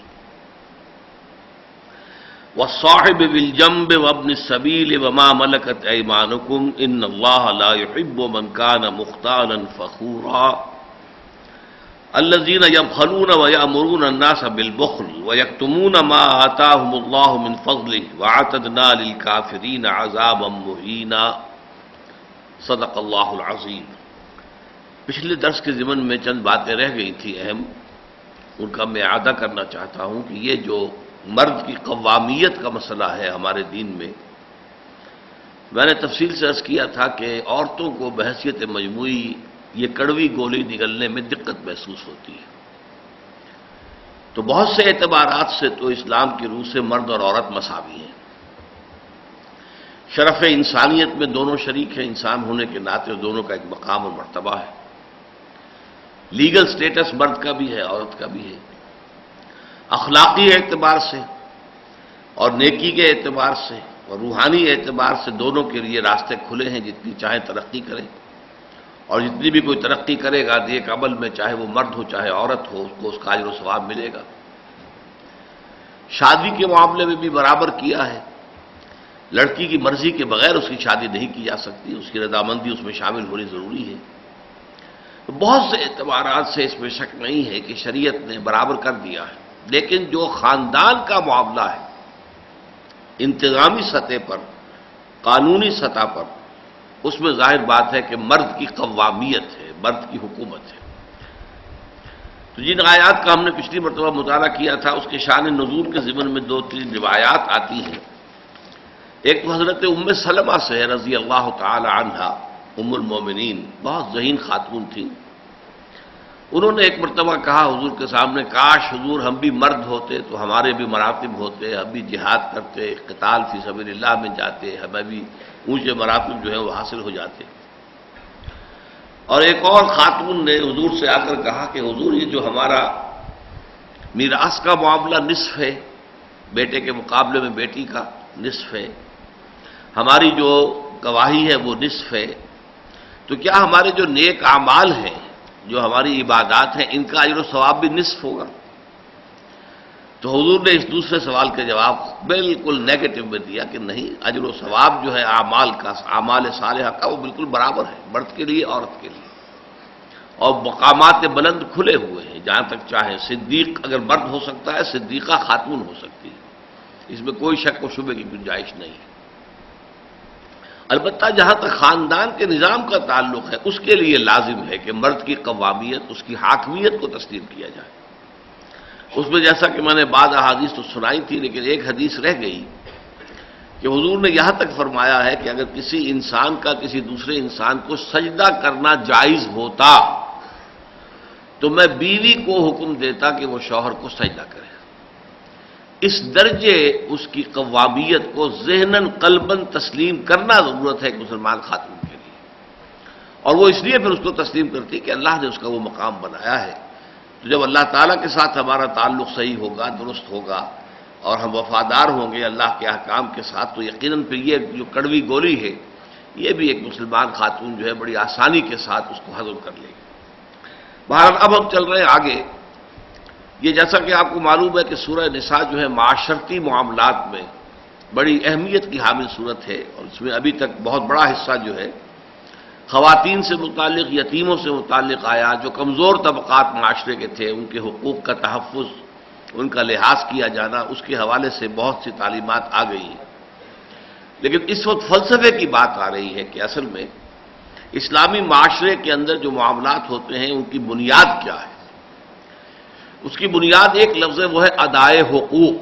وَالصَّاحِبِ بِالْجَنبِ وَابْنِ السَّبِيلِ وَمَا مَلَكَتْ أَيْمَانُكُمْ إِنَّ اللَّهَ لَا يُحِبُّ مَنْ كَانَ مُخْتَالًا فَخُورًا الذين يبخلون ويأمرون الناس بالبخل ويكتمون ما آتاهم الله من فضله وأعتدنا للكافرين عذابا مهينا۔ صدق اللہ العظیم۔ پچھلے درس کے ضمن میں چند باتیں رہ گئی تھیں اہم، ان کا میں اعادہ کرنا چاہتا ہوں کہ یہ جو مرد کی قوامیت کا مسئلہ ہے ہمارے دین میں، میں نے تفصیل سے عرض کیا تھا کہ عورتوں کو بحیثیت مجموعی یہ کڑوی گولی نگلنے میں دقت محسوس ہوتی ہے۔ تو بہت سے اعتبارات سے تو اسلام کی روح سے مرد اور عورت مساوی ہیں، شرف انسانیت میں دونوں شریک ہیں، انسان ہونے کے ناطے دونوں کا ایک مقام اور مرتبہ ہے۔ لیگل سٹیٹس مرد کا بھی ہے، عورت کا بھی ہے۔ اخلاقی اعتبار سے اور نیکی کے اعتبار سے اور روحانی اعتبار سے دونوں کے لیے راستے کھلے ہیں، جتنی چاہے ترقی کریں، اور جتنی بھی کوئی ترقی کرے گا نیک عمل میں، چاہے وہ مرد ہو چاہے عورت ہو، اس کو اس کا اجر و ثواب ملے گا۔ شادی کے معاملے میں بھی برابر کیا ہے، لڑکی کی مرضی کے بغیر اس کی شادی نہیں کی جا سکتی، اس کی رضامندی اس میں شامل ہونی ضروری ہے۔ بہت سے اعتبارات سے اس میں شک نہیں ہے کہ شریعت نے برابر کر دیا ہے، لیکن جو خاندان کا معاملہ ہے انتظامی سطح پر، قانونی سطح پر، اس میں ظاہر بات ہے کہ مرد کی قوامیت ہے، مرد کی حکومت ہے۔ تو جن آیات کا ہم نے پچھلی مرتبہ مطالعہ کیا تھا اس کے شان نزول کے ضمن میں دو تین روایات آتی ہیں۔ ایک تو حضرت ام سلمہ سے ہے رضی اللہ تعالی عنہا، ام المومنین، بہت ذہین خاتون تھیں۔ انہوں نے ایک مرتبہ کہا حضور کے سامنے، کاش حضور ہم بھی مرد ہوتے تو ہمارے بھی مراتب ہوتے، ہم بھی جہاد کرتے، قتال فی سبیل اللہ میں جاتے، ہمیں بھی اونچے مراتب جو ہیں وہ حاصل ہو جاتے۔ اور ایک اور خاتون نے حضور سے آ کر کہا کہ حضور یہ جو ہمارا میراث کا معاملہ نصف ہے، بیٹے کے مقابلے میں بیٹی کا نصف ہے، ہماری جو گواہی ہے وہ نصف ہے، تو کیا ہمارے جو نیک اعمال ہیں، جو ہماری عبادات ہیں، ان کا اجر و ثواب بھی نصف ہوگا؟ تو حضور نے اس دوسرے سوال کا جواب بالکل نیگیٹو میں دیا کہ نہیں، اجر و ثواب جو ہے اعمال کا، اعمال صالحہ کا، وہ بالکل برابر ہے، مرد کے لیے عورت کے لیے، اور مقامات بلند کھلے ہوئے ہیں جہاں تک چاہے۔ صدیق اگر مرد ہو سکتا ہے، صدیقہ خاتون ہو سکتی ہے، اس میں کوئی شک و شبے کی گنجائش نہیں ہے۔ البتہ جہاں تک خاندان کے نظام کا تعلق ہے، اس کے لیے لازم ہے کہ مرد کی قوامیت، اس کی حاکمیت کو تسلیم کیا جائے۔ اس میں جیسا کہ میں نے بعض احادیث تو سنائی تھی، لیکن ایک حدیث رہ گئی کہ حضور نے یہاں تک فرمایا ہے کہ اگر کسی انسان کا کسی دوسرے انسان کو سجدہ کرنا جائز ہوتا تو میں بیوی کو حکم دیتا کہ وہ شوہر کو سجدہ کرے۔ اس درجے اس کی قوامیت کو ذہناً قلباً تسلیم کرنا ضرورت ہے ایک مسلمان خاتون کے لیے، اور وہ اس لیے پھر اس کو تسلیم کرتی کہ اللہ نے اس کا وہ مقام بنایا ہے۔ تو جب اللہ تعالیٰ کے ساتھ ہمارا تعلق صحیح ہوگا، درست ہوگا، اور ہم وفادار ہوں گے اللہ کے احکام کے ساتھ، تو یقیناً پھر یہ جو کڑوی گولی ہے یہ بھی ایک مسلمان خاتون جو ہے بڑی آسانی کے ساتھ اس کو ہضم کر لے گی۔ بہرحال اب ہم چل رہے ہیں آگے۔ یہ جیسا کہ آپ کو معلوم ہے کہ سورہ نساء جو ہے معاشرتی معاملات میں بڑی اہمیت کی حامل صورت ہے، اور اس میں ابھی تک بہت بڑا حصہ جو ہے خواتین سے متعلق، یتیموں سے متعلق آیا، جو کمزور طبقات معاشرے کے تھے ان کے حقوق کا تحفظ، ان کا لحاظ کیا جانا، اس کے حوالے سے بہت سی تعلیمات آ گئی ہیں۔ لیکن اس وقت فلسفے کی بات آ رہی ہے کہ اصل میں اسلامی معاشرے کے اندر جو معاملات ہوتے ہیں ان کی بنیاد کیا ہے؟ اس کی بنیاد ایک لفظ ہے، وہ ہے ادائے حقوق۔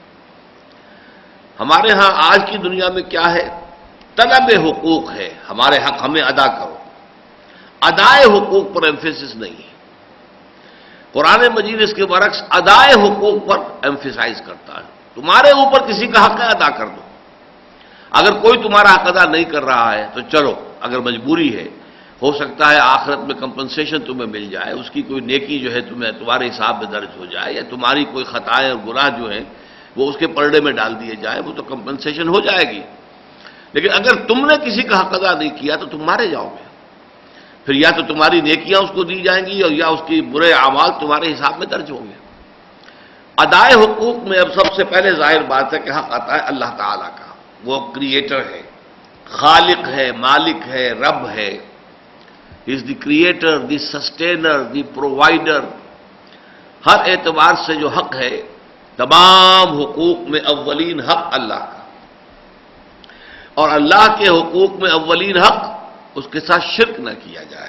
ہمارے ہاں آج کی دنیا میں کیا ہے؟ طلب حقوق ہے، ہمارے حق ہمیں ادا کرو۔ ادائے حقوق پر ایمفیسس نہیں ہے۔ قرآن مجید اس کے برعکس ادائے حقوق پر ایمفیسائز کرتا ہے، تمہارے اوپر کسی کا حق ہے ادا کر دو۔ اگر کوئی تمہارا حق ادا نہیں کر رہا ہے تو چلو، اگر مجبوری ہے، ہو سکتا ہے آخرت میں کمپنسیشن تمہیں مل جائے، اس کی کوئی نیکی جو ہے تمہیں تمہارے حساب میں درج ہو جائے، یا تمہاری کوئی خطائیں اور گناہ جو ہیں وہ اس کے پردے میں ڈال دیے جائے، وہ تو کمپنسیشن ہو جائے گی۔ لیکن اگر تم نے کسی کا حق ادا نہیں کیا تو تم مارے جاؤ گے، پھر یا تو تمہاری نیکیاں اس کو دی جائیں گی، اور یا اس کی برے اعمال تمہارے حساب میں درج ہوں گے۔ ادائے حقوق میں اب سب سے پہلے ظاہر بات ہے کہ حق آتا ہے اللہ تعالیٰ کا، وہ کریٹر ہے، خالق ہے، مالک ہے، رب ہے۔ He is the creator, the sustainer, the provider۔ ہر اعتبار سے جو حق ہے، تمام حقوق میں اولین حق اللہ کا، اور اللہ کے حقوق میں اولین حق اس کے ساتھ شرک نہ کیا جائے۔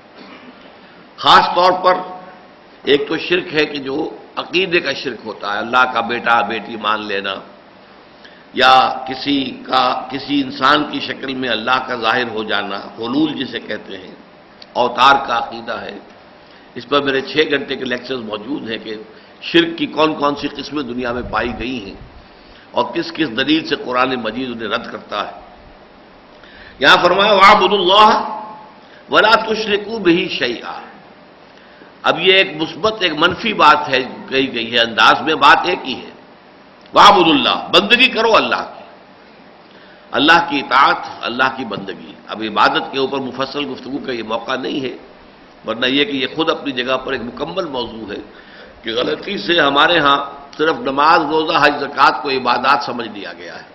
خاص طور پر ایک تو شرک ہے کہ جو عقیدے کا شرک ہوتا ہے، اللہ کا بیٹا بیٹی مان لینا، یا کسی کا کسی انسان کی شکل میں اللہ کا ظاہر ہو جانا، حلول جسے کہتے ہیں، اوتار کا عقیدہ ہے۔ اس پر میرے چھ گھنٹے کے لیکچرز موجود ہیں کہ شرک کی کون کون سی قسمیں دنیا میں پائی گئی ہیں اور کس کس دلیل سے قرآن مجید انہیں رد کرتا ہے۔ یہاں فرمایا وَاعْبُدُوا اللَّهَ وَلَا تُشْرِكُوا بِهِ شَيْئًا۔ اب یہ ایک مثبت ایک منفی بات ہے، کہی گئی ہے انداز میں، بات ایک ہی ہے، وَاعْبُدُوا اللَّهَ، بندگی کرو اللہ کی، اللہ کی اطاعت، اللہ کی بندگی۔ اب عبادت کے اوپر مفصل گفتگو کا یہ موقع نہیں ہے، ورنہ یہ کہ یہ خود اپنی جگہ پر ایک مکمل موضوع ہے کہ غلطی سے ہمارے ہاں صرف نماز، روزہ، حج، زکوٰۃ کو عبادات سمجھ لیا گیا ہے،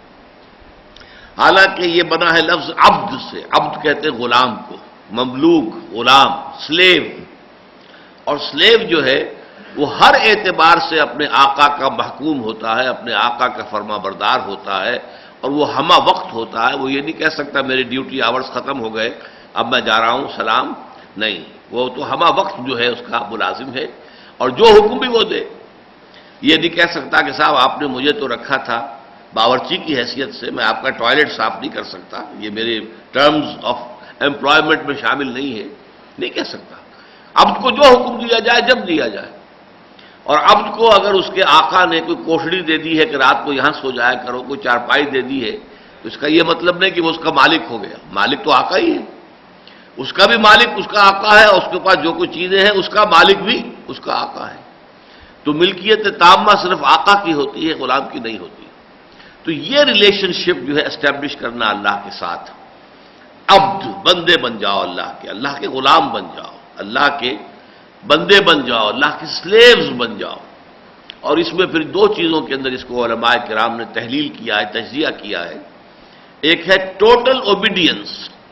حالانکہ یہ بنا ہے لفظ عبد سے۔ عبد کہتے ہیں غلام کو، مملوک، غلام، سلیو، اور سلیو جو ہے وہ ہر اعتبار سے اپنے آقا کا محکوم ہوتا ہے، اپنے آقا کا فرما بردار ہوتا ہے، اور وہ ہمہ وقت ہوتا ہے۔ وہ یہ نہیں کہہ سکتا میری ڈیوٹی آورز ختم ہو گئے اب میں جا رہا ہوں، سلام، نہیں، وہ تو ہمہ وقت جو ہے اس کا ملازم ہے، اور جو حکم بھی وہ دے۔ یہ نہیں کہہ سکتا کہ صاحب آپ نے مجھے تو رکھا تھا باورچی کی حیثیت سے، میں آپ کا ٹوائلٹ صاف نہیں کر سکتا، یہ میرے ٹرمز آف امپلائمنٹ میں شامل نہیں ہے، نہیں کہہ سکتا۔ عبد کو جو حکم دیا جائے جب دیا جائے، اور عبد کو اگر اس کے آقا نے کوئی کوٹڑی دے دی ہے کہ رات کو یہاں سو جایا کرو، کوئی چارپائی دے دی ہے، تو اس کا یہ مطلب نہیں کہ وہ اس کا مالک ہو گیا، مالک تو آقا ہی ہے۔ اس کا بھی مالک اس کا آقا ہے، اور اس کے پاس جو کچھ چیزیں ہیں اس کا مالک بھی اس کا آقا ہے. تو ملکیت تامہ صرف آقا کی ہوتی ہے، غلام کی نہیں ہوتی. تو یہ ریلیشن شپ جو ہے اسٹیبلش کرنا اللہ کے ساتھ، عبد بندے بن جاؤ اللہ کے، اللہ کے غلام بن جاؤ، اللہ کے بندے بن جاؤ، اللہ کے سلیوز بن جاؤ. اور اس میں پھر دو چیزوں کے اندر اس کو علماء کرام نے تحلیل کیا ہے، تجزیہ کیا ہے. ایک ہے ٹوٹل اوبیڈینس،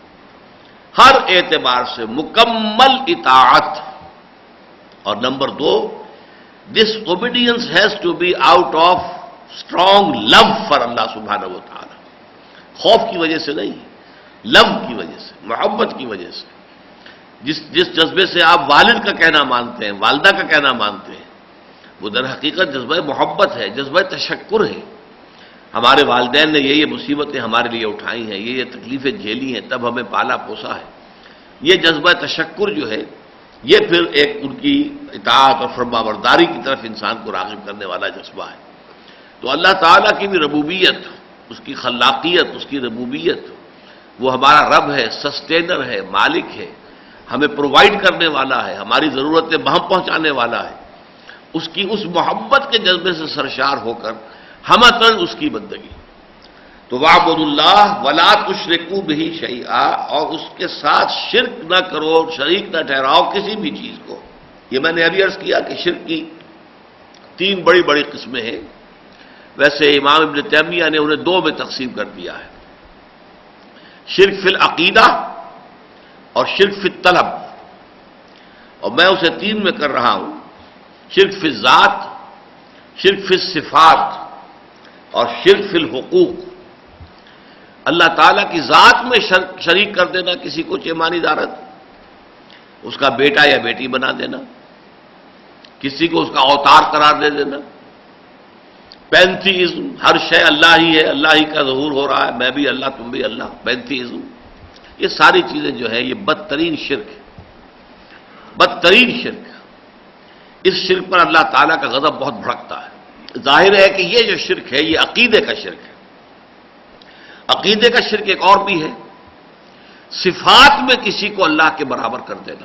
ہر اعتبار سے مکمل اطاعت، اور نمبر دو this obedience has to be out of strong love for Allah سبحانہ و تعالی، خوف کی وجہ سے نہیں، لو کی وجہ سے، محبت کی وجہ سے. جس جس جذبے سے آپ والد کا کہنا مانتے ہیں، والدہ کا کہنا مانتے ہیں، وہ در حقیقت جذبہ محبت ہے، جذبہ تشکر ہے. ہمارے والدین نے یہ یہ مصیبتیں ہمارے لیے اٹھائی ہیں، یہ یہ تکلیفیں جھیلی ہیں، تب ہمیں پالا پوسا ہے. یہ جذبہ تشکر جو ہے یہ پھر ایک ان کی اطاعت اور فرمانبرداری کی طرف انسان کو راغب کرنے والا جذبہ ہے. تو اللہ تعالیٰ کی بھی ربوبیت، اس کی خلاقیت، اس کی ربوبیت، وہ ہمارا رب ہے، سسٹینر ہے، مالک ہے، ہمیں پرووائڈ کرنے والا ہے، ہماری ضرورتیں بہم پہنچانے والا ہے. اس کی اس محبت کے جذبے سے سرشار ہو کر ہمتن اس کی بندگی. تو وَاعْبُدُوا اللَّهَ وَلَا تُشْرِكُوا بِهِ شَيْئًا، اور اس کے ساتھ شرک نہ کرو، شریک نہ ٹھہراؤ کسی بھی چیز کو. یہ میں نے ابھی عرض کیا کہ شرک کی تین بڑی بڑی قسمیں ہیں. ویسے امام ابن تیمیہ نے انہیں دو میں تقسیم کر دیا ہے، شرک فی العقیدہ اور شرک فی الطلب، اور میں اسے تین میں کر رہا ہوں، شرک فی الذات، شرک فی الصفات اور شرک فی الحقوق. اللہ تعالیٰ کی ذات میں شریک کر دینا کسی کو، چیمانی دارت، اس کا بیٹا یا بیٹی بنا دینا، کسی کو اس کا اوتار قرار دے دینا، پینتھیزم، ہر شے اللہ ہی ہے، اللہ ہی کا ظہور ہو رہا ہے، میں بھی اللہ تم بھی اللہ، پینتھیزم. یہ ساری چیزیں جو ہے یہ بدترین شرک ہے، بدترین شرک. اس شرک پر اللہ تعالیٰ کا غضب بہت بھڑکتا ہے. ظاہر ہے کہ یہ جو شرک ہے یہ عقیدے کا شرک ہے. عقیدے کا شرک ایک اور بھی ہے، صفات میں کسی کو اللہ کے برابر کر دینا.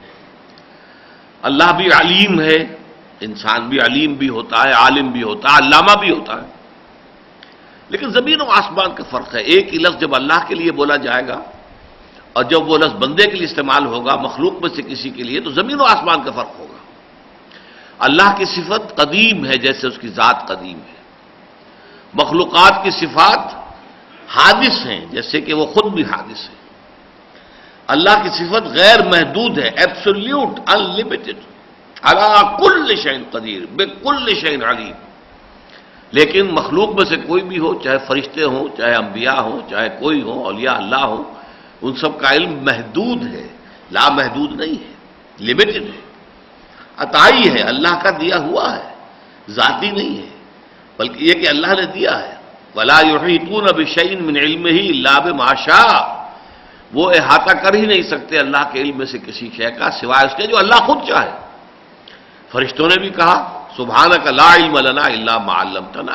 اللہ بھی علیم ہے، انسان بھی علیم بھی ہوتا ہے، عالم بھی ہوتا ہے، علامہ بھی ہوتا ہے، لیکن زمین و آسمان کا فرق ہے. ایک ہی لفظ جب اللہ کے لیے بولا جائے گا اور جب وہ لفظ بندے کے لیے استعمال ہوگا، مخلوق میں سے کسی کے لیے، تو زمین و آسمان کا فرق ہوگا. اللہ کی صفت قدیم ہے جیسے اس کی ذات قدیم ہے، مخلوقات کی صفات حادث ہیں جیسے کہ وہ خود بھی حادث ہے. اللہ کی صفت غیر محدود ہے، ایبسولوٹ، ان لمیٹڈ، علی کل شیء قدیر، بکل شیء علیم. لیکن مخلوق میں سے کوئی بھی ہو، چاہے فرشتے ہوں، چاہے انبیاء ہوں، چاہے کوئی ہو، اولیاء اللہ ہوں، ان سب کا علم محدود ہے، لا محدود نہیں ہے، لمیٹڈ ہے، عطائی ہے، اللہ کا دیا ہوا ہے، ذاتی نہیں ہے، بلکہ یہ کہ اللہ نے دیا ہے. وَلَا يُحِيطُونَ بِشَيْءٍ مِّنْ عِلْمِهِ إِلَّا بِمَا شَاءَ، وہ احاطہ کر ہی نہیں سکتے اللہ کے علم میں سے کسی شے کا سوائے اس کے جو اللہ خود چاہے. فرشتوں نے بھی کہا سبحانک لا علم لنا الا ما علمتنا،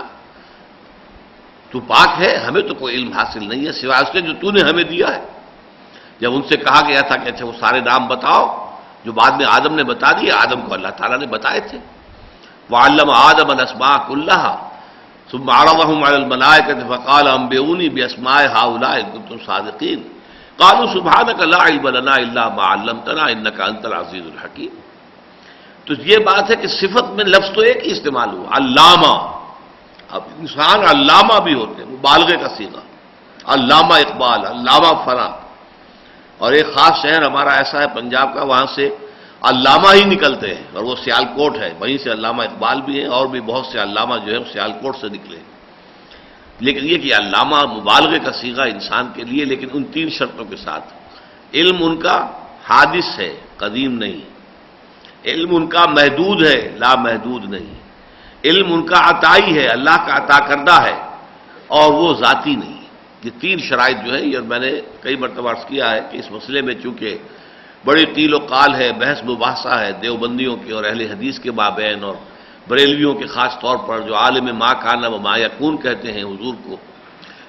تو پاک ہے، ہمیں تو کوئی علم حاصل نہیں ہے سوائے اس کے جو تو نے ہمیں دیا ہے. جب ان سے کہا گیا تھا کہ اچھا وہ سارے نام بتاؤ جو بعد میں آدم نے بتا دیے، آدم کو اللہ تعالیٰ نے بتائے تھے. وَعَلَّمَ آدَمَ الْأَسْمَاءَ كُلَّهَا ثُمَّ عَرَضَهُمْ عَلَى الْمَلَائِكَةِ فَقَالَ أَنبِئُونِي بِأَسْمَاءِ هَؤُلَاءِ إِن كُنتُمْ صَادِقِينَ قَالُوا سُبْحَانَكَ لَا عِلْمَ لَنَا إِلَّا مَا عَلَّمْتَنَا إِنَّكَ أَنتَ الْعَزِيزُ الْحَكِيمُ. تو یہ بات ہے کہ صفت میں لفظ تو ایک ہی استعمال ہوا، علامہ. اب انسان علامہ بھی ہوتے ہیں، مبالغے کا صیغہ، علامہ اقبال، علامہ فلاں. اور ایک خاص شہر ہمارا ایسا ہے پنجاب کا، وہاں سے علامہ ہی نکلتے ہیں، اور وہ سیال کوٹ ہے، وہیں سے علامہ اقبال بھی ہیں، اور بھی بہت سے علامہ جو ہے وہ سیال کوٹ سے نکلے. لیکن یہ کہ علامہ مبالغے کا صیغہ انسان کے لیے، لیکن ان تین شرطوں کے ساتھ. علم ان کا حادث ہے، قدیم نہیں. علم ان کا محدود ہے، لا محدود نہیں. علم ان کا عطائی ہے، اللہ کا عطا کردہ ہے، اور وہ ذاتی نہیں. یہ تین شرائط جو ہے، یہ میں نے کئی مرتبہ عرض کیا ہے کہ اس مسئلے میں چونکہ بڑی قیل و قال ہے، بحث مباحثہ ہے دیوبندیوں کے اور اہل حدیث کے مابین، اور بریلویوں کے خاص طور پر جو عالم ما کان و ما یکون کہتے ہیں حضور کو،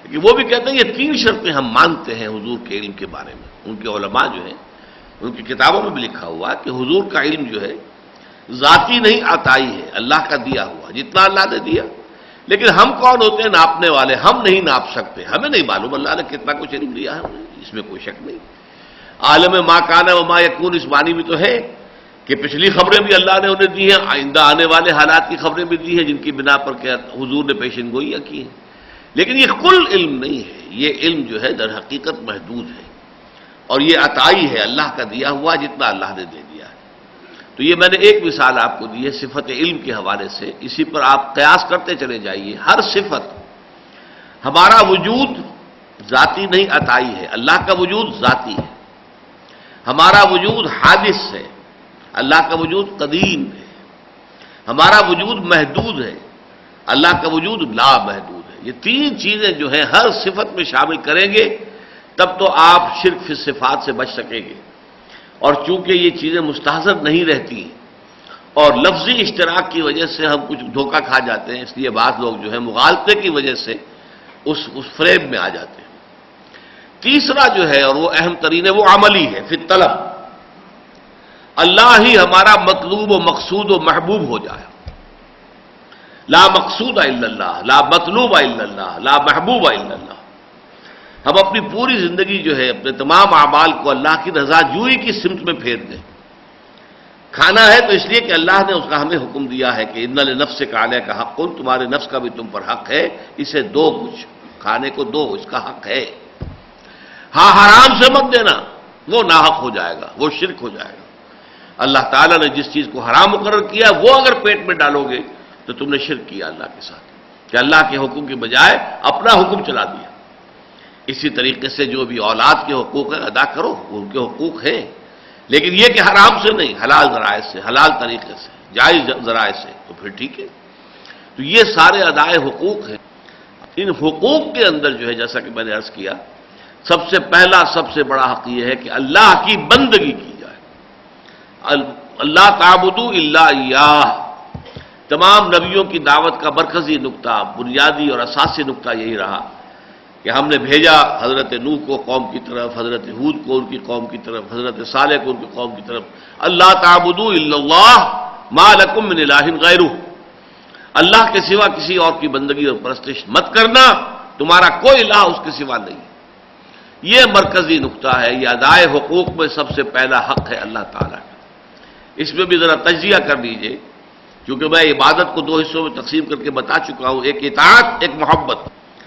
کہ وہ بھی کہتے ہیں یہ تین شرطیں ہم مانتے ہیں حضور کے علم کے بارے میں. ان کے علماء جو ہیں ان کی کتابوں میں بھی لکھا ہوا کہ حضور کا علم جو ہے ذاتی نہیں عطائی ہے، اللہ کا دیا ہوا، جتنا اللہ نے دیا. لیکن ہم کون ہوتے ہیں ناپنے والے؟ ہم نہیں ناپ سکتے، ہمیں نہیں معلوم اللہ نے کتنا کچھ علم دیا ہے ہمیں، اس میں کوئی شک نہیں. عالم ما کان و ما یکون اس معنی بھی تو ہے کہ پچھلی خبریں بھی اللہ نے انہیں دی ہیں، آئندہ آنے والے حالات کی خبریں بھی دی ہیں جن کی بنا پر کہ حضور نے پیشن گوئیاں کی ہیں. لیکن یہ کل علم نہیں ہے، یہ علم جو ہے در حقیقت محدود ہے، اور یہ عطائی ہے اللہ کا دیا ہوا جتنا اللہ نے دے دیا ہے. تو یہ میں نے ایک مثال آپ کو دی ہے صفت علم کے حوالے سے، اسی پر آپ قیاس کرتے چلے جائیے. ہر صفت، ہمارا وجود ذاتی نہیں عطائی ہے، اللہ کا وجود ذاتی ہے. ہمارا وجود حادث ہے، اللہ کا وجود قدیم ہے. ہمارا وجود محدود ہے، اللہ کا وجود لا محدود ہے. یہ تین چیزیں جو ہیں ہر صفت میں شامل کریں گے تب تو آپ شرک فی الصفات سے بچ سکیں گے. اور چونکہ یہ چیزیں مستحضر نہیں رہتی اور لفظی اشتراک کی وجہ سے ہم کچھ دھوکہ کھا جاتے ہیں، اس لیے بعض لوگ جو ہے مغالطے کی وجہ سے اس اس فریب میں آ جاتے ہیں. تیسرا جو ہے اور وہ اہم ترین ہے وہ عملی ہے، فی الطلب. اللہ ہی ہمارا مطلوب و مقصود و محبوب ہو جائے. لا مقصود الا اللہ، لا مطلوب الا اللہ، لا محبوب الا اللہ. ہم اپنی پوری زندگی جو ہے اپنے تمام اعمال کو اللہ کی رضا جوئی کی سمت میں پھیر دیں. کھانا ہے تو اس لیے کہ اللہ نے اس کا ہمیں حکم دیا ہے کہ ان لنفسک علیک حق، تمہارے نفس کا بھی تم پر حق ہے، اسے دو، کچھ کھانے کو دو، اس کا حق ہے. ہاں حرام سے مت دینا، وہ ناحق ہو جائے گا، وہ شرک ہو جائے گا. اللہ تعالیٰ نے جس چیز کو حرام مقرر کیا وہ اگر پیٹ میں ڈالو گے تو تم نے شرک کیا اللہ کے ساتھ، کہ اللہ کے حکم کے بجائے اپنا حکم چلا دیا. اسی طریقے سے جو بھی اولاد کے حقوق ہیں ادا کرو، وہ ان کے حقوق ہیں، لیکن یہ کہ حرام سے نہیں، حلال ذرائع سے، حلال طریقے سے، جائز ذرائع سے، تو پھر ٹھیک ہے. تو یہ سارے ادائے حقوق ہیں. ان حقوق کے اندر جو ہے جیسا کہ میں نے عرض کیا، سب سے پہلا سب سے بڑا حق یہ ہے کہ اللہ کی بندگی کی جائے. اللہ تعبدوا الا اياه. تمام نبیوں کی دعوت کا مرکزی نقطہ، بنیادی اور اساسی نقطہ یہی رہا کہ ہم نے بھیجا حضرت نوح کو قوم کی طرف، حضرت ہود کو ان کی قوم کی طرف، حضرت صالح کو ان کی قوم کی طرف. اللہ تعبدوا الا اللہ ما لکم من الہ غیرہ. اللہ کے سوا کسی اور کی بندگی اور پرستش مت کرنا، تمہارا کوئی الہ اس کے سوا نہیں. یہ مرکزی نقطہ ہے، یہ ادائے حقوق میں سب سے پہلا حق ہے اللہ تعالیٰ کا. اس میں بھی ذرا تجزیہ کر لیجئے، کیونکہ میں عبادت کو دو حصوں میں تقسیم کر کے بتا چکا ہوں، ایک اطاعت، ایک محبت.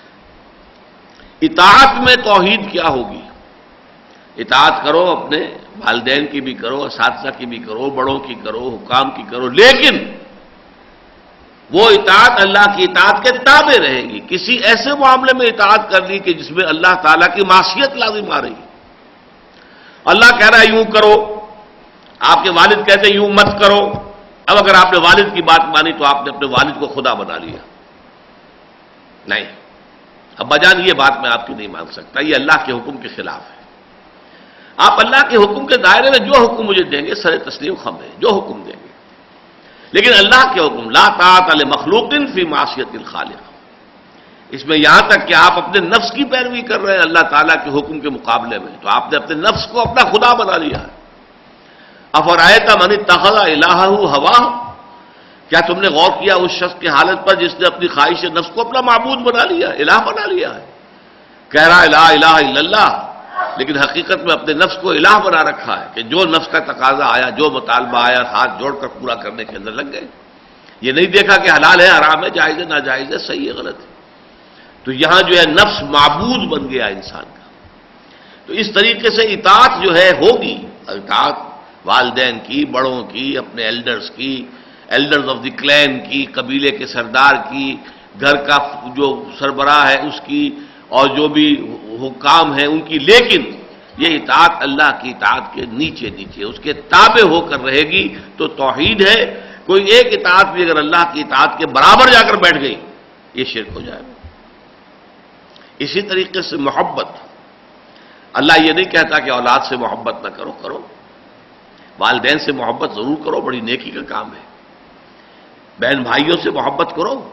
اطاعت میں توحید کیا ہوگی؟ اطاعت کرو، اپنے والدین کی بھی کرو، اساتذہ کی بھی کرو، بڑوں کی کرو، حکام کی کرو، لیکن وہ اطاعت اللہ کی اطاعت کے تابع رہے گی. کسی ایسے معاملے میں اطاعت کر لی کہ جس میں اللہ تعالیٰ کی معصیت لازم آ رہی. اللہ کہہ رہا ہے یوں کرو، آپ کے والد کہتے ہیں یوں مت کرو. اب اگر آپ نے والد کی بات مانی تو آپ نے اپنے والد کو خدا بنا لیا. نہیں، ابا جان یہ بات میں آپ کی نہیں مان سکتا، یہ اللہ کے حکم کے خلاف ہے. آپ اللہ کے حکم کے دائرے میں جو حکم مجھے دیں گے سر تسلیم خم ہے، جو حکم دیں گے. لیکن اللہ کے حکم لا طاعت لمخلوق فی معصیت الخالق، اس میں یہاں تک کہ آپ اپنے نفس کی پیروی کر رہے ہیں اللہ تعالیٰ کے حکم کے مقابلے میں، تو آپ نے اپنے نفس کو اپنا خدا بنا لیا ہے. افرأیت من اتخذ الہہ ہواہ، کیا تم نے غور کیا اس شخص کی حالت پر جس نے اپنی خواہش نفس کو اپنا معبود بنا لیا، الہ بنا لیا ہے. کہہ رہا ہے لا الہ الا اللہ، لیکن حقیقت میں اپنے نفس کو الہ بنا رکھا ہے کہ جو نفس کا تقاضا آیا، جو مطالبہ آیا، ہاتھ جوڑ کر پورا کرنے کے اندر لگ گئے. یہ نہیں دیکھا کہ حلال ہے، حرام ہے، جائز ہے، ناجائز ہے، صحیح ہے، غلط ہے. تو یہاں جو ہے نفس معبود بن گیا انسان کا. تو اس طریقے سے اطاعت جو ہے ہوگی، اطاعت والدین کی، بڑوں کی، اپنے ایلڈرز کی، ایلڈرز آف دی کلین کی، قبیلے کے سردار کی، گھر کا جو سربراہ ہے اس کی، اور جو بھی حکام ہیں ان کی. لیکن یہ اطاعت اللہ کی اطاعت کے نیچے نیچے اس کے تابع ہو کر رہے گی تو توحید ہے. کوئی ایک اطاعت بھی اگر اللہ کی اطاعت کے برابر جا کر بیٹھ گئی یہ شرک ہو جائے گا. اسی طریقے سے محبت، اللہ یہ نہیں کہتا کہ اولاد سے محبت نہ کرو، کرو. والدین سے محبت ضرور کرو، بڑی نیکی کا کام ہے. بہن بھائیوں سے محبت کرو،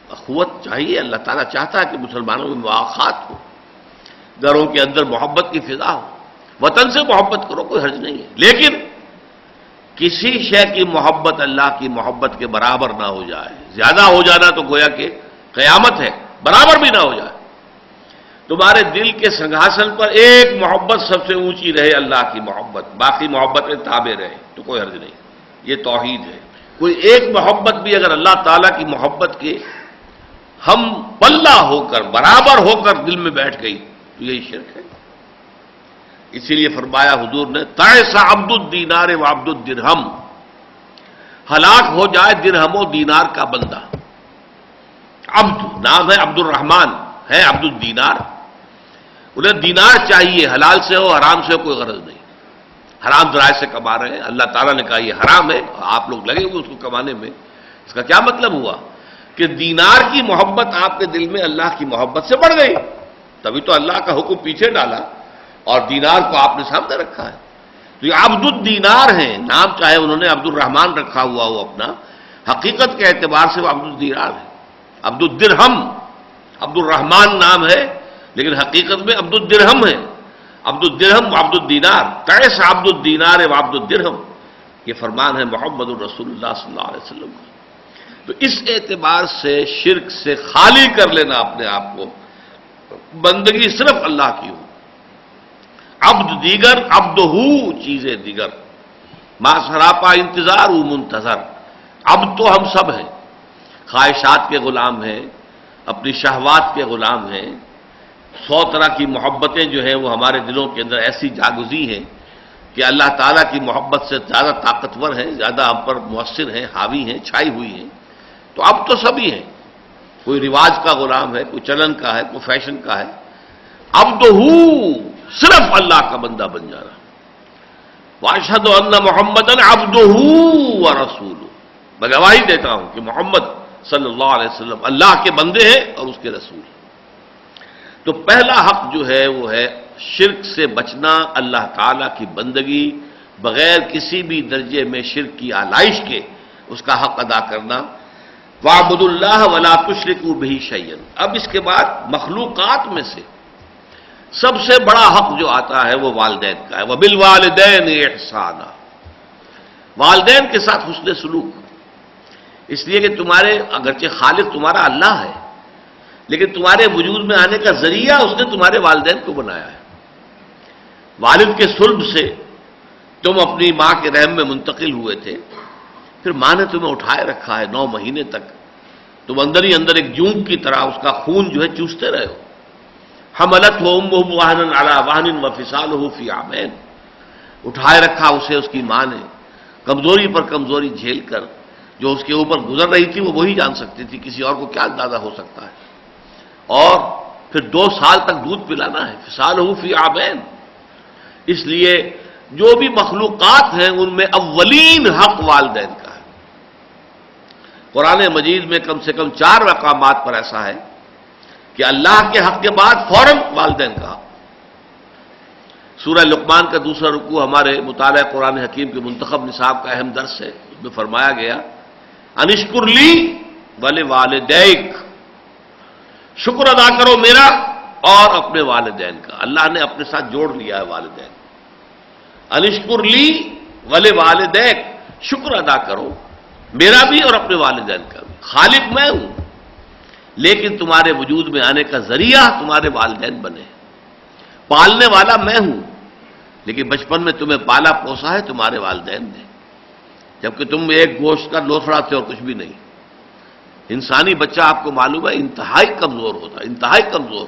اخوت چاہیے، اللہ تعالیٰ چاہتا ہے کہ مسلمانوں میں مواخات ہو، گھروں کے اندر محبت کی فضا ہو، وطن سے محبت کرو، کوئی حرج نہیں ہے، لیکن کسی شے کی محبت اللہ کی محبت کے برابر نہ ہو جائے۔ زیادہ ہو جانا تو گویا کہ قیامت ہے، برابر بھی نہ ہو جائے۔ تمہارے دل کے سنگھاسن پر ایک محبت سب سے اونچی رہے، اللہ کی محبت، باقی محبتیں تابع رہے تو کوئی حرج نہیں، یہ توحید ہے۔ کوئی ایک محبت بھی اگر اللہ تعالیٰ کی محبت کے ہم پلہ ہو کر، برابر ہو کر دل میں بیٹھ گئی تو یہی شرک ہے۔ اسی لیے فرمایا حضور نے، تعس عبد الدینار و عبد الدرہم، ہلاک ہو جائے درہم و دینار کا بندہ۔ عبد نام ہے، عبد الرحمن ہے، عبد الدینار، انہیں دینار چاہیے، حلال سے ہو حرام سے ہو کوئی غرض نہیں، حرام ذرائع سے کما رہے ہیں، اللہ تعالیٰ نے کہا یہ حرام ہے، آپ لوگ لگے ہوئے اس کو کمانے میں۔ اس کا کیا مطلب ہوا کہ دینار کی محبت آپ کے دل میں اللہ کی محبت سے بڑھ گئی، تبھی تو اللہ کا حکم پیچھے ڈالا اور دینار کو آپ نے سامنے رکھا ہے۔ تو یہ عبد الدینار ہیں، نام چاہے انہوں نے عبد الرحمن رکھا ہوا ہو اپنا، حقیقت کے اعتبار سے وہ عبد الدینار ہے۔ عبد الدرہم، عبد الرحمن نام ہے لیکن حقیقت میں عبد الدرہم ہے۔ عبد الدرہم و عبد الدینار، تعس عبد الدینار و عبد الدرہم، یہ فرمان ہے محمد الرسول اللہ صلی اللہ علیہ وسلم کا۔ تو اس اعتبار سے شرک سے خالی کر لینا اپنے آپ کو، بندگی صرف اللہ کی ہو، عبد دیگر، عبد ہو چیزیں دیگر، ما سراپا انتظار و منتظر۔ عبد تو ہم سب ہیں، خواہشات کے غلام ہیں، اپنی شہوات کے غلام ہیں، سو طرح کی محبتیں جو ہیں وہ ہمارے دلوں کے اندر ایسی جاگزی ہیں کہ اللہ تعالیٰ کی محبت سے زیادہ طاقتور ہیں، زیادہ ہم پر مؤثر ہیں، حاوی ہیں، چھائی ہوئی ہیں۔ تو اب تو سبھی ہیں، کوئی رواج کا غلام ہے، کوئی چلن کا ہے، کوئی فیشن کا ہے، عبد ہو صرف اللہ کا بندہ بن جانا۔ واشہد ان محمدا عبدہ ورسولہ، میں گواہی دیتا ہوں کہ محمد صلی اللہ علیہ وسلم اللہ کے بندے ہیں اور اس کے رسول ہیں۔ تو پہلا حق جو ہے وہ ہے شرک سے بچنا، اللہ تعالیٰ کی بندگی بغیر کسی بھی درجے میں شرک کی آلائش کے اس کا حق ادا کرنا۔ وَاعْبُدُوا اللَّهَ وَلَا تُشْرِكُوا بِهِ شَيْئًا۔ اب اس کے بعد مخلوقات میں سے سب سے بڑا حق جو آتا ہے وہ والدین کا ہے، وَبِالْوَالِدَيْنِ إِحْسَانًا، والدین کے ساتھ حسن سلوک، اس لیے کہ تمہارے اگرچہ خالق تمہارا اللہ ہے لیکن تمہارے وجود میں آنے کا ذریعہ اس نے تمہارے والدین کو بنایا ہے۔ والد کے صلب سے تم اپنی ماں کے رحم میں منتقل ہوئے تھے، پھر ماں نے تمہیں اٹھائے رکھا ہے نو مہینے تک، تم اندر ہی اندر ایک جونگ کی طرح اس کا خون جو ہے چوستے رہے ہو۔ حملتہ امہ وہنا علی وہن وفصالہ فی عامین، اٹھائے رکھا اسے اس کی ماں نے، کمزوری پر کمزوری جھیل کر، جو اس کے اوپر گزر رہی تھی وہ وہی جان سکتی تھی، کسی اور کو کیا اندازہ ہو سکتا ہے۔ اور پھر دو سال تک دودھ پلانا ہے، فصالہ فی عامین۔ اس لیے جو بھی مخلوقات ہیں ان میں اولین حق والدین کا ہے۔ قرآن مجید میں کم سے کم چار مقامات پر ایسا ہے کہ اللہ کے حق کے بعد فوراً والدین کا حق۔ سورہ لقمان کا دوسرا رکوع ہمارے مطالعہ قرآن حکیم کے منتخب نصاب کا اہم درس ہے، اس میں فرمایا گیا انشکر لی ولوالدیک، شکر ادا کرو میرا اور اپنے والدین کا۔ اللہ نے اپنے ساتھ جوڑ لیا ہے والدین۔ انشکر لی ولوالدیک، شکر ادا کرو میرا بھی اور اپنے والدین کا بھی۔ خالق میں ہوں لیکن تمہارے وجود میں آنے کا ذریعہ تمہارے والدین بنے، پالنے والا میں ہوں لیکن بچپن میں تمہیں پالا پوسا ہے تمہارے والدین نے، جبکہ تم ایک گوشت کا لوتھڑا تھے اور کچھ بھی نہیں۔ انسانی بچہ آپ کو معلوم ہے انتہائی کمزور ہوتا ہے، انتہائی کمزور۔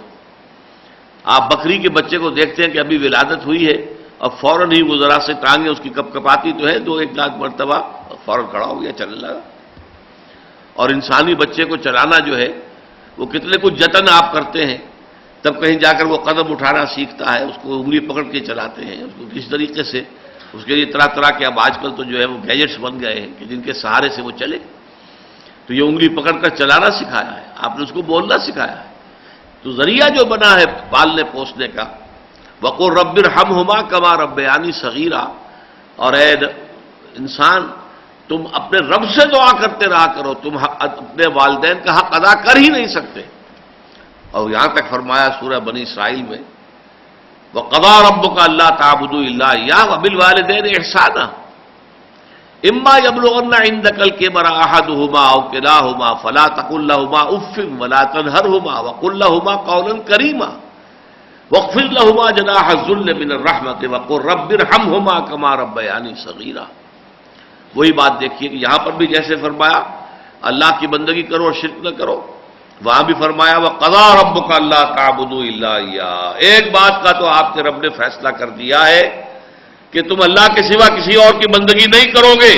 آپ بکری کے بچے کو دیکھتے ہیں کہ ابھی ولادت ہوئی ہے اور فوراً ہی وہ ذرا سے ٹانگیں اس کی کپ کپاتی تو ہے، دو ایک آدھ مرتبہ فوراً کھڑا ہو گیا، چلنے لگا۔ اور انسانی بچے کو چلانا جو ہے وہ کتنے کچھ جتن آپ کرتے ہیں تب کہیں جا کر وہ قدم اٹھانا سیکھتا ہے، اس کو انگلی پکڑ کے چلاتے ہیں، اس کو کس طریقے سے، اس کے لیے طرح طرح کے اب آج کل تو جو ہے وہ گیجٹس بن گئے ہیں کہ جن کے سہارے سے وہ چلے۔ تو یہ انگلی پکڑ کر چلانا سکھایا ہے، آپ نے اس کو بولنا سکھایا ہے۔ تو ذریعہ جو بنا ہے پالنے پوسنے کا، وَقُلْ رَبِّ ارْحَمْهُمَا كَمَا رَبَّيَانِي صَغِيرًا، اور اے انسان تم اپنے رب سے دعا کرتے رہا کرو، تم اپنے والدین کا حق ادا کر ہی نہیں سکتے۔ اور یہاں تک فرمایا سورہ بنی اسرائیل میں وَقَضَىٰ رَبُّكَ أَلَّا تَعْبُدُوا إِلَّا إِيَّاهُ وَبِالْوَالِدَيْنِ إِحْسَانًا إِمَّا يَبْلُغَنَّ عِندَكَ الْكِبَرَ أَحَدُهُمَا أَوْ كِلَاهُمَا فَلَا تَقُل لَّهُمَا أُفٍّ وَلَا تَنْهَرْهُمَا وَقُل لَّهُمَا قَوْلًا كَرِيمًا وَاخْفِضْ لَهُمَا جَنَاحَ الذُّلِّ مِنَ الرَّحْمَةِ وَقُل رَّبِّ ارْحَمْهُمَا كَمَا رَبَّيَانِي صَغِيرًا۔ وہی بات دیکھیے کہ یہاں پر بھی جیسے فرمایا اللہ کی بندگی کرو اور شرک نہ کرو، وہاں بھی فرمایا وَقَضَىٰ رَبُّكَ أَلَّا تَعْبُدُوا إِلَّا إِيَّاهُ۔ ایک بات کا تو آپ کے رب نے فیصلہ کر دیا ہے کہ تم اللہ کے سوا کسی اور کی بندگی نہیں کرو گے۔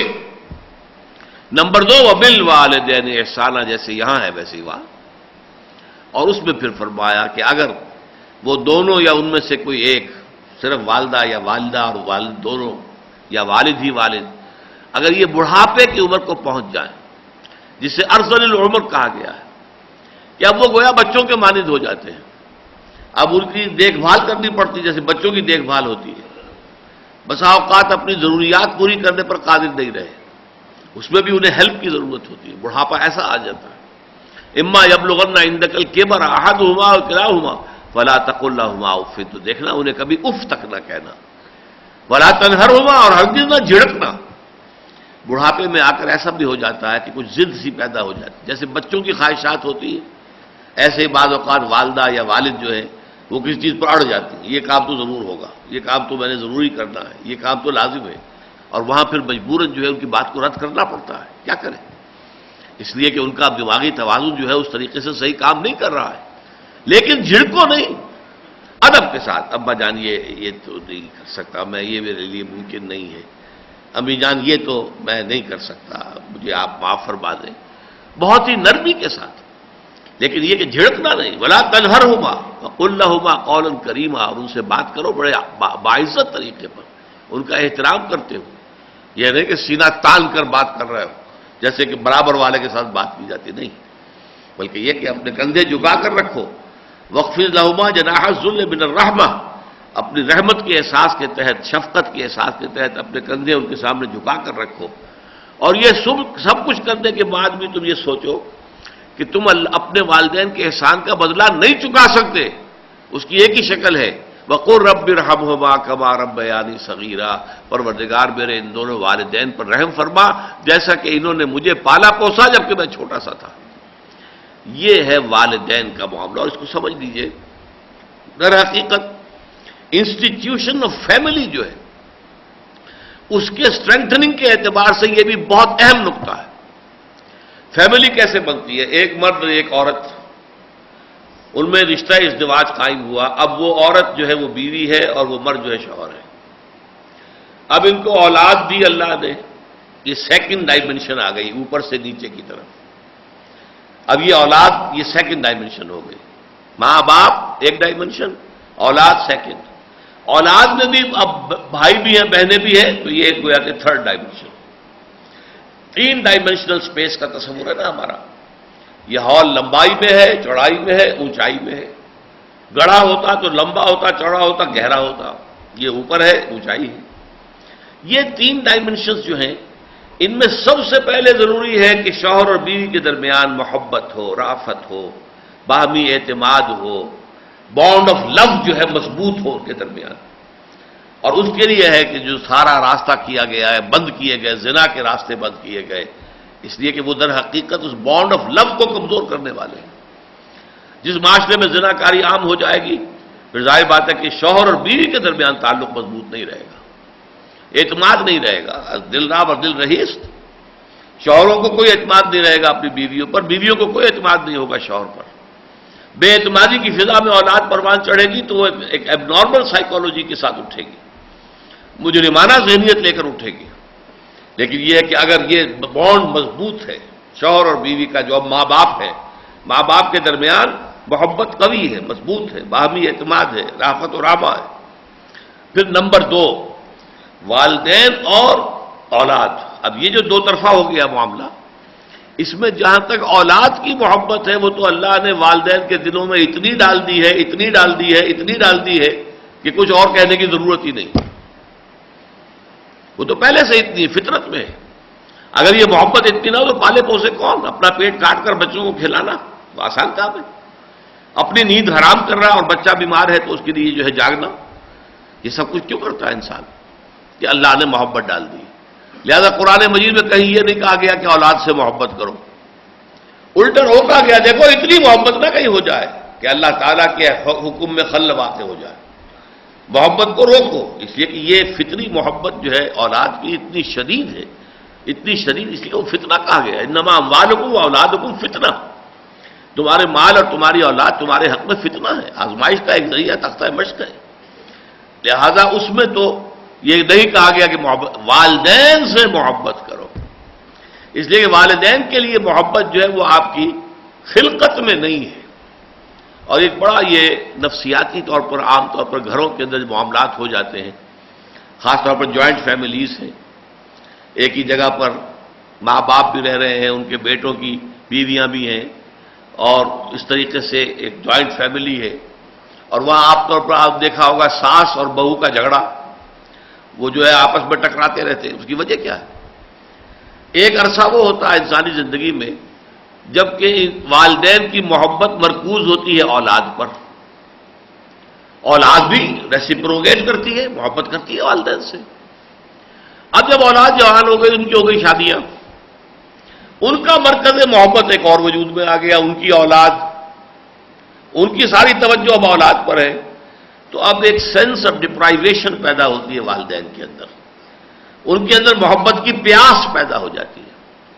نمبر دو وَبِالْوَالِدَيْنِ إِحْسَانًا، جیسے یہاں ہے ویسے ہی وہاں، اور اس میں پھر فرمایا کہ اگر وہ دونوں یا ان میں سے کوئی ایک، صرف والدہ یا والدہ اور والد دونوں یا والد ہی والد، اگر یہ بڑھاپے کی عمر کو پہنچ جائیں، جسے ارذل العمر کہا گیا ہے، کہ اب وہ گویا بچوں کے مانند ہو جاتے ہیں، اب ان کی دیکھ بھال کرنی پڑتی جیسے بچوں کی دیکھ بھال ہوتی ہے، بسا اوقات اپنی ضروریات پوری کرنے پر قادر نہیں رہے، اس میں بھی انہیں ہیلپ کی ضرورت ہوتی ہے، بڑھاپا ایسا آ جاتا ہے۔ اما یبلغن عندک الکبر احدہما او کلاہما فلا تقل لہما اف، تو دیکھنا انہیں کبھی اف تک نہ کہنا، ولا تنہرہما، اور ہرگز نہ جھڑکنا۔ بڑھاپے میں آ کر ایسا بھی ہو جاتا ہے کہ کچھ ضد سی پیدا ہو جاتی ہے، جیسے بچوں کی خواہشات ہوتی ہے، ایسے ہی بعض اوقات والدہ یا والد جو ہے وہ کسی چیز پر اڑ جاتی ہیں، یہ کام تو ضرور ہوگا، یہ کام تو میں نے ضروری کرنا ہے، یہ کام تو لازم ہے، اور وہاں پھر مجبوراً جو ہے ان کی بات کو رد کرنا پڑتا ہے، کیا کریں، اس لیے کہ ان کا دماغی توازن جو ہے اس طریقے سے صحیح کام نہیں کر رہا ہے۔ لیکن جھڑکو نہیں، ادب کے ساتھ، ابا جان یہ یہ تو نہیں کر سکتا میں، یہ میرے لیے ممکن نہیں ہے، امی جان یہ تو میں نہیں کر سکتا، مجھے آپ معاف فرما دیں، بہت ہی نرمی کے ساتھ، لیکن یہ کہ جھڑکنا نہیں۔ ولا تنہرہما وقل لہما قولا کریما، اور ان سے بات کرو بڑے باعزت طریقے پر، ان کا احترام کرتے ہو، یہ نہیں کہ سینہ تان کر بات کر رہے ہو جیسے کہ برابر والے کے ساتھ بات کی جاتی، نہیں، بلکہ یہ کہ اپنے کندھے جھکا کر رکھو۔ واخفض لہما جناح الذل من الرحمہ، اپنی رحمت کے احساس کے تحت، شفقت کے احساس کے تحت اپنے کندھے ان کے سامنے جھکا کر رکھو، اور یہ سب سب کچھ کرنے کے بعد بھی تم یہ سوچو کہ تم اپنے والدین کے احسان کا بدلہ نہیں چکا سکتے، اس کی ایک ہی شکل ہے وَقُلْ رَبِّ ارْحَمْهُمَا كَمَا رَبَّيَانِي صَغِيرًا، پروردگار میرے ان دونوں والدین پر رحم فرما جیسا کہ انہوں نے مجھے پالا پوسا جبکہ میں چھوٹا سا تھا۔ یہ ہے والدین کا معاملہ، اور اس کو سمجھ لیجئے، در حقیقت انسٹیٹیوشن آف فیملی جو ہے اس کے اسٹرینتھننگ کے اعتبار سے یہ بھی بہت اہم نقطہ ہے۔ فیملی کیسے بنتی ہے؟ ایک مرد ایک عورت، ان میں رشتہ ازدواج قائم ہوا، اب وہ عورت جو ہے وہ بیوی ہے اور وہ مرد جو ہے شوہر ہے، اب ان کو اولاد دی اللہ نے، یہ سیکنڈ ڈائمنشن آ گئی اوپر سے نیچے کی طرف، اب یہ اولاد یہ سیکنڈ ڈائمنشن ہو گئی، ماں باپ ایک ڈائمنشن، اولاد سیکنڈ، اولاد میں بھی اب بھائی بھی ہیں بہنیں بھی ہیں، تو یہ گویا کہ تھرڈ ڈائمنشن، تین ڈائمنشنل سپیس کا تصور ہے نا ہمارا، یہ ہال لمبائی میں ہے، چوڑائی میں ہے، اونچائی میں ہے، گڑھا ہوتا تو لمبا ہوتا، چوڑا ہوتا، گہرا ہوتا، یہ اوپر ہے، اونچائی ہے۔ یہ تین ڈائمنشنز جو ہیں ان میں سب سے پہلے ضروری ہے کہ شوہر اور بیوی کے درمیان محبت ہو، رافت ہو، باہمی اعتماد ہو، بانڈ آف لو جو ہے مضبوط ہو ان کے درمیان، اور اس کے لیے ہے کہ جو سارا راستہ کیا گیا ہے، بند کیے گئے، زنا کے راستے بند کیے گئے، اس لیے کہ وہ در حقیقت اس بانڈ آف لو کو کمزور کرنے والے ہیں۔ جس معاشرے میں زنا کاری عام ہو جائے گی، پھر ظاہر بات ہے کہ شوہر اور بیوی کے درمیان تعلق مضبوط نہیں رہے گا، اعتماد نہیں رہے گا، دل راب اور دل رہیست، شوہروں کو کوئی اعتماد نہیں رہے گا اپنی بیویوں پر، بیویوں کو کوئی اعتماد نہیں ہوگا شوہر پر، بے اعتمادی کی فضا میں اولاد پروان چڑھے گی تو وہ ایک ایب نارمل سائیکالوجی کے ساتھ اٹھے گی، مجرمانہ ذہنیت لے کر اٹھے گی۔ لیکن یہ ہے کہ اگر یہ بانڈ مضبوط ہے شوہر اور بیوی کا، جو اب ماں باپ ہے، ماں باپ کے درمیان محبت قوی ہے، مضبوط ہے، باہمی اعتماد ہے، رافت و رحمہ ہے۔ پھر نمبر دو، والدین اور اولاد، اب یہ جو دو طرفہ ہو گیا معاملہ، اس میں جہاں تک اولاد کی محبت ہے وہ تو اللہ نے والدین کے دلوں میں اتنی ڈال دی ہے، اتنی ڈال دی ہے، اتنی ڈال دی ہے کہ کچھ اور کہنے کی ضرورت ہی نہیں، وہ تو پہلے سے اتنی فطرت میں ہے۔ اگر یہ محبت اتنی نہ ہو تو پالے پوسے کون؟ اپنا پیٹ کاٹ کر بچوں کو کھلانا وہ آسان کام ہے. اپنی نیند حرام کر رہا ہے اور بچہ بیمار ہے تو اس کے لیے جو ہے جاگنا، یہ سب کچھ کیوں کرتا ہے انسان؟ کہ اللہ نے محبت ڈال دی. لہذا قرآن مجید میں کہیں یہ نہیں کہا گیا کہ اولاد سے محبت کرو، الٹا روکا گیا. دیکھو اتنی محبت نہ کہیں ہو جائے کہ اللہ تعالیٰ کے حکم میں خل واقع ہو جائے. محبت کو روکو، اس لیے کہ یہ فطری محبت جو ہے اولاد کی اتنی شدید ہے، اتنی شدید، اس لیے وہ فتنہ کہا گیا. انما اموالکم واولادکم فتنہ، تمہارے مال اور تمہاری اولاد تمہارے حق میں فتنہ ہے، آزمائش کا ایک ذریعہ، تختہ مشق ہے. لہذا اس میں تو یہ نہیں کہا گیا کہ محبت والدین سے محبت کرو، اس لیے کہ والدین کے لیے محبت جو ہے وہ آپ کی خلقت میں نہیں ہے. اور ایک بڑا یہ نفسیاتی طور پر عام طور پر گھروں کے اندر معاملات ہو جاتے ہیں، خاص طور پر جوائنٹ فیملیز ہیں، ایک ہی جگہ پر ماں باپ بھی رہ رہے ہیں، ان کے بیٹوں کی بیویاں بھی ہیں، اور اس طریقے سے ایک جوائنٹ فیملی ہے. اور وہاں عام طور پر آپ دیکھا ہوگا ساس اور بہو کا جھگڑا، وہ جو ہے آپس میں ٹکراتے رہتے ہیں. اس کی وجہ کیا ہے؟ ایک عرصہ وہ ہوتا ہے انسانی زندگی میں جبکہ والدین کی محبت مرکوز ہوتی ہے اولاد پر. اولاد بھی ریسیپروگیٹ کرتی ہے، محبت کرتی ہے والدین سے. اب جب اولاد جوان ہو گئی، ان کی ہو گئی شادیاں، ان کا مرکز محبت ایک اور وجود میں آ گیا، ان کی اولاد، ان کی ساری توجہ اب اولاد پر ہے. تو اب ایک سینس آف ڈپرائیویشن پیدا ہوتی ہے والدین کے اندر، ان کے اندر محبت کی پیاس پیدا ہو جاتی ہے.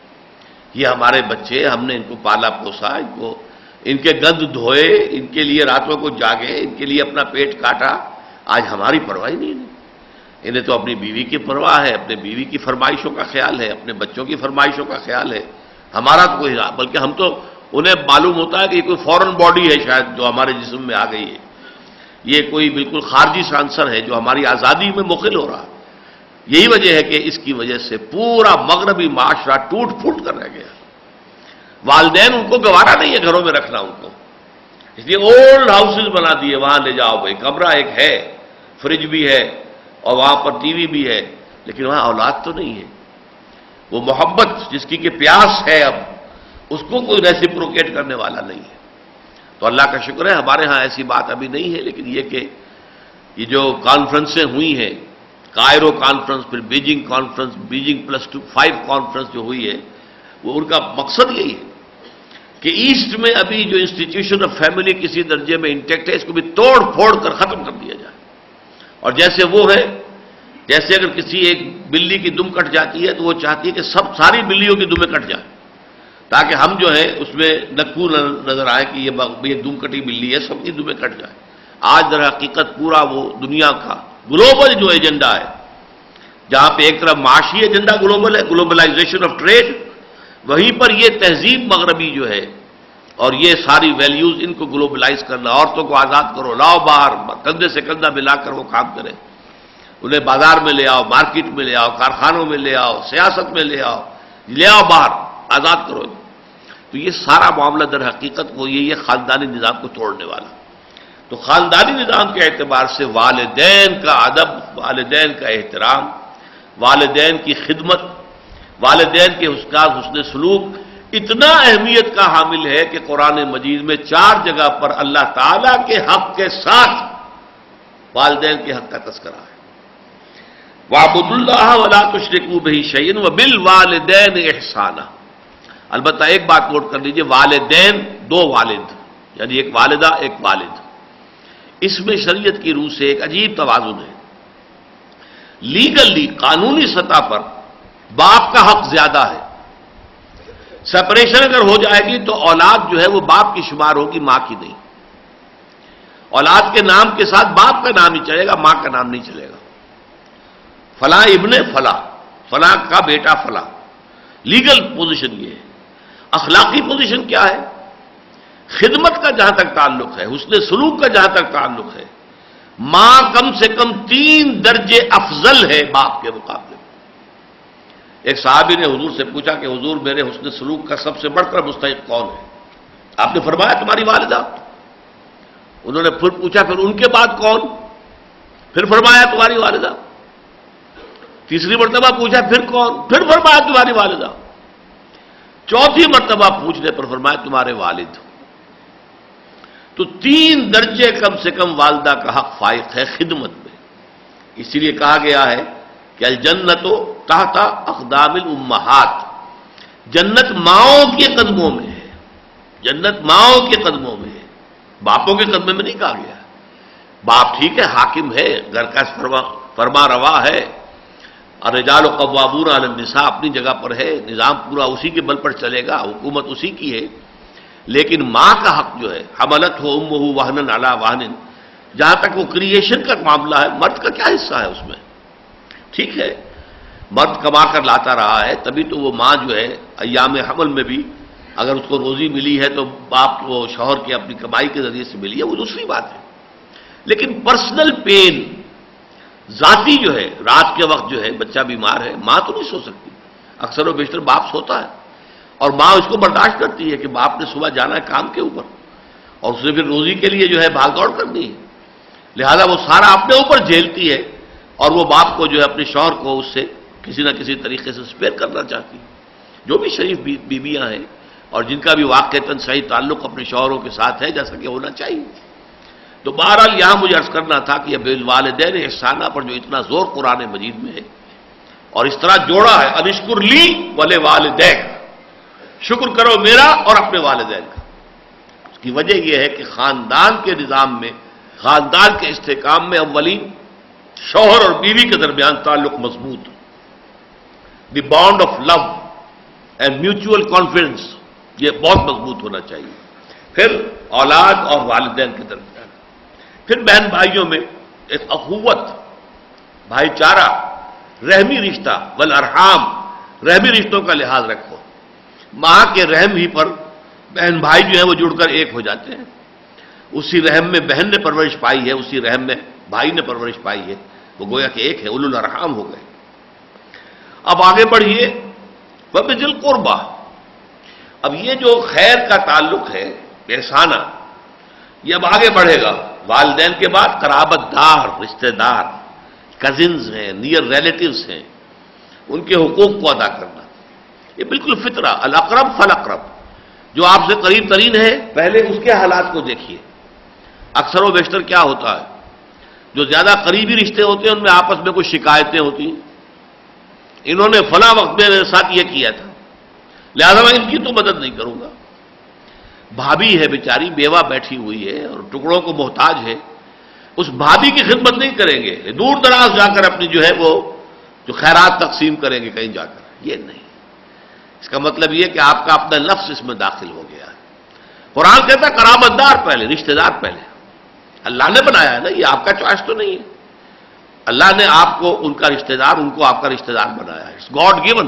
یہ ہمارے بچے، ہم نے ان کو پالا پوسا، ان کو ان کے گند دھوئے، ان کے لیے راتوں کو جاگے، ان کے لیے اپنا پیٹ کاٹا، آج ہماری پرواہ نہیں ہے. انہیں تو اپنی بیوی کی پرواہ ہے، اپنے بیوی کی فرمائشوں کا خیال ہے، اپنے بچوں کی فرمائشوں کا خیال ہے. ہمارا تو کوئی، بلکہ ہم تو انہیں معلوم ہوتا ہے کہ یہ کوئی فورن باڈی ہے شاید جو ہمارے جسم میں آ گئی ہے، یہ کوئی بالکل خارجی سانسر ہے جو ہماری آزادی میں مخل ہو رہا. یہی وجہ ہے کہ اس کی وجہ سے پورا مغربی معاشرہ ٹوٹ پھوٹ کر رہ گیا. والدین ان کو گوارا نہیں ہے گھروں میں رکھنا ان کو، اس لیے اولڈ ہاؤسز بنا دیے، وہاں لے جاؤ بھائی، کمرہ ایک ہے، فریج بھی ہے اور وہاں پر ٹی وی بھی ہے، لیکن وہاں اولاد تو نہیں ہے. وہ محبت جس کی کہ پیاس ہے اب، اس کو کوئی ریسیپروکیٹ کرنے والا نہیں ہے. تو اللہ کا شکر ہے ہمارے ہاں ایسی بات ابھی نہیں ہے. لیکن یہ کہ یہ جو کانفرنسیں ہوئی ہیں، کائرو کانفرنس، پھر Beijing conference, Beijing plus two five conference جو ہوئی ہے، وہ ان کا مقصد یہی ہے کہ ایسٹ میں ابھی جو انسٹیٹیوشن آف فیملی کسی درجے میں انٹیکٹ ہے، اس کو بھی توڑ پھوڑ کر ختم کر دیا جائے. اور جیسے وہ ہے، جیسے اگر کسی ایک بلی کی دم کٹ جاتی ہے تو وہ چاہتی ہے کہ سب ساری بلیوں کی دمیں کٹ جائیں، تاکہ ہم جو ہے اس میں نکو نظر آئے کہ یہ دم کٹی بلی ہے، سب کی دمیں کٹ جائیں. آج در حقیقت پورا وہ دنیا کا گلوبل جو ایجنڈا ہے، جہاں پہ ایک طرف معاشی ایجنڈا گلوبل ہے، گلوبلائزیشن آف ٹریڈ، وہیں پر یہ تہذیب مغربی جو ہے اور یہ ساری ویلیوز، ان کو گلوبلائز کرنا. عورتوں کو آزاد کرو، لاؤ باہر، کندھے سے کندھا ملا کر وہ کام کریں، انہیں بازار میں لے آؤ، مارکیٹ میں لے آؤ، کارخانوں میں لے آؤ، سیاست میں لے آؤ، لے آؤ باہر، آزاد کرو. تو یہ سارا معاملہ در حقیقت وہ یہ یہ خاندانی نظام کو توڑنے والا. تو خاندانی نظام کے اعتبار سے والدین کا ادب، والدین کا احترام، والدین کی خدمت، والدین کے حسن حسن سلوک اتنا اہمیت کا حامل ہے کہ قرآن مجید میں چار جگہ پر اللہ تعالیٰ کے حق کے ساتھ والدین کے حق کا تذکرہ ہے. وَاعْبُدُوا اللَّهَ وَلَا تُشْرِكُوا بِهِ شَيْئًا وَبِالْوَالِدَيْنِ إِحْسَانًا. البتہ ایک بات نوٹ کر لیجئے، والدین دو والد، یعنی ایک والدہ ایک والد، اس میں شریعت کی روح سے ایک عجیب توازن ہے. لیگلی، قانونی سطح پر باپ کا حق زیادہ ہے. سپریشن اگر ہو جائے گی تو اولاد جو ہے وہ باپ کی شمار ہوگی، ماں کی نہیں. اولاد کے نام کے ساتھ باپ کا نام ہی چلے گا، ماں کا نام نہیں چلے گا. فلاں ابن فلاں، فلاں کا بیٹا فلاں. لیگل پوزیشن یہ ہے. اخلاقی پوزیشن کیا ہے؟ خدمت کا جہاں تک تعلق ہے، حسن سلوک کا جہاں تک تعلق ہے، ماں کم سے کم تین درجے افضل ہے باپ کے مقابلے میں. ایک صحابی نے حضور سے پوچھا کہ حضور میرے حسن سلوک کا سب سے بڑھ کر مستحق کون ہے؟ آپ نے فرمایا تمہاری والدہ. انہوں نے پھر پوچھا پھر ان کے بعد کون؟ پھر فرمایا تمہاری والدہ. تیسری مرتبہ پوچھا پھر کون؟ پھر فرمایا تمہاری والدہ. چوتھی مرتبہ پوچھنے پر فرمایا تمہارے والد. تو تین درجے کم سے کم والدہ کا حق فائق ہے خدمت میں. اسی لیے کہا گیا ہے کہ الجنت تحت اقدام الامہات، جنت ماؤں کے قدموں میں ہے. جنت ماؤں کے قدموں میں ہے، باپوں کے قدموں میں نہیں کہا گیا. باپ ٹھیک ہے حاکم ہے، گھر کا فرما فرما روا ہے، الرجال قوامون علی النساء اپنی جگہ پر ہے، نظام پورا اسی کے بل پر چلے گا، حکومت اسی کی ہے. لیکن ماں کا حق جو ہے حملت ہو امہ وہنن علی وہن، جہاں تک وہ کریشن کا معاملہ ہے مرد کا کیا حصہ ہے اس میں؟ ٹھیک ہے مرد کما کر لاتا رہا ہے، تبھی تو وہ ماں جو ہے ایام حمل میں بھی اگر اس کو روزی ملی ہے تو باپ کو شوہر کی اپنی کمائی کے ذریعے سے ملی ہے، وہ دوسری بات ہے. لیکن پرسنل پین ذاتی جو ہے، رات کے وقت جو ہے بچہ بیمار ہے، ماں تو نہیں سو سکتی، اکثر و بیشتر باپ سوتا ہے، اور ماں اس کو برداشت کرتی ہے کہ باپ نے صبح جانا ہے کام کے اوپر اور اسے پھر روزی کے لیے جو ہے بھاگ دوڑ کرنی ہے، لہذا وہ سارا اپنے اوپر جھیلتی ہے اور وہ باپ کو جو ہے اپنے شوہر کو اس سے کسی نہ کسی طریقے سے سپیئر کرنا چاہتی ہے. جو بھی شریف بیویاں ہیں اور جن کا بھی واقعتاً صحیح تعلق اپنے شوہروں کے ساتھ ہے جیسا کہ ہونا چاہیے. تو بہرحال یہاں مجھے عرض کرنا تھا کہ بالوالدین احسانہ پر جو اتنا زور قرآن مجید میں ہے اور اس طرح جوڑا ہے انشکر لی ولے والدیک، شکر کرو میرا اور اپنے والدین کا. اس کی وجہ یہ ہے کہ خاندان کے نظام میں، خاندان کے استحکام میں اولین شوہر اور بیوی کے درمیان تعلق مضبوط، the bond of love and mutual confidence, یہ بہت مضبوط ہونا چاہیے. پھر اولاد اور والدین کے درمیان، پھر بہن بھائیوں میں ایک اخوت، بھائی چارہ، رحمی رشتہ، والارحام، رحمی رشتوں کا لحاظ رکھو. ماں کے رحم ہی پر بہن بھائی جو ہیں وہ جڑ کر ایک ہو جاتے ہیں. اسی رحم میں بہن نے پرورش پائی ہے، اسی رحم میں بھائی نے پرورش پائی ہے، وہ گویا کہ ایک ہے، اولو الارحام ہو گئے. اب آگے بڑھیے وبذی القربہ. اب یہ جو خیر کا تعلق ہے احسانہ، یہ اب آگے بڑھے گا. والدین کے بعد قرابت دار، رشتہ دار، کزنز ہیں، نیئر ریلیٹیوز ہیں، ان کے حقوق کو ادا کرنا، یہ بالکل فطرہ. الاقرب فالاقرب، جو آپ سے قریب ترین ہے پہلے اس کے حالات کو دیکھیے. اکثر و بیشتر کیا ہوتا ہے، جو زیادہ قریبی رشتے ہوتے ہیں ان میں آپس میں کچھ شکایتیں ہوتی ہیں، انہوں نے فلاں وقت میں میرے ساتھ یہ کیا تھا لہذا میں ان کی تو مدد نہیں کروں گا. بھابھی ہے بیچاری، بیوہ بیٹھی ہوئی ہے اور ٹکڑوں کو محتاج ہے، اس بھابھی کی خدمت نہیں کریں گے، دور دراز جا کر اپنی جو ہے وہ جو خیرات تقسیم کریں گے کہیں جا کر، یہ نہیں. اس کا مطلب یہ کہ آپ کا اپنا لفظ اس میں داخل ہو گیا ہے. قرآن کہتا ہے قرابت دار پہلے، رشتہ دار پہلے. اللہ نے بنایا ہے نا، یہ آپ کا چوائس تو نہیں ہے. اللہ نے آپ کو ان کا رشتہ دار، ان کو آپ کا رشتہ دار بنایا ہے، اٹس گاڈ گیون.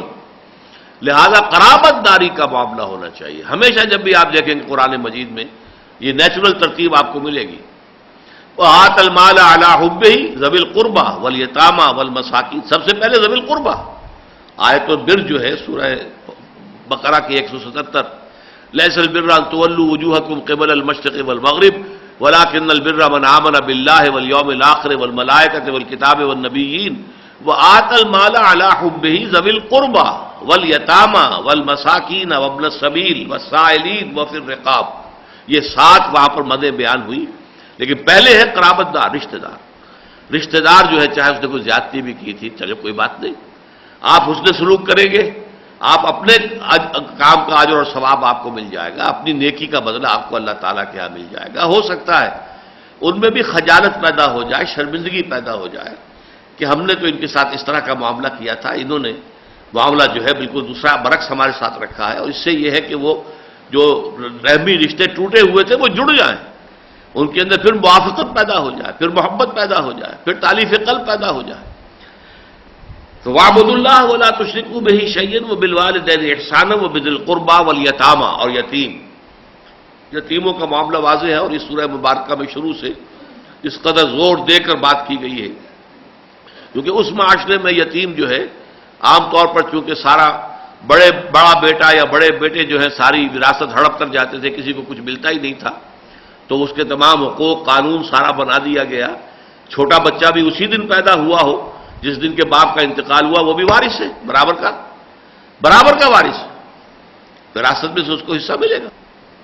لہذا قرابت داری کا معاملہ ہونا چاہیے. ہمیشہ جب بھی آپ دیکھیں گے قرآن مجید میں یہ نیچرل ترتیب آپ کو ملے گی. وآت المال علی حبہ ذوی القربى والیتامى والمساکین، سب سے پہلے ذوی القربى. آیت البر جو ہے سورہ بقرہ کی ایک سو ستہتر، لیس البر ان تولوا وجوہکم قبل المشرق والمغرب ولکن البر من آمن باللہ والیوم الآخر والملائکۃ والکتاب والنبیین وآت المال علی حبہ ذوی القربى والیتامى والمساکین وابن السبیل والسائلین وفی الرقاب. یہ سات وہاں پر مدیں بیان ہوئی، لیکن پہلے ہے قرابت دار، رشتہ دار. رشتہ دار جو ہے چاہے اس نے کوئی زیادتی بھی کی تھی، چلے کوئی بات نہیں، آپ حسن سلوک کریں گے، آپ اپنے کام کا اجر اور ثواب آپ کو مل جائے گا، اپنی نیکی کا بدلہ آپ کو اللہ تعالیٰ کے یہاں مل جائے گا. ہو سکتا ہے ان میں بھی خجالت پیدا ہو جائے، شرمندگی پیدا ہو جائے کہ ہم نے تو ان کے ساتھ اس طرح کا معاملہ کیا تھا، انہوں نے معاملہ جو ہے بالکل دوسرا برعکس ہمارے ساتھ رکھا ہے. اور اس سے یہ ہے کہ وہ جو رحمی رشتے ٹوٹے ہوئے تھے وہ جڑ جائیں، ان کے اندر پھر موافقت پیدا ہو جائے، پھر محبت پیدا ہو جائے، پھر تالیف قلب پیدا ہو جائے. تو وَاعْبُدُوا اللَّهَ وَلَا تُشْرِكُوا بِهِ شَيْئًا وَبِالْوَالِدَيْنِ إِحْسَانًا وَبِذِي الْقُرْبَى وَالْيَتَامَى، اور یتیم. یتیموں کا معاملہ واضح ہے اور اس سورہ مبارکہ میں شروع سے اس قدر زور دے کر بات کی گئی ہے، کیونکہ اس معاشرے میں یتیم جو ہے عام طور پر چونکہ سارا بڑے بڑا بیٹا یا بڑے بیٹے جو ہے ساری وراثت ہڑپ کر جاتے تھے، کسی کو کچھ ملتا ہی نہیں تھا، تو اس کے تمام حقوق قانون سارا بنا دیا گیا. چھوٹا بچہ بھی اسی دن پیدا ہوا ہو جس دن کے باپ کا انتقال ہوا وہ بھی وارث ہے، برابر کا برابر کا وارث ہے، وراثت میں سے اس کو حصہ ملے گا۔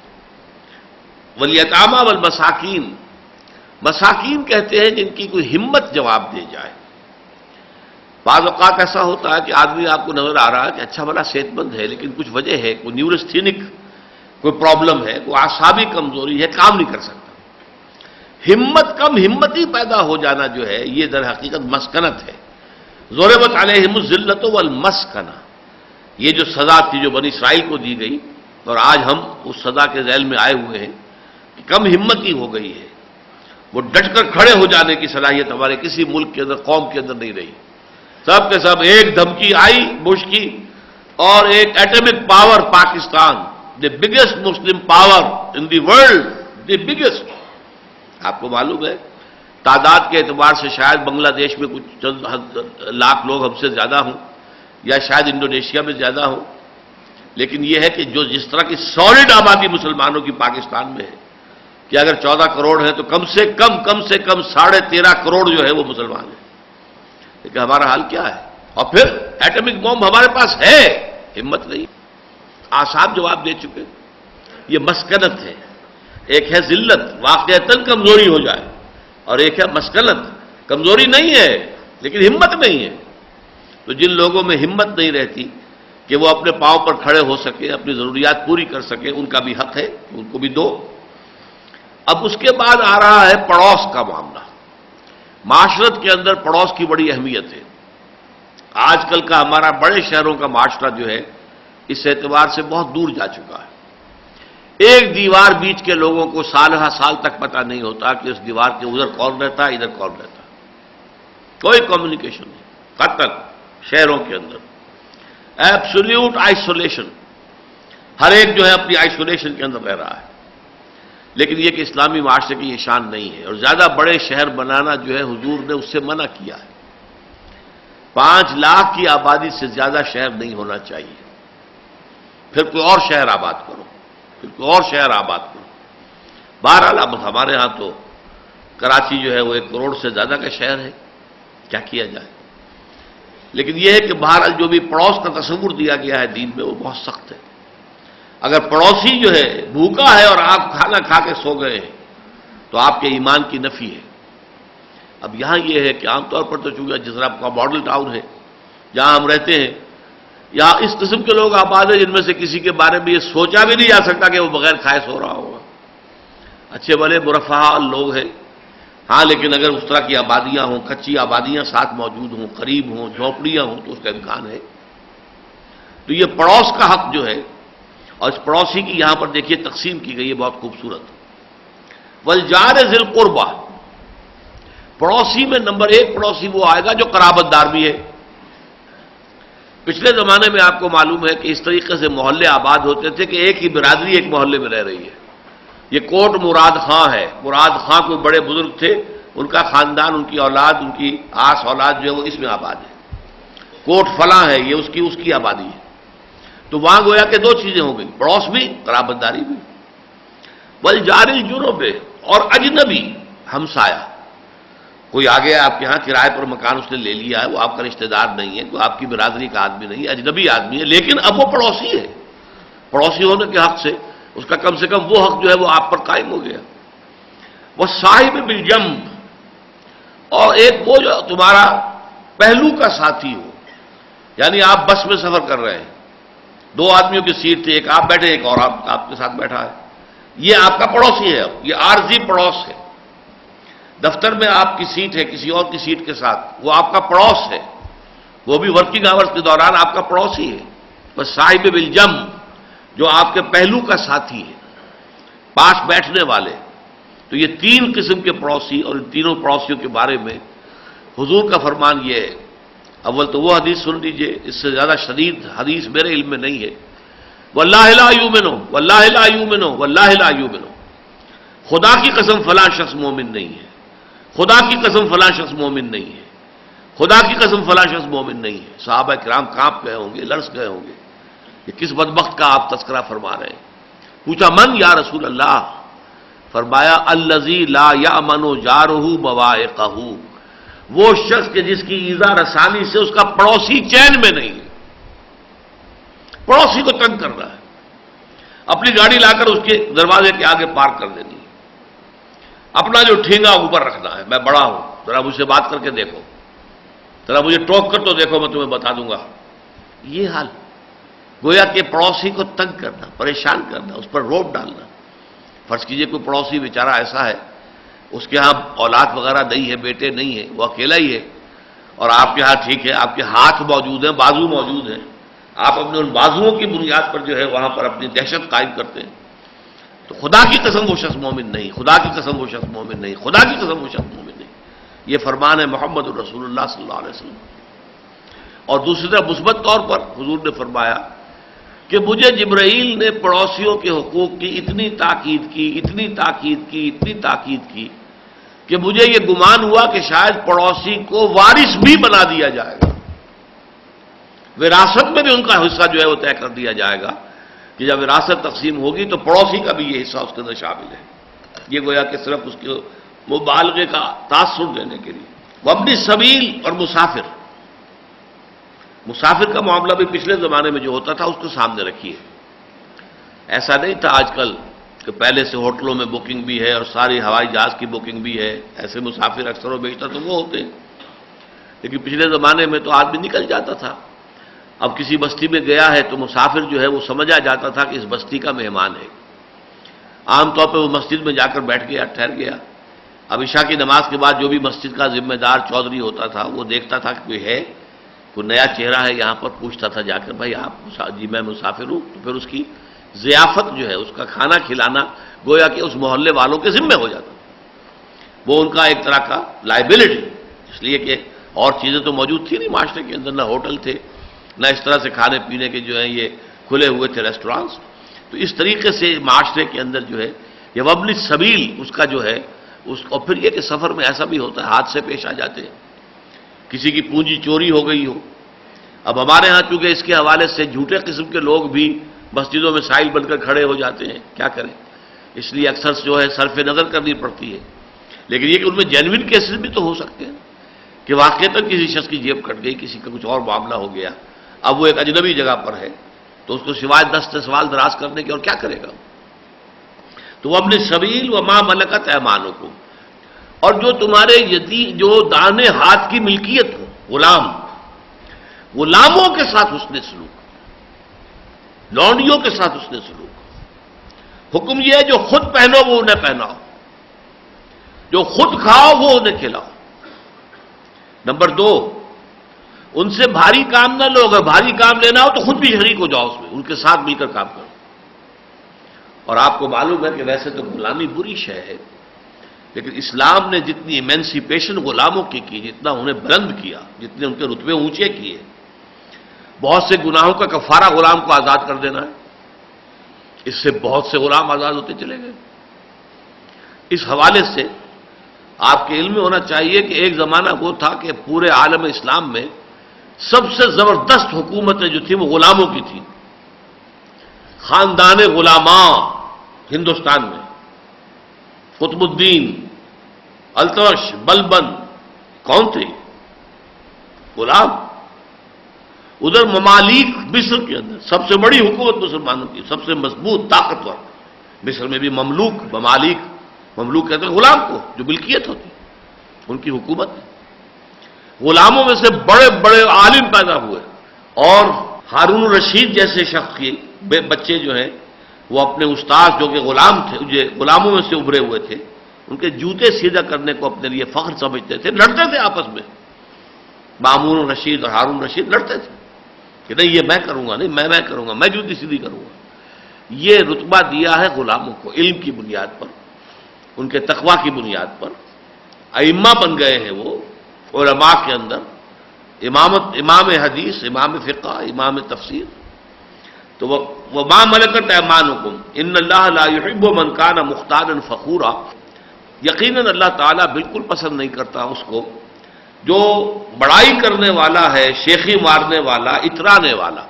والیتامى والمساکین، مساکین کہتے ہیں جن کی کوئی ہمت جواب دے جائے۔ بعض اوقات ایسا ہوتا ہے کہ آدمی آپ کو نظر آ رہا ہے کہ اچھا بھلا صحت مند ہے، لیکن کچھ وجہ ہے، کوئی نیورستھینک کوئی پرابلم ہے، کوئی اعصابی کمزوری ہے، کام نہیں کر سکتا۔ ہمت کم ہمتی پیدا ہو جانا جو ہے یہ در حقیقت مسکنت ہے۔ ضربت علیہم الذلۃ والمسکنہ، یہ جو سزا تھی جو بنی اسرائیل کو دی گئی، اور آج ہم اس سزا کے ذیل میں آئے ہوئے ہیں کہ کم ہمتی ہو گئی ہے، وہ ڈٹ کر کھڑے ہو جانے کی صلاحیت ہمارے کسی ملک کے اندر، قوم کے اندر نہیں رہی۔ سب کے سب ایک دھمکی آئی بش کی، اور ایک atomic power Pakistan, the biggest Muslim power in the world, the biggest, آپ کو معلوم ہے تعداد کے اعتبار سے شاید بنگلہ دیش میں کچھ چند لاکھ لوگ ہم سے زیادہ ہوں، یا شاید انڈونیشیا میں زیادہ ہوں، لیکن یہ ہے کہ جو جس طرح کی سالڈ آبادی مسلمانوں کی پاکستان میں ہے کہ اگر چودہ کروڑ ہیں تو کم سے کم کم سے کم ساڑھے تیرہ کروڑ جو ہے وہ مسلمان ہیں، لیکن ہمارا حال کیا ہے؟ اور پھر ایٹمک بم ہمارے پاس ہے، ہمت نہیں، آسان جواب دے چکے۔ یہ مسکنت ہے، ایک ہے ذلت، واقعتاً کمزوری ہو جائے، اور ایک ہے مسکنت، کمزوری نہیں ہے لیکن ہمت نہیں ہے۔ تو جن لوگوں میں ہمت نہیں رہتی کہ وہ اپنے پاؤں پر کھڑے ہو سکے، اپنی ضروریات پوری کر سکے، ان کا بھی حق ہے کہ ان کو بھی دو۔ اب اس کے بعد آ رہا ہے پڑوس کا معاملہ۔ معاشرت کے اندر پڑوس کی بڑی اہمیت ہے۔ آج کل کا ہمارا بڑے شہروں کا معاشرہ جو ہے اس اعتبار سے بہت دور جا چکا ہے۔ ایک دیوار بیچ کے لوگوں کو سال ہا سال تک پتہ نہیں ہوتا کہ اس دیوار کے ادھر کون رہتا ہے، ادھر کون رہتا ہے، کوئی کمیونیکیشن نہیں، قطعاً شہروں کے اندر ایبسولوٹ آئسولیشن، ہر ایک جو ہے اپنی آئسولیشن کے اندر رہ رہا ہے۔ لیکن یہ کہ اسلامی معاشرے کی یہ شان نہیں ہے، اور زیادہ بڑے شہر بنانا جو ہے حضور نے اس سے منع کیا ہے۔ پانچ لاکھ کی آبادی سے زیادہ شہر نہیں ہونا چاہیے، پھر کوئی اور شہر آباد کرو، پھر کوئی اور شہر آباد کرو۔ بہرحال اب ہمارے ہاں تو کراچی جو ہے وہ ایک کروڑ سے زیادہ کا شہر ہے، کیا کیا جائے؟ لیکن یہ ہے کہ بہرحال جو بھی پڑوس کا تصور دیا گیا ہے دین میں وہ بہت سخت ہے۔ اگر پڑوسی جو ہے بھوکا ہے اور آپ کھانا کھا کے سو گئے ہیں تو آپ کے ایمان کی نفی ہے۔ اب یہاں یہ ہے کہ عام طور پر تو چونکہ جس طرح کا ماڈل ٹاؤن ہے جہاں ہم رہتے ہیں، یہاں اس قسم کے لوگ آباد ہیں جن میں سے کسی کے بارے میں یہ سوچا بھی نہیں جا سکتا کہ وہ بغیر کھائے سو رہا ہوگا۔ اچھے بھلے مرفہ لوگ ہیں، ہاں، لیکن اگر اس طرح کی آبادیاں ہوں، کچی آبادیاں ساتھ موجود ہوں، قریب ہوں، جھونپڑیاں ہوں، تو اس کا امکان ہے۔ تو یہ پڑوس کا حق جو ہے، اور اس پڑوسی کی یہاں پر دیکھیے تقسیم کی گئی ہے بہت خوبصورت۔ والجار ذی القربہ، پڑوسی میں نمبر ایک پڑوسی وہ آئے گا جو قرابت دار بھی ہے۔ پچھلے زمانے میں آپ کو معلوم ہے کہ اس طریقے سے محلے آباد ہوتے تھے کہ ایک ہی برادری ایک محلے میں رہ رہی ہے۔ یہ کوٹ مراد خاں ہے، مراد خاں کوئی بڑے بزرگ تھے، ان کا خاندان، ان کی اولاد، ان کی آس اولاد جو ہے وہ اس میں آباد ہے۔ کوٹ فلاں ہے، یہ اس کی اس کی آبادی ہے۔ تو وہاں گویا کہ دو چیزیں ہو گئی، پڑوس بھی، قرابت داری بھی۔ والجار الجنب، اور اجنبی ہمسایہ، کوئی آ گیا آپ کے ہاں کرائے پر مکان اس نے لے لیا ہے، وہ آپ کا رشتہ دار نہیں ہے، کوئی آپ کی برادری کا آدمی نہیں ہے، اجنبی آدمی ہے، لیکن اب وہ پڑوسی ہے۔ پڑوسی ہونے کے حق سے اس کا کم سے کم وہ حق جو ہے وہ آپ پر قائم ہو گیا۔ وہ صاحب بالجنب، اور ایک وہ جو تمہارا پہلو کا ساتھی ہو، یعنی آپ بس میں سفر کر رہے ہیں، دو آدمیوں کی سیٹ تھی، ایک آپ بیٹھے ایک اور آپ آپ کے ساتھ بیٹھا ہے، یہ آپ کا پڑوسی ہے، یہ عارضی پڑوس ہے۔ دفتر میں آپ کی سیٹ ہے کسی اور کی سیٹ کے ساتھ، وہ آپ کا پڑوس ہے، وہ بھی ورکنگ آورز کے دوران آپ کا پڑوسی ہے۔ بس صاحب بالجنب، جو آپ کے پہلو کا ساتھی ہے، پاس بیٹھنے والے۔ تو یہ تین قسم کے پڑوسی، اور ان تینوں پڑوسیوں کے بارے میں حضور کا فرمان یہ ہے۔ اول تو وہ حدیث سن لیجئے، اس سے زیادہ شدید حدیث میرے علم میں نہیں ہے۔ واللہ لا یؤمنو، واللہ لا یؤمنو، واللہ لا یؤمنو، خدا کی قسم فلاں شخص مومن نہیں ہے، خدا کی قسم فلاں شخص مومن نہیں ہے، خدا کی قسم فلاں شخص مومن نہیں ہے۔ صحابہ کرام کانپ گئے ہوں گے، لرز گئے ہوں گے، یہ کس بدبخت کا آپ تذکرہ فرما رہے ہیں؟ پوچھا من یا رسول اللہ؟ فرمایا الذی لا یأمن جارہ بوائقہ، وہ شخص کہ جس کی ایذا رسانی سے اس کا پڑوسی چین میں نہیں ہے، پڑوسی کو تنگ کر رہا ہے، اپنی گاڑی لا کر اس کے دروازے کے آگے پارک کر دینی ہے، اپنا جو ٹھینگا اوپر رکھنا ہے، میں بڑا ہوں ذرا مجھ سے بات کر کے دیکھو، ذرا مجھے ٹوک کر تو دیکھو، میں تمہیں بتا دوں گا. یہ حال گویا کہ پڑوسی کو تنگ کرنا، پریشان کرنا، اس پر روب ڈالنا. فرض کیجئے کوئی پڑوسی بیچارہ ایسا ہے، اس کے ہاں اولاد وغیرہ نہیں ہے، بیٹے نہیں ہے، وہ اکیلا ہی ہے، اور آپ کے ہاں ٹھیک ہے، آپ کے ہاتھ موجود ہیں، بازو موجود ہیں، آپ اپنے ان بازوؤں کی بنیاد پر جو ہے وہاں پر اپنی دہشت قائم کرتے ہیں، تو خدا کی قسم وہ شخص مومن نہیں، خدا کی قسم وہ شخص مومن نہیں، خدا کی قسم وہ شخص مومن نہیں. یہ فرمان ہے محمد الرسول اللہ صلی اللہ علیہ وسلم. اور دوسری طرف مثبت طور پر حضور نے فرمایا کہ مجھے جبرائیل نے پڑوسیوں کے حقوق کی اتنی تاکید کی اتنی تاکید کی اتنی تاکید کی کہ مجھے یہ گمان ہوا کہ شاید پڑوسی کو وارث بھی بنا دیا جائے گا، وراثت میں بھی ان کا حصہ جو ہے وہ طے کر دیا جائے گا کہ جب وراثت تقسیم ہوگی تو پڑوسی کا بھی یہ حصہ اس کے اندر شامل ہے. یہ گویا کہ صرف اس کے مبالغے کا تاثر دینے کے لیے. وابن السبیل اور مسافر، مسافر کا معاملہ بھی پچھلے زمانے میں جو ہوتا تھا اس کو سامنے رکھیے. ایسا نہیں تھا آج کل کہ پہلے سے ہوٹلوں میں بکنگ بھی ہے اور ساری ہوائی جہاز کی بکنگ بھی ہے، ایسے مسافر اکثر و بیشتر تو وہ ہوتے ہیں، لیکن پچھلے زمانے میں تو آدمی نکل جاتا تھا. اب کسی بستی میں گیا ہے تو مسافر جو ہے وہ سمجھا جاتا تھا کہ اس بستی کا مہمان ہے. عام طور پہ وہ مسجد میں جا کر بیٹھ گیا، ٹھہر گیا. اب عشاء کی نماز کے بعد جو بھی مسجد کا ذمہ دار چودھری ہوتا تھا وہ دیکھتا تھا کہ کوئی ہے، کوئی نیا چہرہ ہے یہاں پر، پوچھتا تھا جا کر بھائی آپ جی میں مسافر ہوں، تو پھر اس کی ضیافت جو ہے، اس کا کھانا کھلانا گویا کہ اس محلے والوں کے ذمہ ہو جاتا. وہ ان کا ایک طرح کا لائبلٹی، اس لیے کہ اور چیزیں تو موجود تھی نہیں معاشرے کے اندر، نہ ہوٹل تھے، نہ اس طرح سے کھانے پینے کے جو ہیں یہ کھلے ہوئے تھے ریسٹورانٹس. تو اس طریقے سے معاشرے کے اندر جو ہے یہ وابن السبیل اس کا جو ہے اس. اور پھر یہ کہ سفر میں ایسا بھی ہوتا ہے حادثے پیش آ جاتے ہیں، کسی کی پونجی چوری ہو گئی ہو. اب ہمارے ہاں چونکہ اس کے حوالے سے جھوٹے قسم کے لوگ بھی مسجدوں میں سائل بن کر کھڑے ہو جاتے ہیں، کیا کریں، اس لیے اکثر جو ہے صرف نظر کرنی پڑتی ہے. لیکن یہ کہ ان میں جینوئن کیسز بھی تو ہو سکتے ہیں کہ واقعتاً کسی شخص کی جیب کٹ گئی، کسی کا کچھ اور معاملہ ہو گیا، اب وہ ایک اجنبی جگہ پر ہے تو اس کو سوائے دست سوال دراز کرنے کے اور کیا کرے گا. تو وہ اپنے سبیل و ما ملکت ایمانکم، اور جو تمہارے یتی جو دانے ہاتھ کی ملکیت ہو، غلام، غلاموں کے ساتھ اس نے سلوک، لونڈیوں کے ساتھ اس نے سلوک. حکم یہ ہے جو خود پہنو وہ انہیں پہناؤ، جو خود کھاؤ وہ انہیں کھلاؤ. نمبر دو، ان سے بھاری کام نہ لو، اگر بھاری کام لینا ہو تو خود بھی شریک ہو جاؤ اس میں، ان کے ساتھ مل کر کام کرو. اور آپ کو معلوم ہے کہ ویسے تو غلامی بری شے ہے، لیکن اسلام نے جتنی ایمینسیپیشن غلاموں کی کی، جتنا انہیں بلند کیا، جتنے ان کے رتبے اونچے کیے، بہت سے گناہوں کا کفارہ غلام کو آزاد کر دینا ہے، اس سے بہت سے غلام آزاد ہوتے چلے گئے. اس حوالے سے آپ کے علم میں ہونا چاہیے کہ ایک زمانہ وہ تھا کہ پورے عالم اسلام میں سب سے زبردست حکومتیں جو تھیں وہ غلاموں کی تھیں. خاندان غلاماں ہندوستان میں، قطب الدین، التمش، بلبن، کون تھے؟ غلام. ادھر ممالک مصر کے اندر سب سے بڑی حکومت مسلمانوں کی، سب سے مضبوط طاقتور، مصر میں بھی مملوک، ممالک، مملوک کہتے ہیں غلام کو جو ملکیت ہوتی، ان کی حکومت. غلاموں میں سے بڑے بڑے عالم پیدا ہوئے، اور ہارون الرشید جیسے شخص کے بچے جو ہیں وہ اپنے استاد جو کہ غلام تھے، جو غلاموں میں سے ابھرے ہوئے تھے، ان کے جوتے سیدھا کرنے کو اپنے لیے فخر سمجھتے تھے، لڑتے تھے آپس میں. مامون الرشید اور ہارون الرشید لڑتے تھے کہ نہیں یہ میں کروں گا، نہیں میں میں کروں گا، میں جوتی سیدھی کروں گا. یہ رتبہ دیا ہے غلاموں کو علم کی بنیاد پر، ان کے تقویٰ کی بنیاد پر. ائمہ بن گئے ہیں وہ علماء کے اندر، امامت، امام حدیث، امام فقہ، امام تفسیر. تو وہ ما ملکت ایمانکم ان اللہ لا یحب من کان مختالا فخورا، یقیناً اللہ تعالیٰ بالکل پسند نہیں کرتا اس کو جو بڑائی کرنے والا ہے، شیخی مارنے والا، اترانے والا.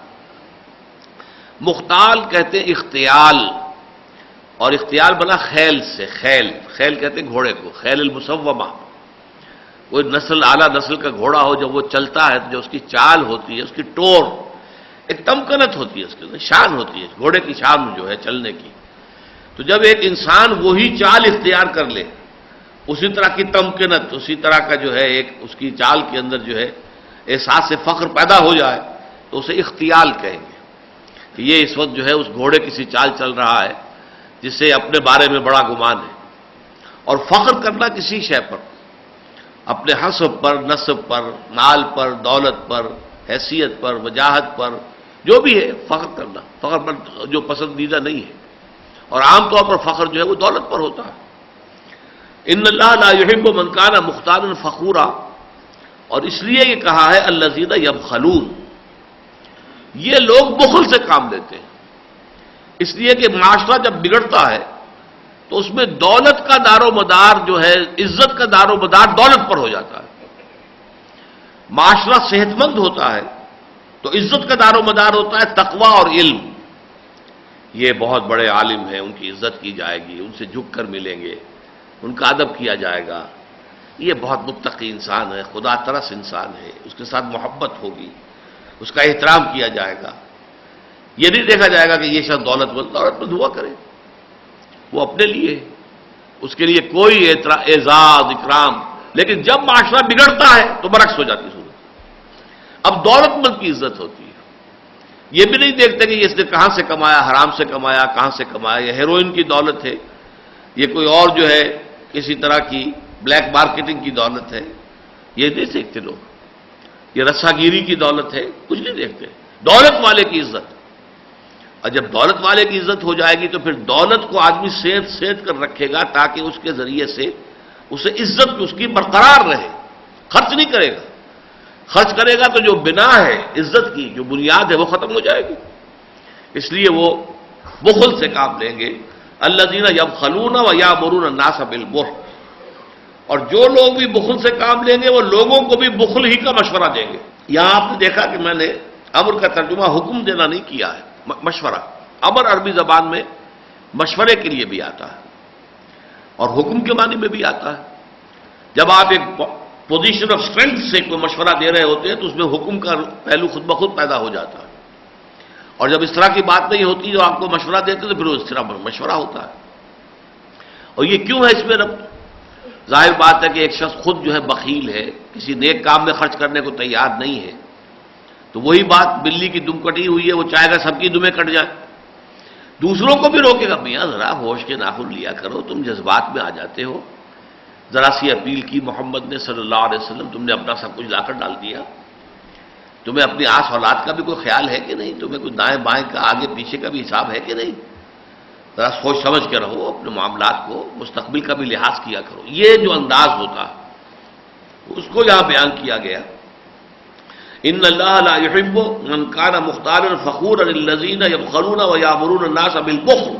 مختال کہتے ہیں اختیال، اور اختیال بنا خیل سے، خیل، خیل کہتے ہیں گھوڑے کو، خیل المسومہ. کوئی نسل اعلیٰ نسل کا گھوڑا ہو، جب وہ چلتا ہے تو جو اس کی چال ہوتی ہے، اس کی ٹور، ایک تمکنت ہوتی ہے، اس کے اندر شان ہوتی ہے، گھوڑے کی شان جو ہے چلنے کی. تو جب ایک انسان وہی چال اختیار کر لے، اسی طرح کی تمکنت، اسی طرح کا جو ہے ایک اس کی چال کے اندر جو ہے احساس سے فخر پیدا ہو جائے تو اسے اختیال کہیں گے کہ یہ اس وقت جو ہے اس گھوڑے کسی چال چل رہا ہے جس سے اپنے بارے میں بڑا گمان ہے. اور فخر کرنا کسی شے پر، اپنے حسب پر، نسب پر، مال پر، دولت پر، حیثیت پر، وجاہت پر، جو بھی ہے فخر کرنا، فخر پر جو پسندیدہ نہیں ہے. اور عام طور پر فخر جو ہے وہ دولت پر ہوتا ہے. ان اللہ لا يحب من كان مختالا فخورا، اور اس لیے یہ کہا ہے الذین یبخلون، یہ لوگ بخل سے کام لیتے ہیں. اس لیے کہ معاشرہ جب بگڑتا ہے تو اس میں دولت کا دار و مدار جو ہے، عزت کا دار و مدار دولت پر ہو جاتا ہے. معاشرہ صحت مند ہوتا ہے تو عزت کا دار و مدار ہوتا ہے تقوی اور علم. یہ بہت بڑے عالم ہیں، ان کی عزت کی جائے گی، ان سے جھک کر ملیں گے، ان کا ادب کیا جائے گا. یہ بہت متقی انسان ہے، خدا ترس انسان ہے، اس کے ساتھ محبت ہوگی، اس کا احترام کیا جائے گا. یہ نہیں دیکھا جائے گا کہ یہ شخص دولت مند دولت مند ہوا کرے، وہ اپنے لیے، اس کے لیے کوئی اعزاز اکرام. لیکن جب معاشرہ بگڑتا ہے تو برعکس ہو جاتی صورت. اب دولت مند کی عزت ہوتی ہے. یہ بھی نہیں دیکھتے کہ اس نے کہاں سے کمایا، حرام سے کمایا، کہاں سے کمایا، یہ ہیروئن کی دولت ہے، یہ کوئی اور جو ہے کسی طرح کی بلیک مارکیٹنگ کی دولت ہے. یہ نہیں دیکھتے لوگ. یہ رسا گیری کی دولت ہے، کچھ نہیں دیکھتے. دولت والے کی عزت. اور جب دولت والے کی عزت ہو جائے گی تو پھر دولت کو آدمی سیت سیت کر رکھے گا تاکہ اس کے ذریعے سے اسے عزت اس کی برقرار رہے. خرچ نہیں کرے گا. خرچ کرے گا تو جو بنا ہے عزت کی، جو بنیاد ہے، وہ ختم ہو جائے گی. اس لیے وہ بخل سے کام لیں گے. الذین یبخلون ویامرون الناس بالبخل، اور جو لوگ بھی بخل سے کام لیں گے وہ لوگوں کو بھی بخل ہی کا مشورہ دیں گے. یہاں آپ نے دیکھا کہ میں نے امر کا ترجمہ حکم دینا نہیں کیا ہے، مشورہ. امر عربی زبان میں مشورے کے لیے بھی آتا ہے اور حکم کے معنی میں بھی آتا ہے. جب آپ ایک پوزیشن آف اسٹرینتھ سے کوئی مشورہ دے رہے ہوتے ہیں تو اس میں حکم کا پہلو خود بخود پیدا ہو جاتا ہے. اور جب اس طرح کی بات نہیں ہوتی جو آپ کو مشورہ دیتے تو پھر اس طرح مشورہ ہوتا ہے. اور یہ کیوں ہے اس میں ربط؟ ظاہر بات ہے کہ ایک شخص خود جو ہے بخیل ہے، کسی نیک کام میں خرچ کرنے کو تیار نہیں ہے، تو وہی بات بلی کی دم کٹی ہوئی ہے، وہ چاہے گا سب کی دمیں کٹ جائیں. دوسروں کو بھی روکے گا، میاں ذرا ہوش کے ناخن لیا کرو، تم جذبات میں آ جاتے ہو. ذرا سی اپیل کی محمد نے صلی اللہ علیہ وسلم، تم نے اپنا سب کچھ لا کر ڈال دیا. تمہیں اپنی آس اولاد کا بھی کوئی خیال ہے کہ نہیں؟ تمہیں کوئی دائیں بائیں کا آگے پیچھے کا بھی حساب ہے کہ نہیں؟ ذرا سوچ سمجھ کے رہو، اپنے معاملات کو مستقبل کا بھی لحاظ کیا کرو. یہ جو انداز ہوتا ہے اس کو یہاں بیان کیا گیا. ان اللہ لا يحب من كان مختالا فخورا الذين يبخلون ويأمرون الناس بالبخل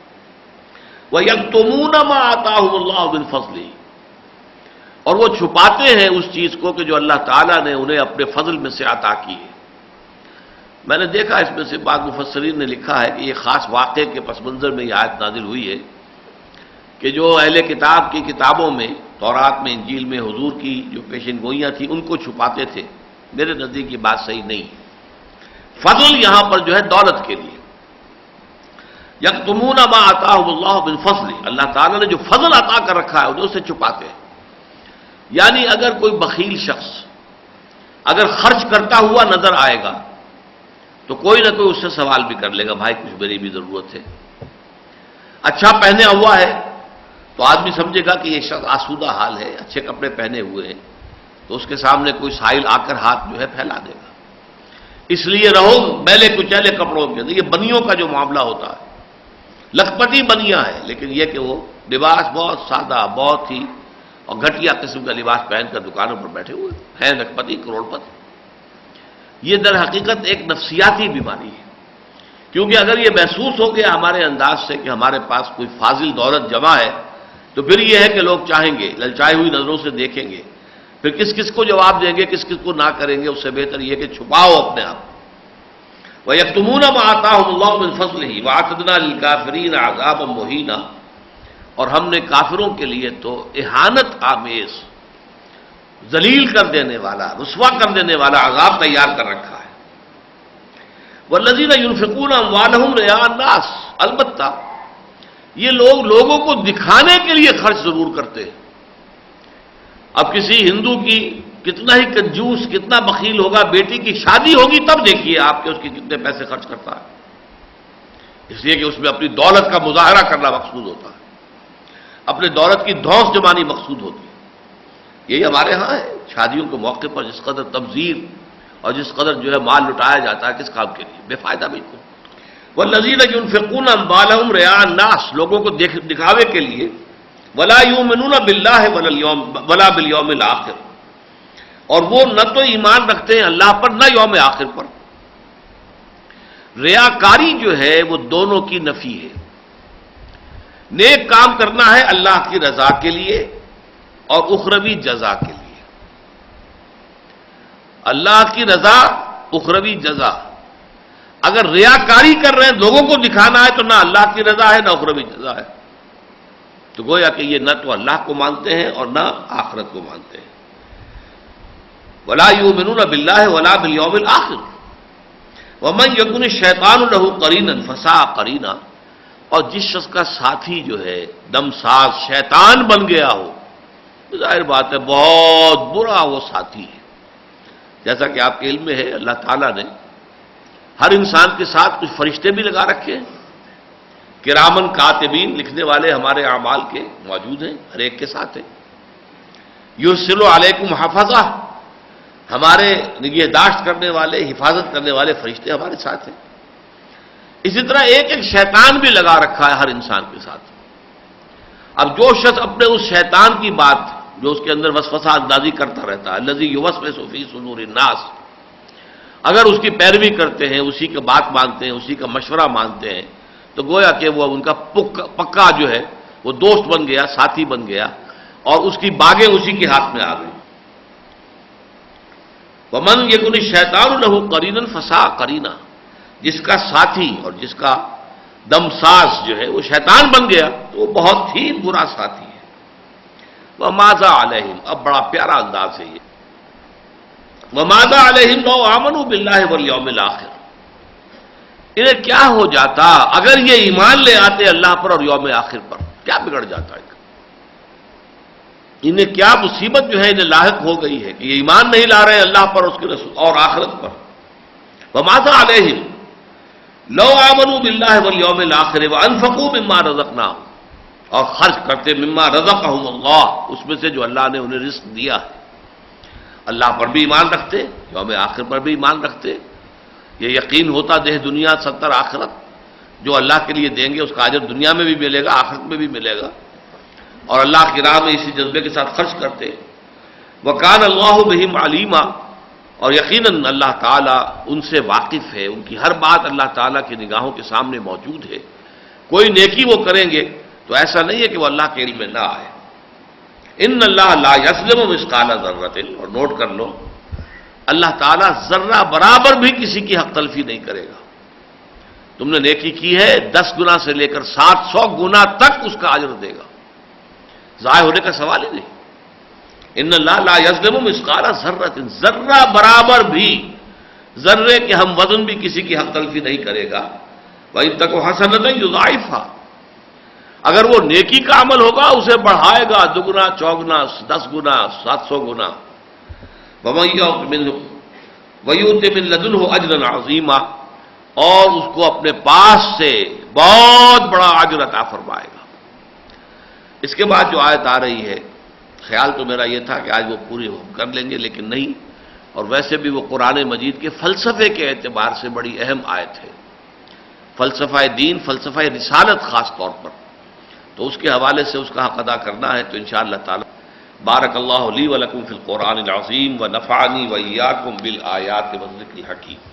ويكتمون ما آتاهم الله من فضله، اور وہ چھپاتے ہیں اس چیز کو کہ جو اللہ تعالیٰ نے انہیں اپنے فضل میں سے عطا کی ہے. میں نے دیکھا اس میں سے بعض مفسرین نے لکھا ہے کہ یہ خاص واقعے کے پس منظر میں یہ آیت نازل ہوئی ہے کہ جو اہل کتاب کی کتابوں میں، تورات میں، انجیل میں حضور کی جو پیشن گوئیاں تھیں ان کو چھپاتے تھے. میرے نزدیک یہ بات صحیح نہیں ہے. فضل یہاں پر جو ہے دولت کے لیے. یکتمون ما آتاہم اللہ من فضل، اللہ تعالیٰ نے جو فضل عطا کر رکھا ہے انہیں اسے چھپاتے ہیں. یعنی اگر کوئی بخیل شخص اگر خرچ کرتا ہوا نظر آئے گا تو کوئی نہ کوئی اس سے سوال بھی کر لے گا، بھائی کچھ میری بھی ضرورت ہے. اچھا پہنے ہوا ہے تو آدمی سمجھے گا کہ یہ شخص آسودہ حال ہے، اچھے کپڑے پہنے ہوئے ہیں، تو اس کے سامنے کوئی سائل آ کر ہاتھ جو ہے پھیلا دے گا. اس لیے رہو میلے کچیلے کپڑوں کے اندر. یہ بنیوں کا جو معاملہ ہوتا ہے، لکھپتی بنیاں ہے، لیکن یہ کہ وہ لباس بہت سادہ، بہت ہی اور گھٹیا قسم کا لباس پہن کر دکانوں پر بیٹھے ہوئے ہیں لکھپتی، کروڑ پتی. یہ در حقیقت ایک نفسیاتی بیماری ہے. کیونکہ اگر یہ محسوس ہو گیا ہمارے انداز سے کہ ہمارے پاس کوئی فاضل دولت جمع ہے تو پھر یہ ہے کہ لوگ چاہیں گے، للچائی ہوئی نظروں سے دیکھیں گے، پھر کس کس کو جواب دیں گے، کس کس کو نہ کریں گے. اس سے بہتر یہ کہ چھپاؤ اپنے آپ. وَيَكْتُمُونَ مَا آتَاهُمُ اللَّهُ مِنْ فَضْلِهِ وَأَعْتَدْنَا لِلْكَافِرِينَ عَذَابًا مُهِينًا، اور ہم نے کافروں کے لیے تو اہانت آمیز ذلیل کر دینے والا، رسوا کر دینے والا عذاب تیار کر رکھا ہے۔ والذین ينفقون اموالهم رئاء الناس، البتہ یہ لوگ لوگوں کو دکھانے کے لیے خرچ ضرور کرتے ہیں۔ اب کسی ہندو کی کتنا ہی کنجوس، کتنا بخیل ہوگا، بیٹی کی شادی ہوگی تب دیکھیے آپ کہ اس کے کتنے پیسے خرچ کرتا ہے، اس لیے کہ اس میں اپنی دولت کا مظاہرہ کرنا مقصود ہوتا ہے، اپنے دولت کی دھوس جمانی مقصود ہوتی ہے۔ یہی ہمارے ہاں ہے، شادیوں کے موقع پر جس قدر تبذیر اور جس قدر جو ہے مال لٹایا جاتا ہے، کس کام کے لیے؟ بے فائدہ بالکل۔ والذین ينفقون اموالهم رئاء الناس، لوگوں کو دکھاوے کے لیے، ولا یؤمنون باللہ ولا اليوم ولا بالیوم الآخر، اور وہ نہ تو ایمان رکھتے ہیں اللہ پر نہ یوم آخر پر۔ ریاکاری جو ہے وہ دونوں کی نفی ہے۔ نیک کام کرنا ہے اللہ کی رضا کے لیے اور اخروی جزا کے لیے، اللہ کی رضا، اخروی جزا۔ اگر ریاکاری کر رہے ہیں، لوگوں کو دکھانا ہے، تو نہ اللہ کی رضا ہے نہ اخروی جزا ہے، تو گویا کہ یہ نہ تو اللہ کو مانتے ہیں اور نہ آخرت کو مانتے ہیں۔ ولا یؤمنون باللہ ولا بالیوم الآخر ومن یکن الشیطان له قرینا فساء قرینا، اور جس شخص کا ساتھی جو ہے دمساز شیطان بن گیا ہو، ظاہر بات ہے بہت برا وہ ساتھی ہے۔ جیسا کہ آپ کے علم میں ہے، اللہ تعالیٰ نے ہر انسان کے ساتھ کچھ فرشتے بھی لگا رکھے ہیں، کرامن کاتبین، لکھنے والے ہمارے اعمال کے موجود ہیں، ہر ایک کے ساتھ ہیں۔ یرسل علیکم حفظہ، ہمارے نگہداشت کرنے والے، حفاظت کرنے والے فرشتے ہمارے ساتھ ہیں۔ اسی طرح ایک ایک شیطان بھی لگا رکھا ہے ہر انسان کے ساتھ۔ اب جو شخص اپنے اس شیطان کی بات جو اس کے اندر وسوسہ اندازی کرتا رہتا ہے، الذی یوسوس فی صدور الناس، اگر اس کی پیروی کرتے ہیں، اسی کی بات مانتے ہیں، اسی کا مشورہ مانتے ہیں، تو گویا کہ وہ ان کا پکا جو ہے وہ دوست بن گیا، ساتھی بن گیا، اور اس کی باغیں اسی کے ہاتھ میں آ گئی۔ ومن یکن الشیطان له قرینا فساء قرینا، جس کا ساتھی اور جس کا دمساز جو ہے وہ شیطان بن گیا تو وہ بہت ہی برا ساتھی ہے۔ وماذا علیہم، اب بڑا پیارا انداز ہے یہ، وماذا علیہم لو آمنوا باللہ والیوم الآخر، انہیں کیا ہو جاتا اگر یہ ایمان لے آتے اللہ پر اور یوم آخر پر، کیا بگڑ جاتا ہے؟ انہیں کیا مصیبت جو ہے انہیں لاحق ہو گئی ہے کہ یہ ایمان نہیں لا رہے اللہ پر، اس کے رسول اور آخرت پر۔ وماذا علیہم لو آمنوا باللہ والیوم الآخر وانفقوا مما رزقناہم، اور خرچ کرتے مما رزقہم اللہ، اس میں سے جو اللہ نے انہیں رزق دیا ہے۔ اللہ پر بھی ایمان رکھتے، یوم آخر پر بھی ایمان رکھتے، یہ یقین ہوتا دہ دنیا ستر آخرت، جو اللہ کے لیے دیں گے اس کا اجر دنیا میں بھی ملے گا، آخرت میں بھی ملے گا، اور اللہ کی راہ میں اسی جذبے کے ساتھ خرچ کرتے۔ وَكَانَ اللَّهُ بِهِمْ عَلِيمًا، اور یقیناً اللہ تعالیٰ ان سے واقف ہے، ان کی ہر بات اللہ تعالیٰ کی نگاہوں کے سامنے موجود ہے۔ کوئی نیکی وہ کریں گے تو ایسا نہیں ہے کہ وہ اللہ کے علم میں نہ آئے۔ ان اللہ لا یظلم مثقال ذرۃ، اور نوٹ کر لو، اللہ تعالیٰ ذرہ برابر بھی کسی کی حق تلفی نہیں کرے گا۔ تم نے نیکی کی ہے، دس گنا سے لے کر سات سو گنا تک اس کا اجر دے گا، ضائع ہونے کا سوال ہی نہیں۔ ان اللہ لا یظلم مثقال ذرۃ، ذرہ برابر بھی، ذرے کے ہم وزن بھی کسی کی حق تلفی نہیں کرے گا۔ وَإِن تَكُ حَسَنَةً يُضَاعِفْهَا، اگر وہ نیکی کا عمل ہوگا اسے بڑھائے گا، دگنا چوگنا، دس گنا، سات سو گنا۔ وَمَن يُؤْتِ مِنْهُ وَيُؤْتِ مِن لَّدُنْهُ أَجْرًا عَظِيمًا، اور اس کو اپنے پاس سے بہت بڑا اجر عطا فرمائے گا۔ اس کے بعد جو آیت آ رہی ہے، خیال تو میرا یہ تھا کہ آج وہ پوری کر لیں گے، لیکن نہیں، اور ویسے بھی وہ قرآن مجید کے فلسفے کے اعتبار سے بڑی اہم آیت ہے، فلسفہ دین، فلسفہ رسالت خاص طور پر، تو اس کے حوالے سے اس کا حق ادا کرنا ہے۔ تو انشاءاللہ تعالی بارک اللہ لی ولکم فی القرآن العظیم ونفعنی وإیاکم بالآیات والذکر الحکیم۔